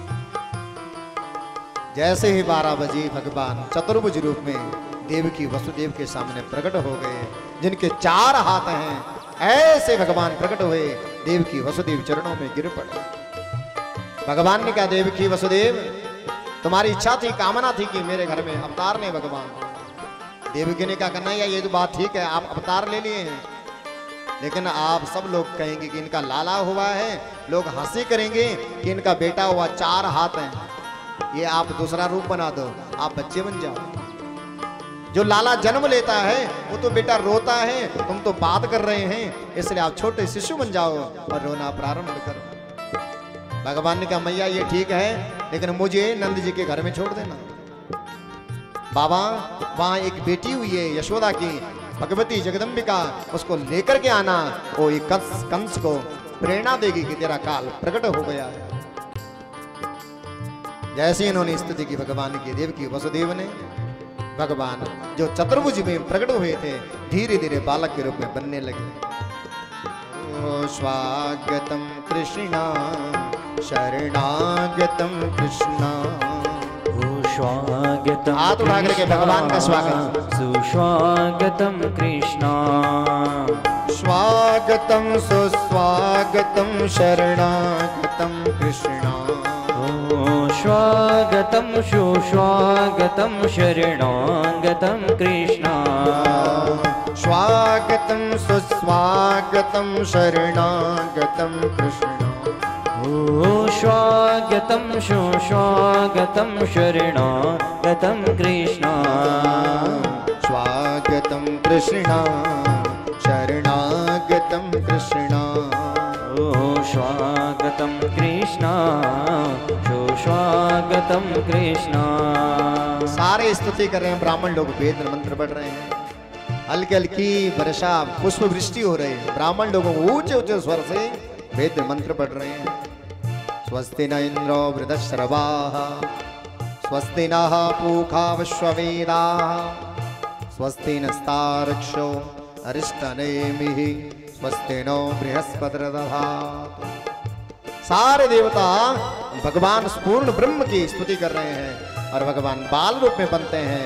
जैसे ही बारह बजे भगवान चतुर्भुज रूप में देवकी वसुदेव के सामने प्रकट हो गए, जिनके चार हाथ हैं, ऐसे भगवान प्रकट हुए, देवकी वसुदेव चरणों में गिर पड़े। भगवान ने कहा, देवकी वसुदेव, तुम्हारी इच्छा थी, कामना थी कि मेरे घर में अवतार ले भगवान। देवकी ने कहा, कन्हैया ये तो बात ठीक है, आप अवतार ले लिए हैं, लेकिन आप सब लोग कहेंगे कि इनका लाला हुआ है, लोग हंसी करेंगे कि इनका बेटा हुआ, चार हाथ हैं, ये आप दूसरा रूप बना दो, आप बच्चे बन जाओ। जो लाला जन्म लेता है वो तो बेटा रोता है, तुम तो बात कर रहे हैं, इसलिए आप छोटे शिशु बन जाओ और रोना प्रारंभ करो। भगवान ने कहा, मैया ये ठीक है, लेकिन मुझे नंद जी के घर में छोड़ देना। बाबा, वहां एक बेटी हुई है यशोदा की, भगवती जगदम्बिका, उसको लेकर के आना, वो एक कंस कंस को प्रेरणा देगी कि तेरा काल प्रकट हो गया है। जैसे इन्होंने स्तुति की भगवान की, देव की वसुदेव ने, भगवान जो चतुर्भुज में प्रकट हुए थे, धीरे धीरे बालक के रूप में बनने लगे। ओ स्वागतम कृष्णा शरणागतम कृष्णा, स्वागतम हाथ उठा करके भगवान का स्वागत, सुस्वागतम कृष्णा, स्वागतम सुस्वागतम शरणागतम कृष्णा, स्वागतम सुस्वागतम शरणागतम कृष्णा, स्वागतम सुस्वागतम शरणागतम कृष्णा, ओ स्वागतम सुस्वागतम शरणागतम कृष्णा, स्वागतम कृष्णा शरणागतम कृष्णा, ओ स्वागतम कृष्णा सुस्वागतम कृष्णा। सारे स्तुति कर रहे हैं, ब्राह्मण लोग वेद मंत्र पढ़ रहे हैं, हल्की हल्की वर्षा पुष्प वृष्टि हो रही है, ब्राह्मण लोगों ऊंचे ऊंचे स्वर से वेद मंत्र पढ़ रहे हैं। स्वस्ति न इंद्रो वृद्धश्रवाः, स्वस्ति नः पूषा विश्ववेदाः, स्वस्ति नस्तार्क्ष्यो अरिष्टनेमिः, स्वस्ति नो बृहस्पतिर्दधातु। सारे देवता भगवान पूर्ण ब्रह्म की स्तुति कर रहे हैं और भगवान बाल रूप में बनते हैं।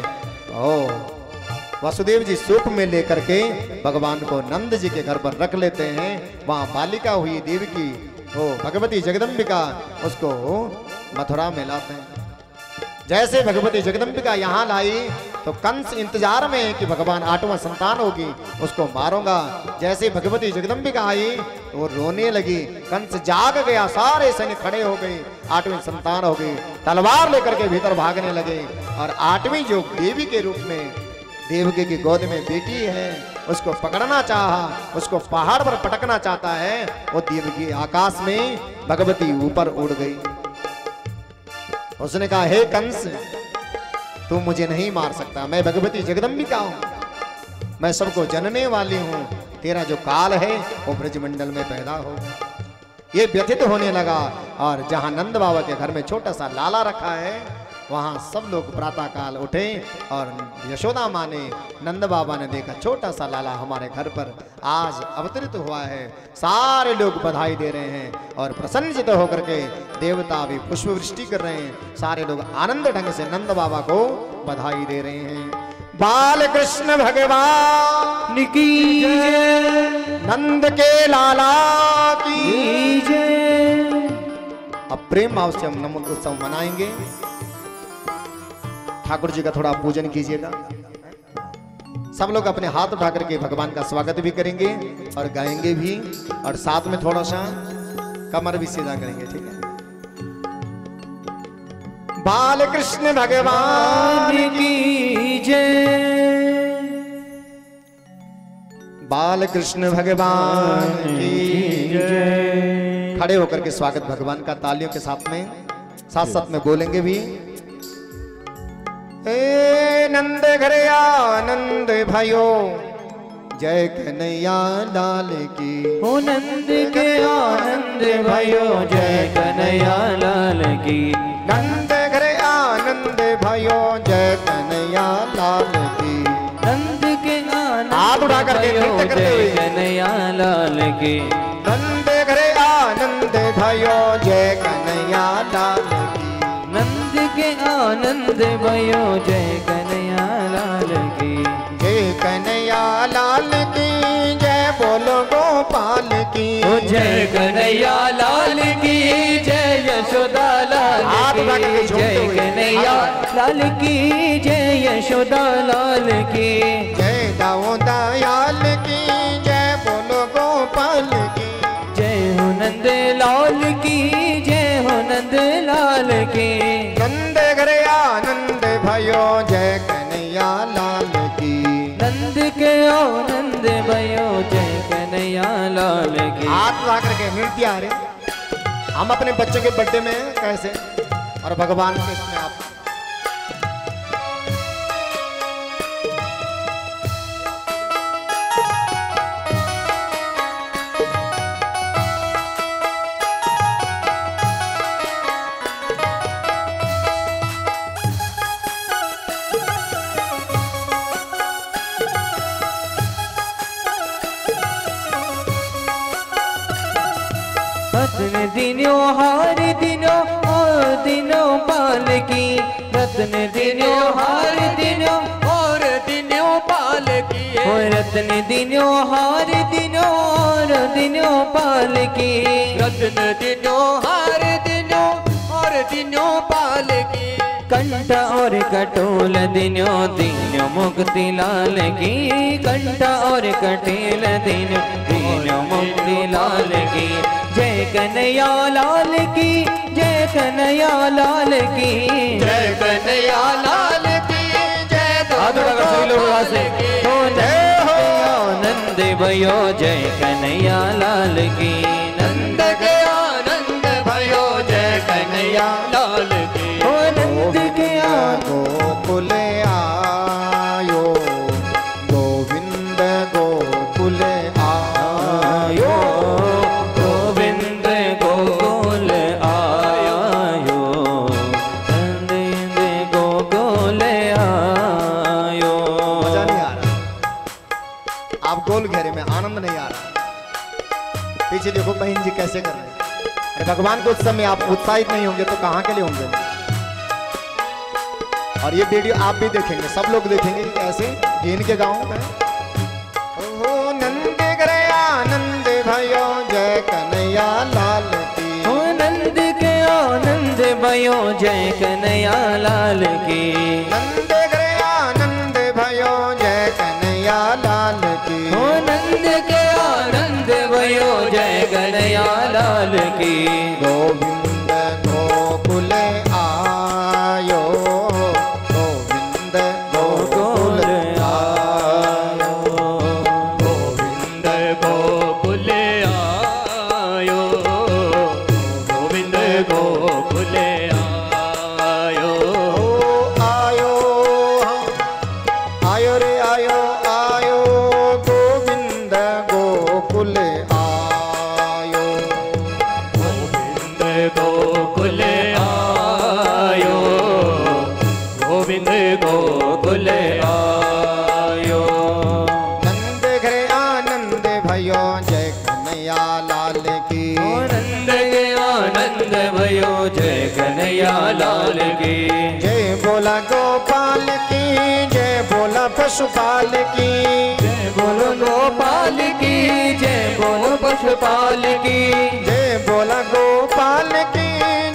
ओ वसुदेव जी सूप में लेकर के भगवान को नंद जी के घर पर रख लेते हैं। वहां बालिका हुई देवकी, ओ भगवती जगदम्बिका, उसको मथुरा में लाते हैं। जैसे भगवती जगदम्बिका यहाँ लाई तो कंस इंतजार में है कि भगवान आठवां संतान होगी, उसको मारूंगा। जैसे भगवती जगदम्बिका आई तो वो रोने लगी, कंस जाग गया, सारे सैन्य खड़े हो गए, आठवीं संतान हो गई, तलवार लेकर के भीतर भागने लगे। और आठवीं जो देवी के रूप में देवकी की गोद में बेटी है, उसको पकड़ना चाहा, उसको पहाड़ पर पटकना चाहता है, वो देवकी आकाश में, भगवती ऊपर उड़ गई। उसने कहा, हे कंस, तू मुझे नहीं मार सकता, मैं भगवती जगदम्बिका हूं, मैं सबको जनने वाली हूं, तेरा जो काल है वो ब्रजमंडल में पैदा हो। ये व्यथित होने लगा और जहां नंद बाबा के घर में छोटा सा लाला रखा है, वहां सब लोग प्रातः काल उठे और यशोदा माँ ने, नंद बाबा ने देखा छोटा सा लाला हमारे घर पर आज अवतरित हुआ है। सारे लोग बधाई दे रहे हैं और प्रसन्नचित होकर के देवता भी पुष्प वृष्टि कर रहे हैं। सारे लोग आनंद ढंग से नंद बाबा को बधाई दे रहे हैं। बाल कृष्ण भगवान की जय, नंद के लाला की जय, अब प्रेम भाव से हम नमन उत्सव मनाएंगे। ठाकुर जी का थोड़ा पूजन कीजिएगा। सब लोग अपने हाथ उठा करके भगवान का स्वागत भी करेंगे और गाएंगे भी, और साथ में थोड़ा सा कमर भी सीधा करेंगे। ठीक है। बाल कृष्ण भगवान की जय, बाल कृष्ण भगवान की जय। खड़े होकर के स्वागत भगवान का तालियों के साथ में, साथ साथ में बोलेंगे भी। ए नंद घरे आनंद भयो, जय कन्हैया लाल की। हो नंद के आनंद भयो, जय कन्हैया लाल की। नंद घरे आनंद भयो, जय कन्हैया लाल की। नंद के आनंद हाथ उठा करके नृत्य करते हुए, जय कन्हैया लाल की। नंद घरे आनंद भयो, जय कन्हैया लाल की। नंद के आनंद भयो, जय कन्हैया लाल की। जय कन्हैया लाल की, जय बोलो गोपाल की। ओ जय कन्हैया लाल की, जय यशोदा लाल की। जय कन्हैया लाल की, जय यशोदा लाल की। जय दाऊ दयाल की, जय बोलो गोपाल की। जय हो नंद लाल की, जय हो नंद लाल की। नंद घरे आनंद भयो, जय कन्हैया लाल की। नंद के आनंद भयो, जय कन्हैया लाल की। हाथ ला करके मिलती आ रहे। हम अपने बच्चों के बर्थडे में कैसे, और भगवान के इसमें आप रत्न दिनों हार दिनों और दिनों पाल की। रत्न दिनों हार दिनों और दिनों पाल की। और रत्न दिनों हार दिनों और दिनों पाल की। रत्न दिनों हार दिनों और दिनों पाल की। कंठ और कटोल दिनों दीनों मुक्ति लाल की। कंठ और कटील दिनों दीनों मुक्ति लाल की। जय कन्हैया लाल की, जय कन्हैया लाल की। जय कन्हैया लाल की, जय लाल की। जय हो आनंद भयो, जय कन्हैया लाल की। नंद के आनंद भयो, जय कन्हैया लाल की। ओ नंद के गोकुल आयो, गोविंद गोकुल आयो। गोविंद गोकुल आयो, नंद गोकुल आयो। मजा नहीं आ रहा, आप गोल घेरे में आनंद नहीं आ रहा। पीछे देखो बहन जी कैसे कर रहे हैं। अरे भगवान को उस समय आप उत्साहित नहीं होंगे तो कहाँ के लिए होंगे। और ये वीडियो आप भी देखेंगे, सब लोग देखेंगे कि कैसे गिन के गाँव में। ओहो नंद घरे आनंद भयो, जय कन्हैया लाल की। ओ नंद के आनंद भयो, जय कन्हैया लाल की। नंद घरे आनंद भयो, जय कन्हैया लाल की। ओ नंद के आनंद भयो, जय कन्हैया लाल की। गोविंद गोकुल आयो, गोविंद गोकुल आयो। गोविंद गोकुल आयो, गोविंद गोकुल आयो। ओ आयो आयो रे आयो आयो, गोविंद गोकुल आयो। गोविंद गोकुल आयो, गोविंद गोकुल आयो। नंद घरे आनंद भयो, जय कन्हैया लाल की। ओ नंद के आनंद भयो, जय कन्हैया लाल की। जय बोला गोपाल की, जय बोला पशुपाल की। जय बोलो गोपाल की, जय बोलो पशुपाल की। जय बोला गोपाल की,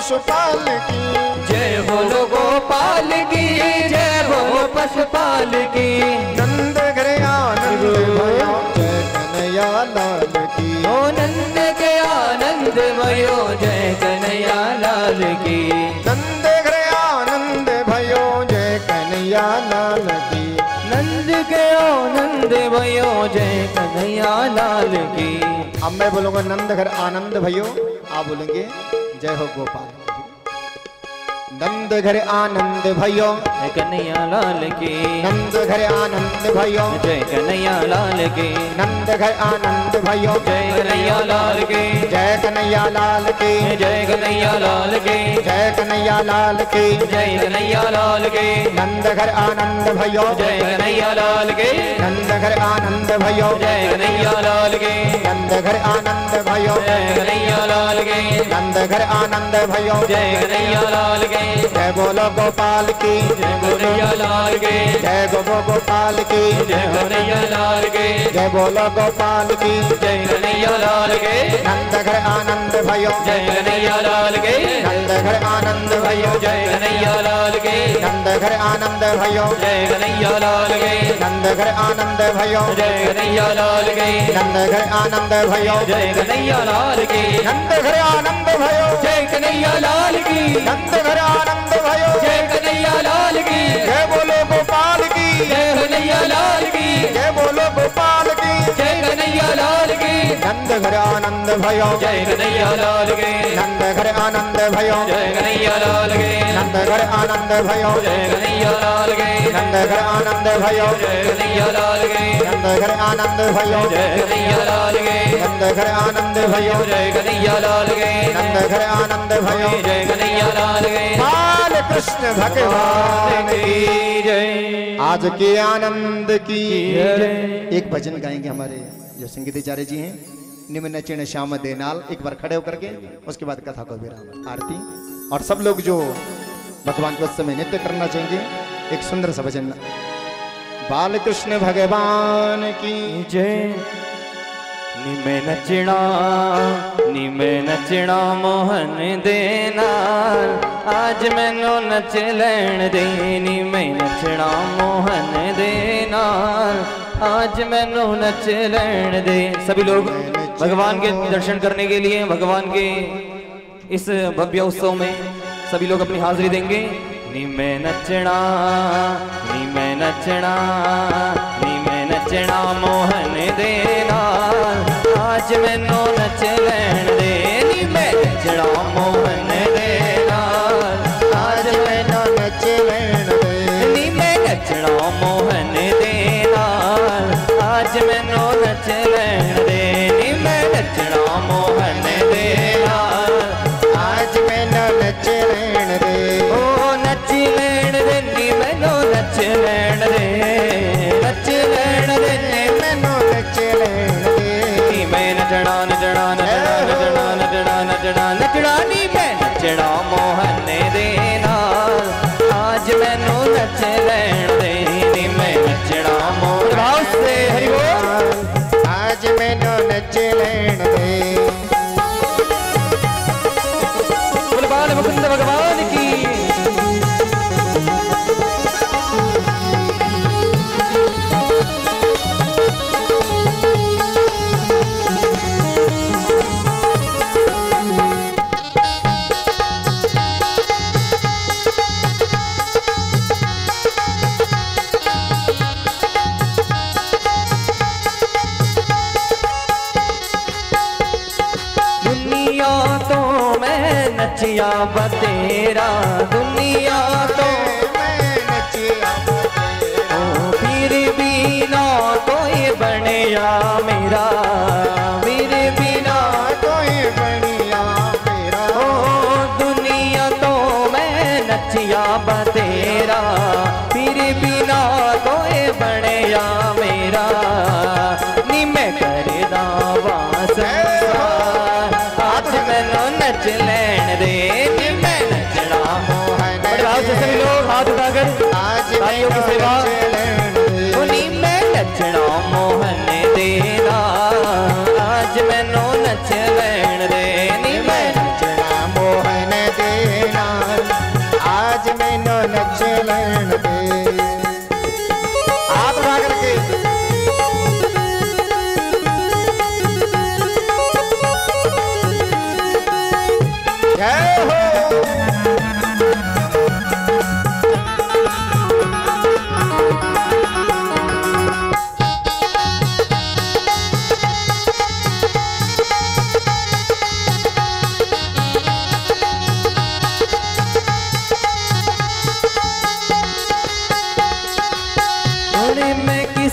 पशुपाल की। जय बोलो गोपाल की, जय बोलो पशुपाल की। नंद घर आनंद भयो जय कन्हैया लाल की। ओ नंद के आनंद भयो जय कन्हैया लाल की। नंद घर आनंद भयो जय कन्हैया लाल की। नंद के आनंद भयो जय कन्हैया लाल की। अब मैं बोलूंगा नंद घर आनंद भयो, आप बोलेंगे जय हो गोपाल। नंद घर आनंद भयो जय कन्हैया लाल की। नंद घर आनंद भयो जय कन्हैया लाल की। नंद घर आनंद भयो जय कन्हैया लाल की। जय कन्हैया लाल की। जय कन्हैया लाल की। जय कन्हैया लाल की। जय कन्हैया लाल की। नंद घर आनंद भयो जय कन्हैया लाल की। नंद घर आनंद भयो जय कन्हैया लाल की। नंद घर आनंद भयो जय कन्हैया लाल की। नंद घर आनंद भयो जय कन्हैया लाल की। जय बोलो गोपाल की। जय कन्हैया लाल की। जय गोपो गोपाल की। जय कन्हैया लाल की। जय बोलो गोपाल की। जय कन्हैया लाल की। नंद घर आनंद भयो जय कन्हैया लाल की। नंद घर आनंद भयो जय कन्हैया लाल की। नंद घर आनंद भयो जय कन्हैया लाल की। नंद घर आनंद भयो जय कन्हैया लाल की। नंद घर आनंद भयो जय कन्हैया लाल की। नंद घर आनंद भयो जय कन्हैया लाल की। नंद घर आनंद भयो जय कन्हैया लाल की। जय बोलो गोपाल की। जय कन्हैया लाल की। जय बोलो गोपाल की। जय कन्हैया लाल की। नंद घर आनंद भयो जय कन्हैया लाल की। नंद घर आनंद भयो जय कन्हैया लाल की। नंद घर आनंद भयो जय कन्हैया लाल की। नंद घर आनंद भयो जय कन्हैया लाल की। नंद घर आनंद भयो जय कन्हैया लाल की। नंद घर आनंद भयो जय कन्हैया लाल की। नंद घर आनंद भयो जय कन्हैया लाल की। बाल कृष्ण भगवान की जय। आज के आनंद की जय। एक भजन गाएंगे हमारे जो संगीताचार्य जी हैं, निम्न नचिण श्याम देनाल। एक बार खड़े होकर के उसके बाद कथा को विराम आरती। और सब लोग जो भगवान के उस समय नृत्य करना चाहेंगे, एक सुंदर सा भजन। बाल कृष्ण भगवान की जय। निमे नचना निमे नचना मोहन देना, आज मैनू नच लैण दे। निमे नचना मोहन देना, आज मैनू नच लैण दे। सभी लोग भगवान के दर्शन करने के लिए भगवान के इस भव्य उत्सव में सभी लोग अपनी हाजिरी देंगे। निमे नचना निमे नचना निमे नचना मोहन देना, आज मैनू नच लैण दे। निमे नचना मोहन देना, आज मैनू नच लैण दे। निमे नचना मोहन देना, आज मैनू नच लैण दे। निमे नचना मोहन देना, आज मैनू नच लैण दे। ओ नच लैण दे। नी मैनू नच लैण दे। नच लैण दे। मैनू नच लैण दे। नी मैं नचना नचना नचना नचना नचना नचना नचना। नी मैं नचना मोहन देना, आज मैनू नच लैण दे। नी मैं नचना मोहन। भाव से हरि बोल। आज मैनू नच लैण दे। बोल बाल मुकुंद भगवान की। दुनिया तो मैं नचिया बतेरा, दुनिया तो मैं नचिया बतेरा। ओ फिर भी ना कोई बनिया मेरा, फिर भी ना कोई बढ़िया मेरा। ओ दुनिया तो मैं नचिया बतेरा, फिर भी ना कोई बनिया मेरा। नी मैं कर दावा संसार, आज मैनू नच लैण दे। नी मैं नचना मोहन बड़े भाव से सभी लोग हाथ उठाकर आज तालियों की सेवा। नच लैण दे। नी मैं नचना मोहन देना, आज मैनू नच लैण दे। नी मैं नचना मोहन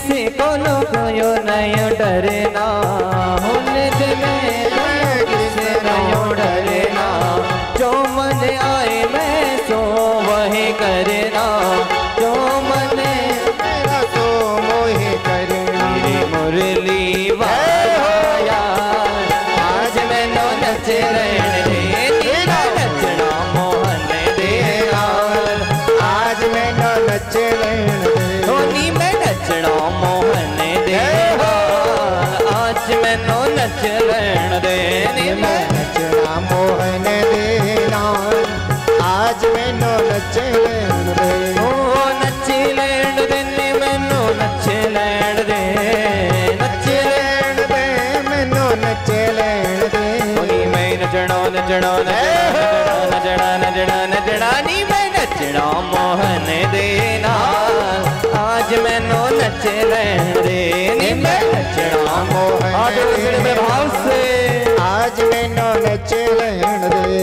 किसी को कोयो नहीं डरना नित में किसी नहीं डरना जो मन आए मैं सो वही करना जो मन मेरा तो मोहि करना मेरी मुरली वाला आज मैनू नच रहने दे तेरा नचना मोहन देना आज मैनू नच लेन दे धोनी मैं नचना मोहन देना आज मैनू नच लेन दे मैं नचना मोहन देना आज मैनू नच लेन दे ओ नच लेन दे नी मैनू नच लेन दे नच लेन दे मैनू नच लेन दे नी मैं नचना नचना नचना नचना नचना नचना नी मैं नचना मोहन देना आज मैनू नच लेन दे नी मैं नचना मोहन आज दिल में भाव से आज मैनू नच लेन दे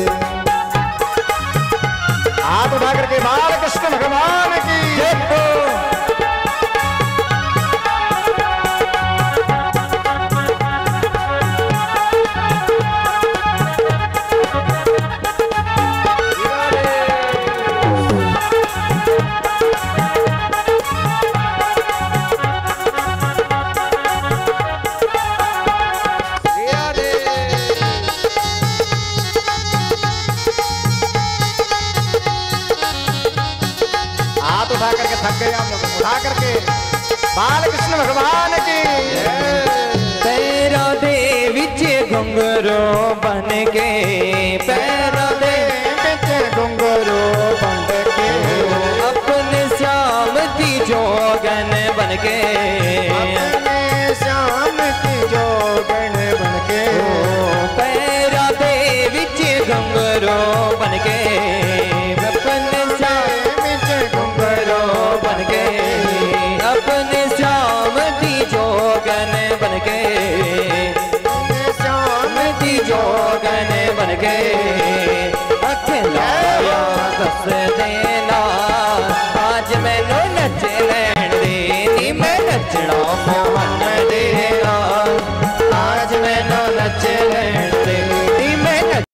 हाथ उठा करके बाल कृष्ण भगवान की जय हो। उठा करके थक गए हम लोग उठा करके बाल कृष्ण भगवान की पैरों दे विच घुंघरू बन के पैरों दे विच घुंघरू बन के अपने श्याम की जोगन बन के अपने श्याम की जोगन बन के पैरों दे विच घुंघरू बन के अपने श्याम बन के अपने श्याम की जोगन बन के श्याम की जोगन बन के